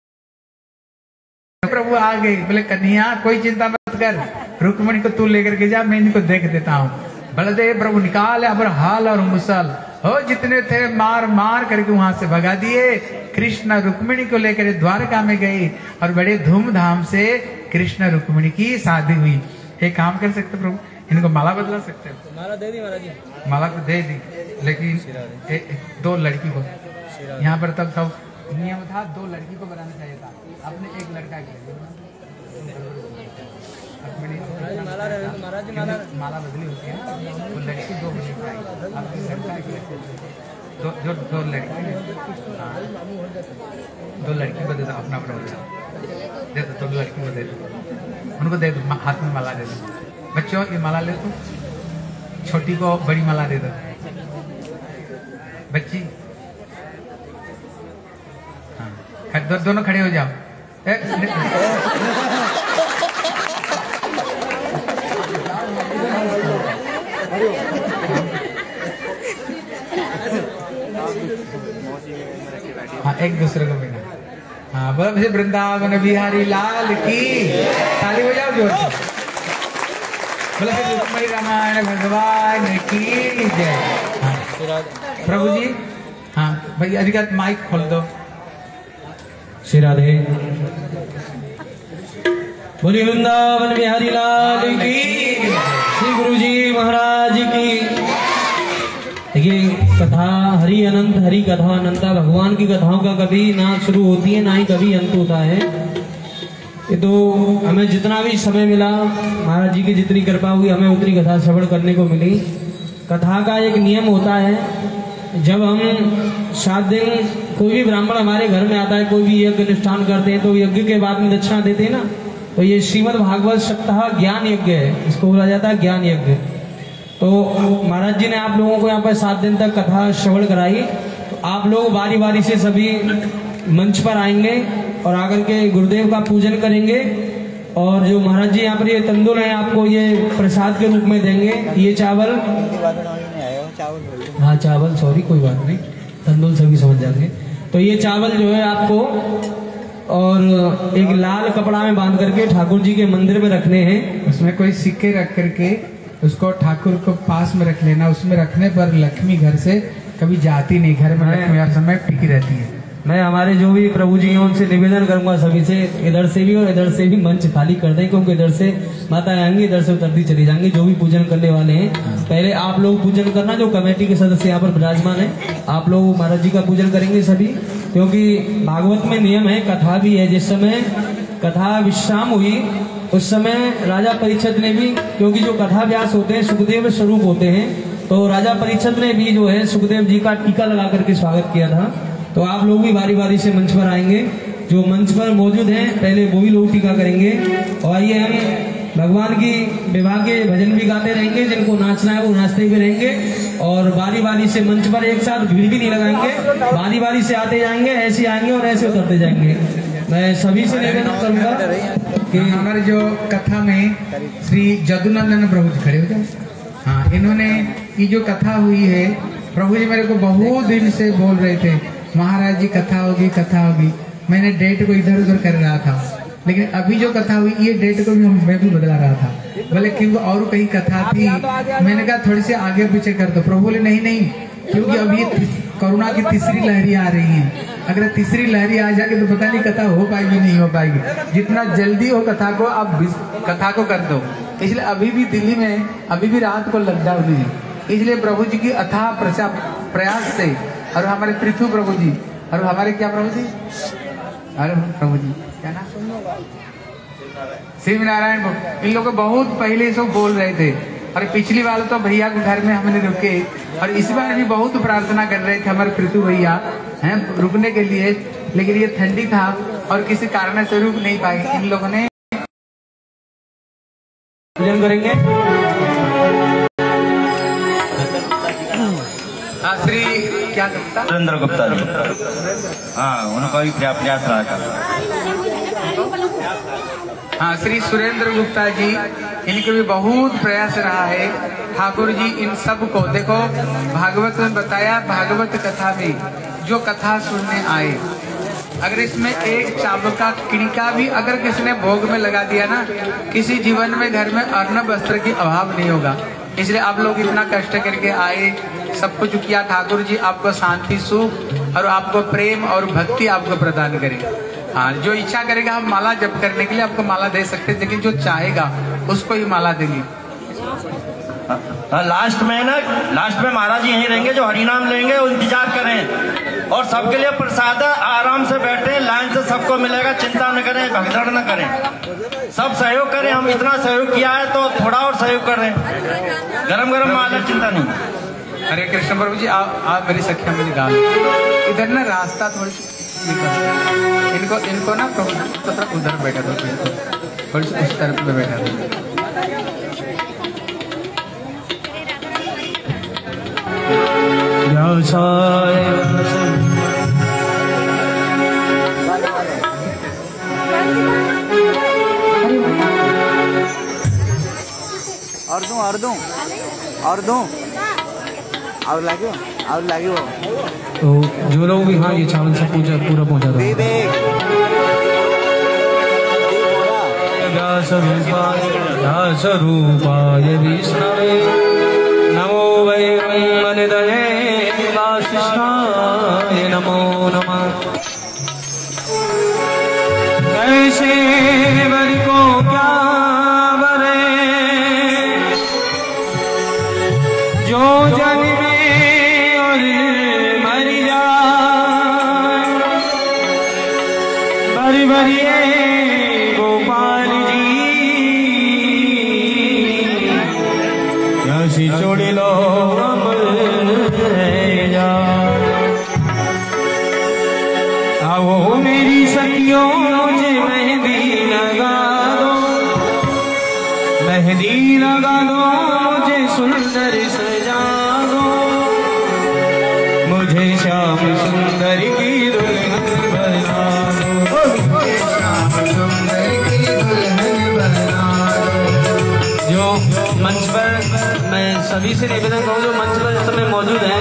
प्रभु आ गए। बोले कन्हैया कोई चिंता मत कर, रुक्मिणी को तू लेकर के जा, मैं इनको देख देता हूँ। बलदेव प्रभु निकाले अब हाल और मुसल हो जितने थे मार मार करके वहां से भगा दिए। कृष्ण रुक्मिणी को लेकर द्वारका में गए और बड़े धूमधाम से कृष्ण रुक्मिणी की शादी हुई। एक काम कर सकते प्रभु, इनको माला बदला सकते हो? माला दे दी महाराज जी। माला तो दे दी, लेकिन ए, ए, दो लड़की को यहाँ पर तब सब नियम था, दो लड़की को बनाना चाहिए था, आपने एक लड़का किया। माला रहे तो महाराज जी माला माला बदली होती है, वो लड़की दो बनी आपने लड़का किया, दो जो दो लड़की हाँ दो लड़की को दे दो, अपना अपना दे दो, दो लड़की को दे दो, उनको दे दो, हाथ में माला दे दो। बच्चों ये माला ले दो, छोटी को बड़ी माला दे दो। बच्ची हाँ दो, दोनों खड़े हो जाओ। ए, हाँ एक दूसरे को बिना हाँ बोलो वृंदावन बिहारी लाल की ताली हो जाओ जोर से। बोलो रुक्मिणी रामायण भगवान की जय। हाँ प्रभु जी हाँ भाई अधिकार माइक खोल दो। श्री राधे बोली वृंदावन बिहारी लाल की, श्री गुरु जी महाराज की। देखिए कथा हरि अनंत, हरि कथा अनंता, भगवान की कथाओं का कभी ना शुरू होती है ना ही कभी अंत होता है। ये तो हमें जितना भी समय मिला, महाराज जी की जितनी कृपा हुई हमें उतनी कथा श्रवण करने को मिली। कथा का एक नियम होता है, जब हम सात दिन कोई भी ब्राह्मण हमारे घर में आता है, कोई भी यज्ञ अनुष्ठान करते हैं तो यज्ञ के बाद में दक्षिणा देते हैं ना, तो ये श्रीमद् भागवत सप्ताह ज्ञान यज्ञ है, इसको बोला जाता है ज्ञान यज्ञ। तो महाराज जी ने आप लोगों को यहाँ पर सात दिन तक कथा श्रवण कराई। तो आप लोग बारी बारी से सभी मंच पर आएंगे और आकर के गुरुदेव का पूजन करेंगे। और जो महाराज जी यहाँ पर ये तंदुल है आपको ये प्रसाद के रूप में देंगे। ये चावल हाँ चावल सॉरी कोई बात नहीं, तंदुल सभी समझ जाएंगे। तो ये चावल जो है आपको और एक लाल कपड़ा में बांध करके ठाकुर जी के मंदिर में रखने हैं। उसमें कोई सिक्के रख करके उसको ठाकुर को पास में रख लेना। उसमें रखने पर लक्ष्मी घर से कभी जाती नहीं, घर में लक्ष्मी हर समय टिकी रहती है। मैं हमारे जो भी प्रभु जी हैं उनसे निवेदन करूंगा सभी से, इधर से भी और इधर से भी मंच खाली कर दें, क्योंकि इधर से माता आएंगी, इधर से उतरती चली जाएंगी। जो भी पूजन करने वाले हैं पहले आप लोग पूजन करना, जो कमेटी के सदस्य यहाँ पर विराजमान है आप लोग महाराज जी का पूजन करेंगे सभी। क्योंकि भागवत में नियम है, कथा भी है, जिस समय कथा विश्राम हुई उस समय राजा परीक्षित ने भी, क्योंकि जो कथा व्यास होते हैं सुखदेव स्वरूप होते हैं, तो राजा परीक्षित ने भी जो है सुखदेव जी का टीका लगा करके स्वागत किया था। तो आप लोग भी बारी बारी से मंच पर आएंगे, जो मंच पर मौजूद हैं पहले वो भी लोग टीका करेंगे। और ये हम भगवान की विवाह के भजन भी गाते रहेंगे, जिनको नाचना है वो नाचते भी रहेंगे। और बारी बारी से मंच पर एक साथ भीड़ भी नहीं लगाएंगे, बारी बारी से आते जाएंगे, ऐसे आएंगे और ऐसे उतरते जाएंगे। मैं सभी से निवेदन करूंगा कि हमारे जो कथा में श्री जदुनंदन प्रभु जी खड़े हो जाए। हाँ इन्होंने ये जो कथा हुई है, प्रभु जी मेरे को बहुत दिन से बोल रहे थे महाराज जी कथा होगी कथा होगी। मैंने डेट को इधर उधर कर रहा था, लेकिन अभी जो कथा हुई ये डेट को भी मैं भी बदला रहा था। बोले क्योंकि और कहीं कथा थी, मैंने कहा थोड़ी सी आगे पीछे कर दो। प्रभु बोले नहीं नहीं, क्योंकि अभी कोरोना की तीसरी लहरी आ रही है, अगर तीसरी लहरी आ जाएगी तो पता नहीं कथा हो पाएगी नहीं हो पाएगी। जितना जल्दी हो कथा को आप कथा को कर दो। इसलिए अभी भी दिल्ली में अभी भी रात को लॉकडाउन है, इसलिए प्रभु जी की अथाह प्रयास से और हमारे पृथ्वी प्रभु जी और हमारे क्या प्रभु जी अरे प्रभु जी क्या नाम शिव नारायण इन लोग बहुत पहले सब बोल रहे थे। और पिछली बार तो भैया के घर में हमने रुके और इस बार भी बहुत प्रार्थना कर रहे थे हमारे पृथ्वी भैया हैं रुकने के लिए, लेकिन ये ठंडी था और किसी कारण से रुक नहीं पाए। इन लोगों ने पूजन करेंगे। श्री क्या गुप्ता सुरेंद्र गुप्ता जी, हाँ उनका भी प्रयास रहा था। हाँ श्री सुरेंद्र गुप्ता जी इनके भी बहुत प्रयास रहा है। ठाकुर जी इन सब को देखो, भागवत में बताया, भागवत कथा में जो कथा सुनने आए, अगर इसमें एक चावल का किणका भी अगर किसी ने भोग में लगा दिया ना, किसी जीवन में घर में अन्न वस्त्र की अभाव नहीं होगा। इसलिए आप लोग इतना कष्ट करके आए, सब कुछ किया। ठाकुर जी आपको शांति, सुख और आपको प्रेम और भक्ति आपको प्रदान करे। हाँ, जो इच्छा करेगा हम माला जप करने के लिए आपको माला दे सकते हैं, लेकिन जो चाहेगा उसको ही माला देंगे। लास्ट में ना, लास्ट में महाराज जी यहीं रहेंगे, जो हरिनाम लेंगे वो इंतजार करें और सबके लिए प्रसाद आराम से बैठे, लाइन से सबको मिलेगा, चिंता न करें, भगदड़ न करें, सब सहयोग करें। हम इतना सहयोग किया है तो थोड़ा और सहयोग करें, गरम गरम माला, चिंता नहीं। हरे कृष्ण प्रभु जी, आप आप मेरी सख्या मेरी गाल इधर ना रास्ता थोड़ी सी इनको इनको ना प्रभु तो उधर बैठा दो, थोड़ी सी उस तरफ में बैठा दो। और दूं और दूं और दूं और लागे और लागे वो तो जो लोग भी, हाँ ये चावल सब पूजा पूरा पहुंचा दो। व्यास रूपाय विष्णवे नमो वै वनिदये वासिष्ठाय नमो नमः। कैसे वर को क्या वरे जो जन्मे और मर जाए, बरी बरिए गोपाल जी यसी छोड़ लो अमर जा। आओ मेरी सखियों मुझे मेहंदी लगा दो, मेहंदी लगा दो मुझे सुंदर सजा दो, मुझे श्याम सुंदर की दुल्हन बना दो, श्याम सुंदर की दुल्हन बना दो। जो मंच पर मैं सभी से निवेदन करूँ, जो मंच पर इस समय मौजूद हैं,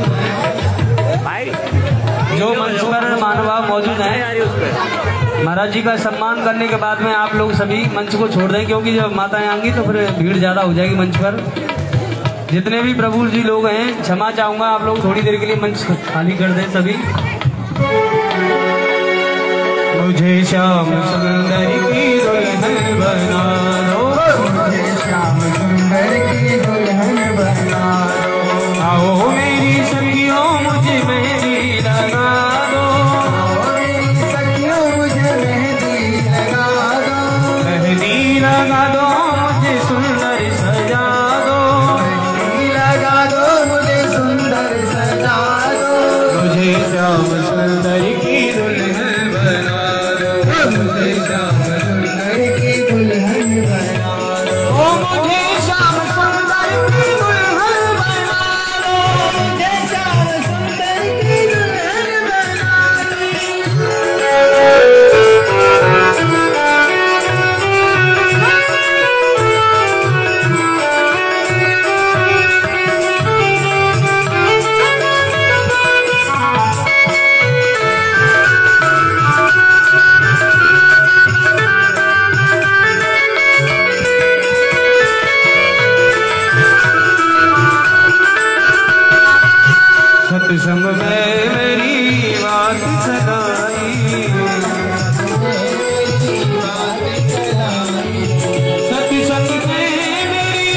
जो मंच पर महानुभाव मौजूद हैं, महाराज जी का सम्मान करने के बाद में आप लोग सभी मंच को छोड़ दें, क्योंकि जब माताएं आएंगी तो फिर भीड़ ज़्यादा हो जाएगी मंच पर। जितने भी प्रभु जी लोग हैं, क्षमा चाहूँगा, आप लोग थोड़ी देर के लिए मंच खाली कर दें सभी। मुझे श्याम सुंदर की दुल्हन बना दो, मुझे श्याम सुंदर की दुल्हन बना दो। आओ मेरी सखियों मुझे मेहंदी लगा दो, मेरी सखियों मुझे मेहंदी लगा दो, मेहंदी लगा दो मुझे सुंदर सजा दो, मेहंदी लगा दो मुझे सुंदर सजा दो, मुझे श्याम सुंदर की दुल्हन बना दो, मुझे श्याम सुंदर की दुल्हन बना दो, ओ मुझे श्याम सुंदर की दुल्हन बना दो, मुझे श्याम सुंदर की दुल्हन बना दो। सत्संग में मेरी बात चलाई, सत्संग में मेरी,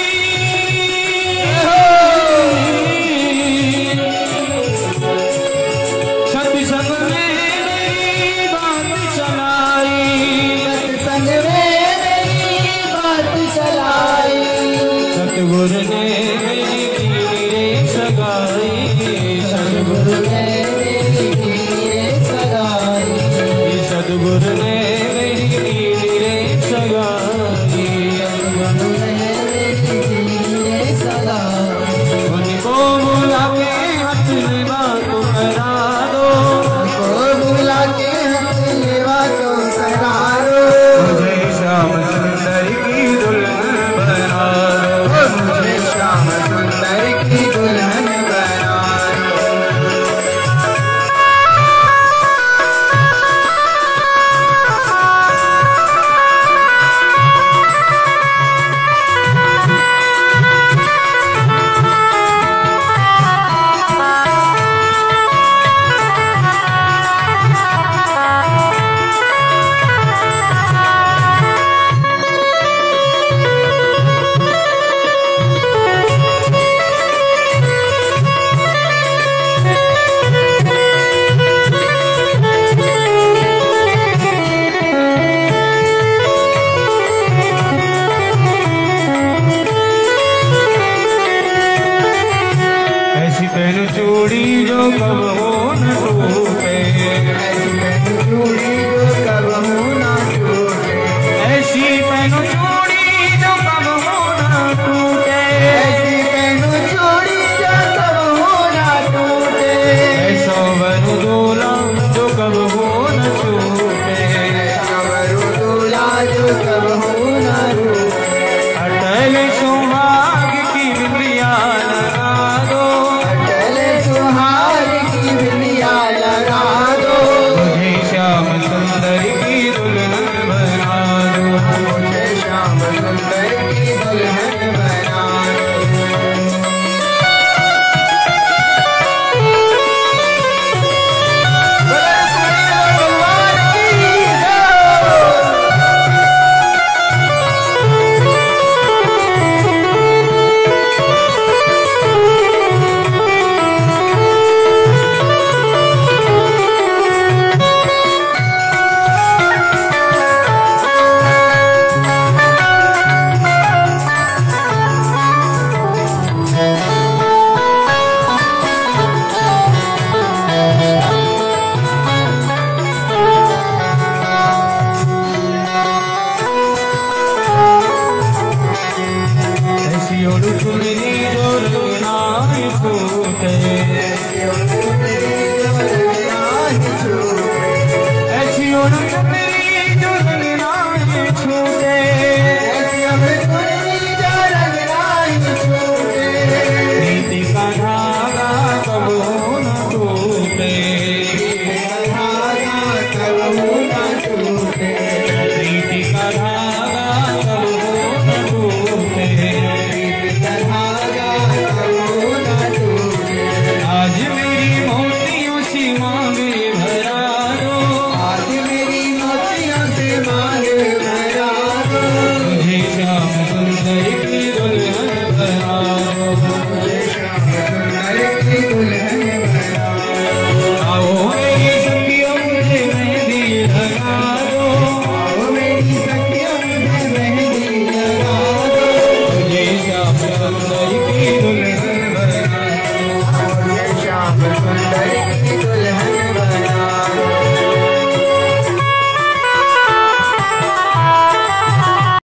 सत्संग में मेरी बात चलाई, सत्संग में मेरी बात चलाई, सतगुरु ने मेरी कीरे सगाई, सतगुरु ने मेरी कीरे सगाई, सतगुरु ने मेरी कीरे सगाई, सतगुरु ने मेरी कीरे सगाई। उनको बुला के हाथ लेवा तो करा दो, उनको बुला के हाथ लेवा तो करा दो, मुझे श्याम सुंदर की दुल्हन पहन चूड़ी जो कब हो न टूटे, ऐसी पहन चूड़ी जो कब हो न टूटे, ऐसी पहन चूड़ी जो कब हो न टूटे, ऐसी पहन चूड़ी जो कब हो न टूटे, ऐसा वरु दूल्हा जो कब हो न छूटे, ऐसा वरु दूल्हा जो कब हो न टूटे, अटल सुहाग की बिंदिया लगा दो, अटल सुहाग की बिंदिया लगा दो, मुझे श्याम सुंदर की दुल्हन बना दो, मुझे श्याम सुंदर की दुल्हन बना दो। ऐसी ओढ़ चुनरी जो रंगना छूटे, ऐसी ओढ़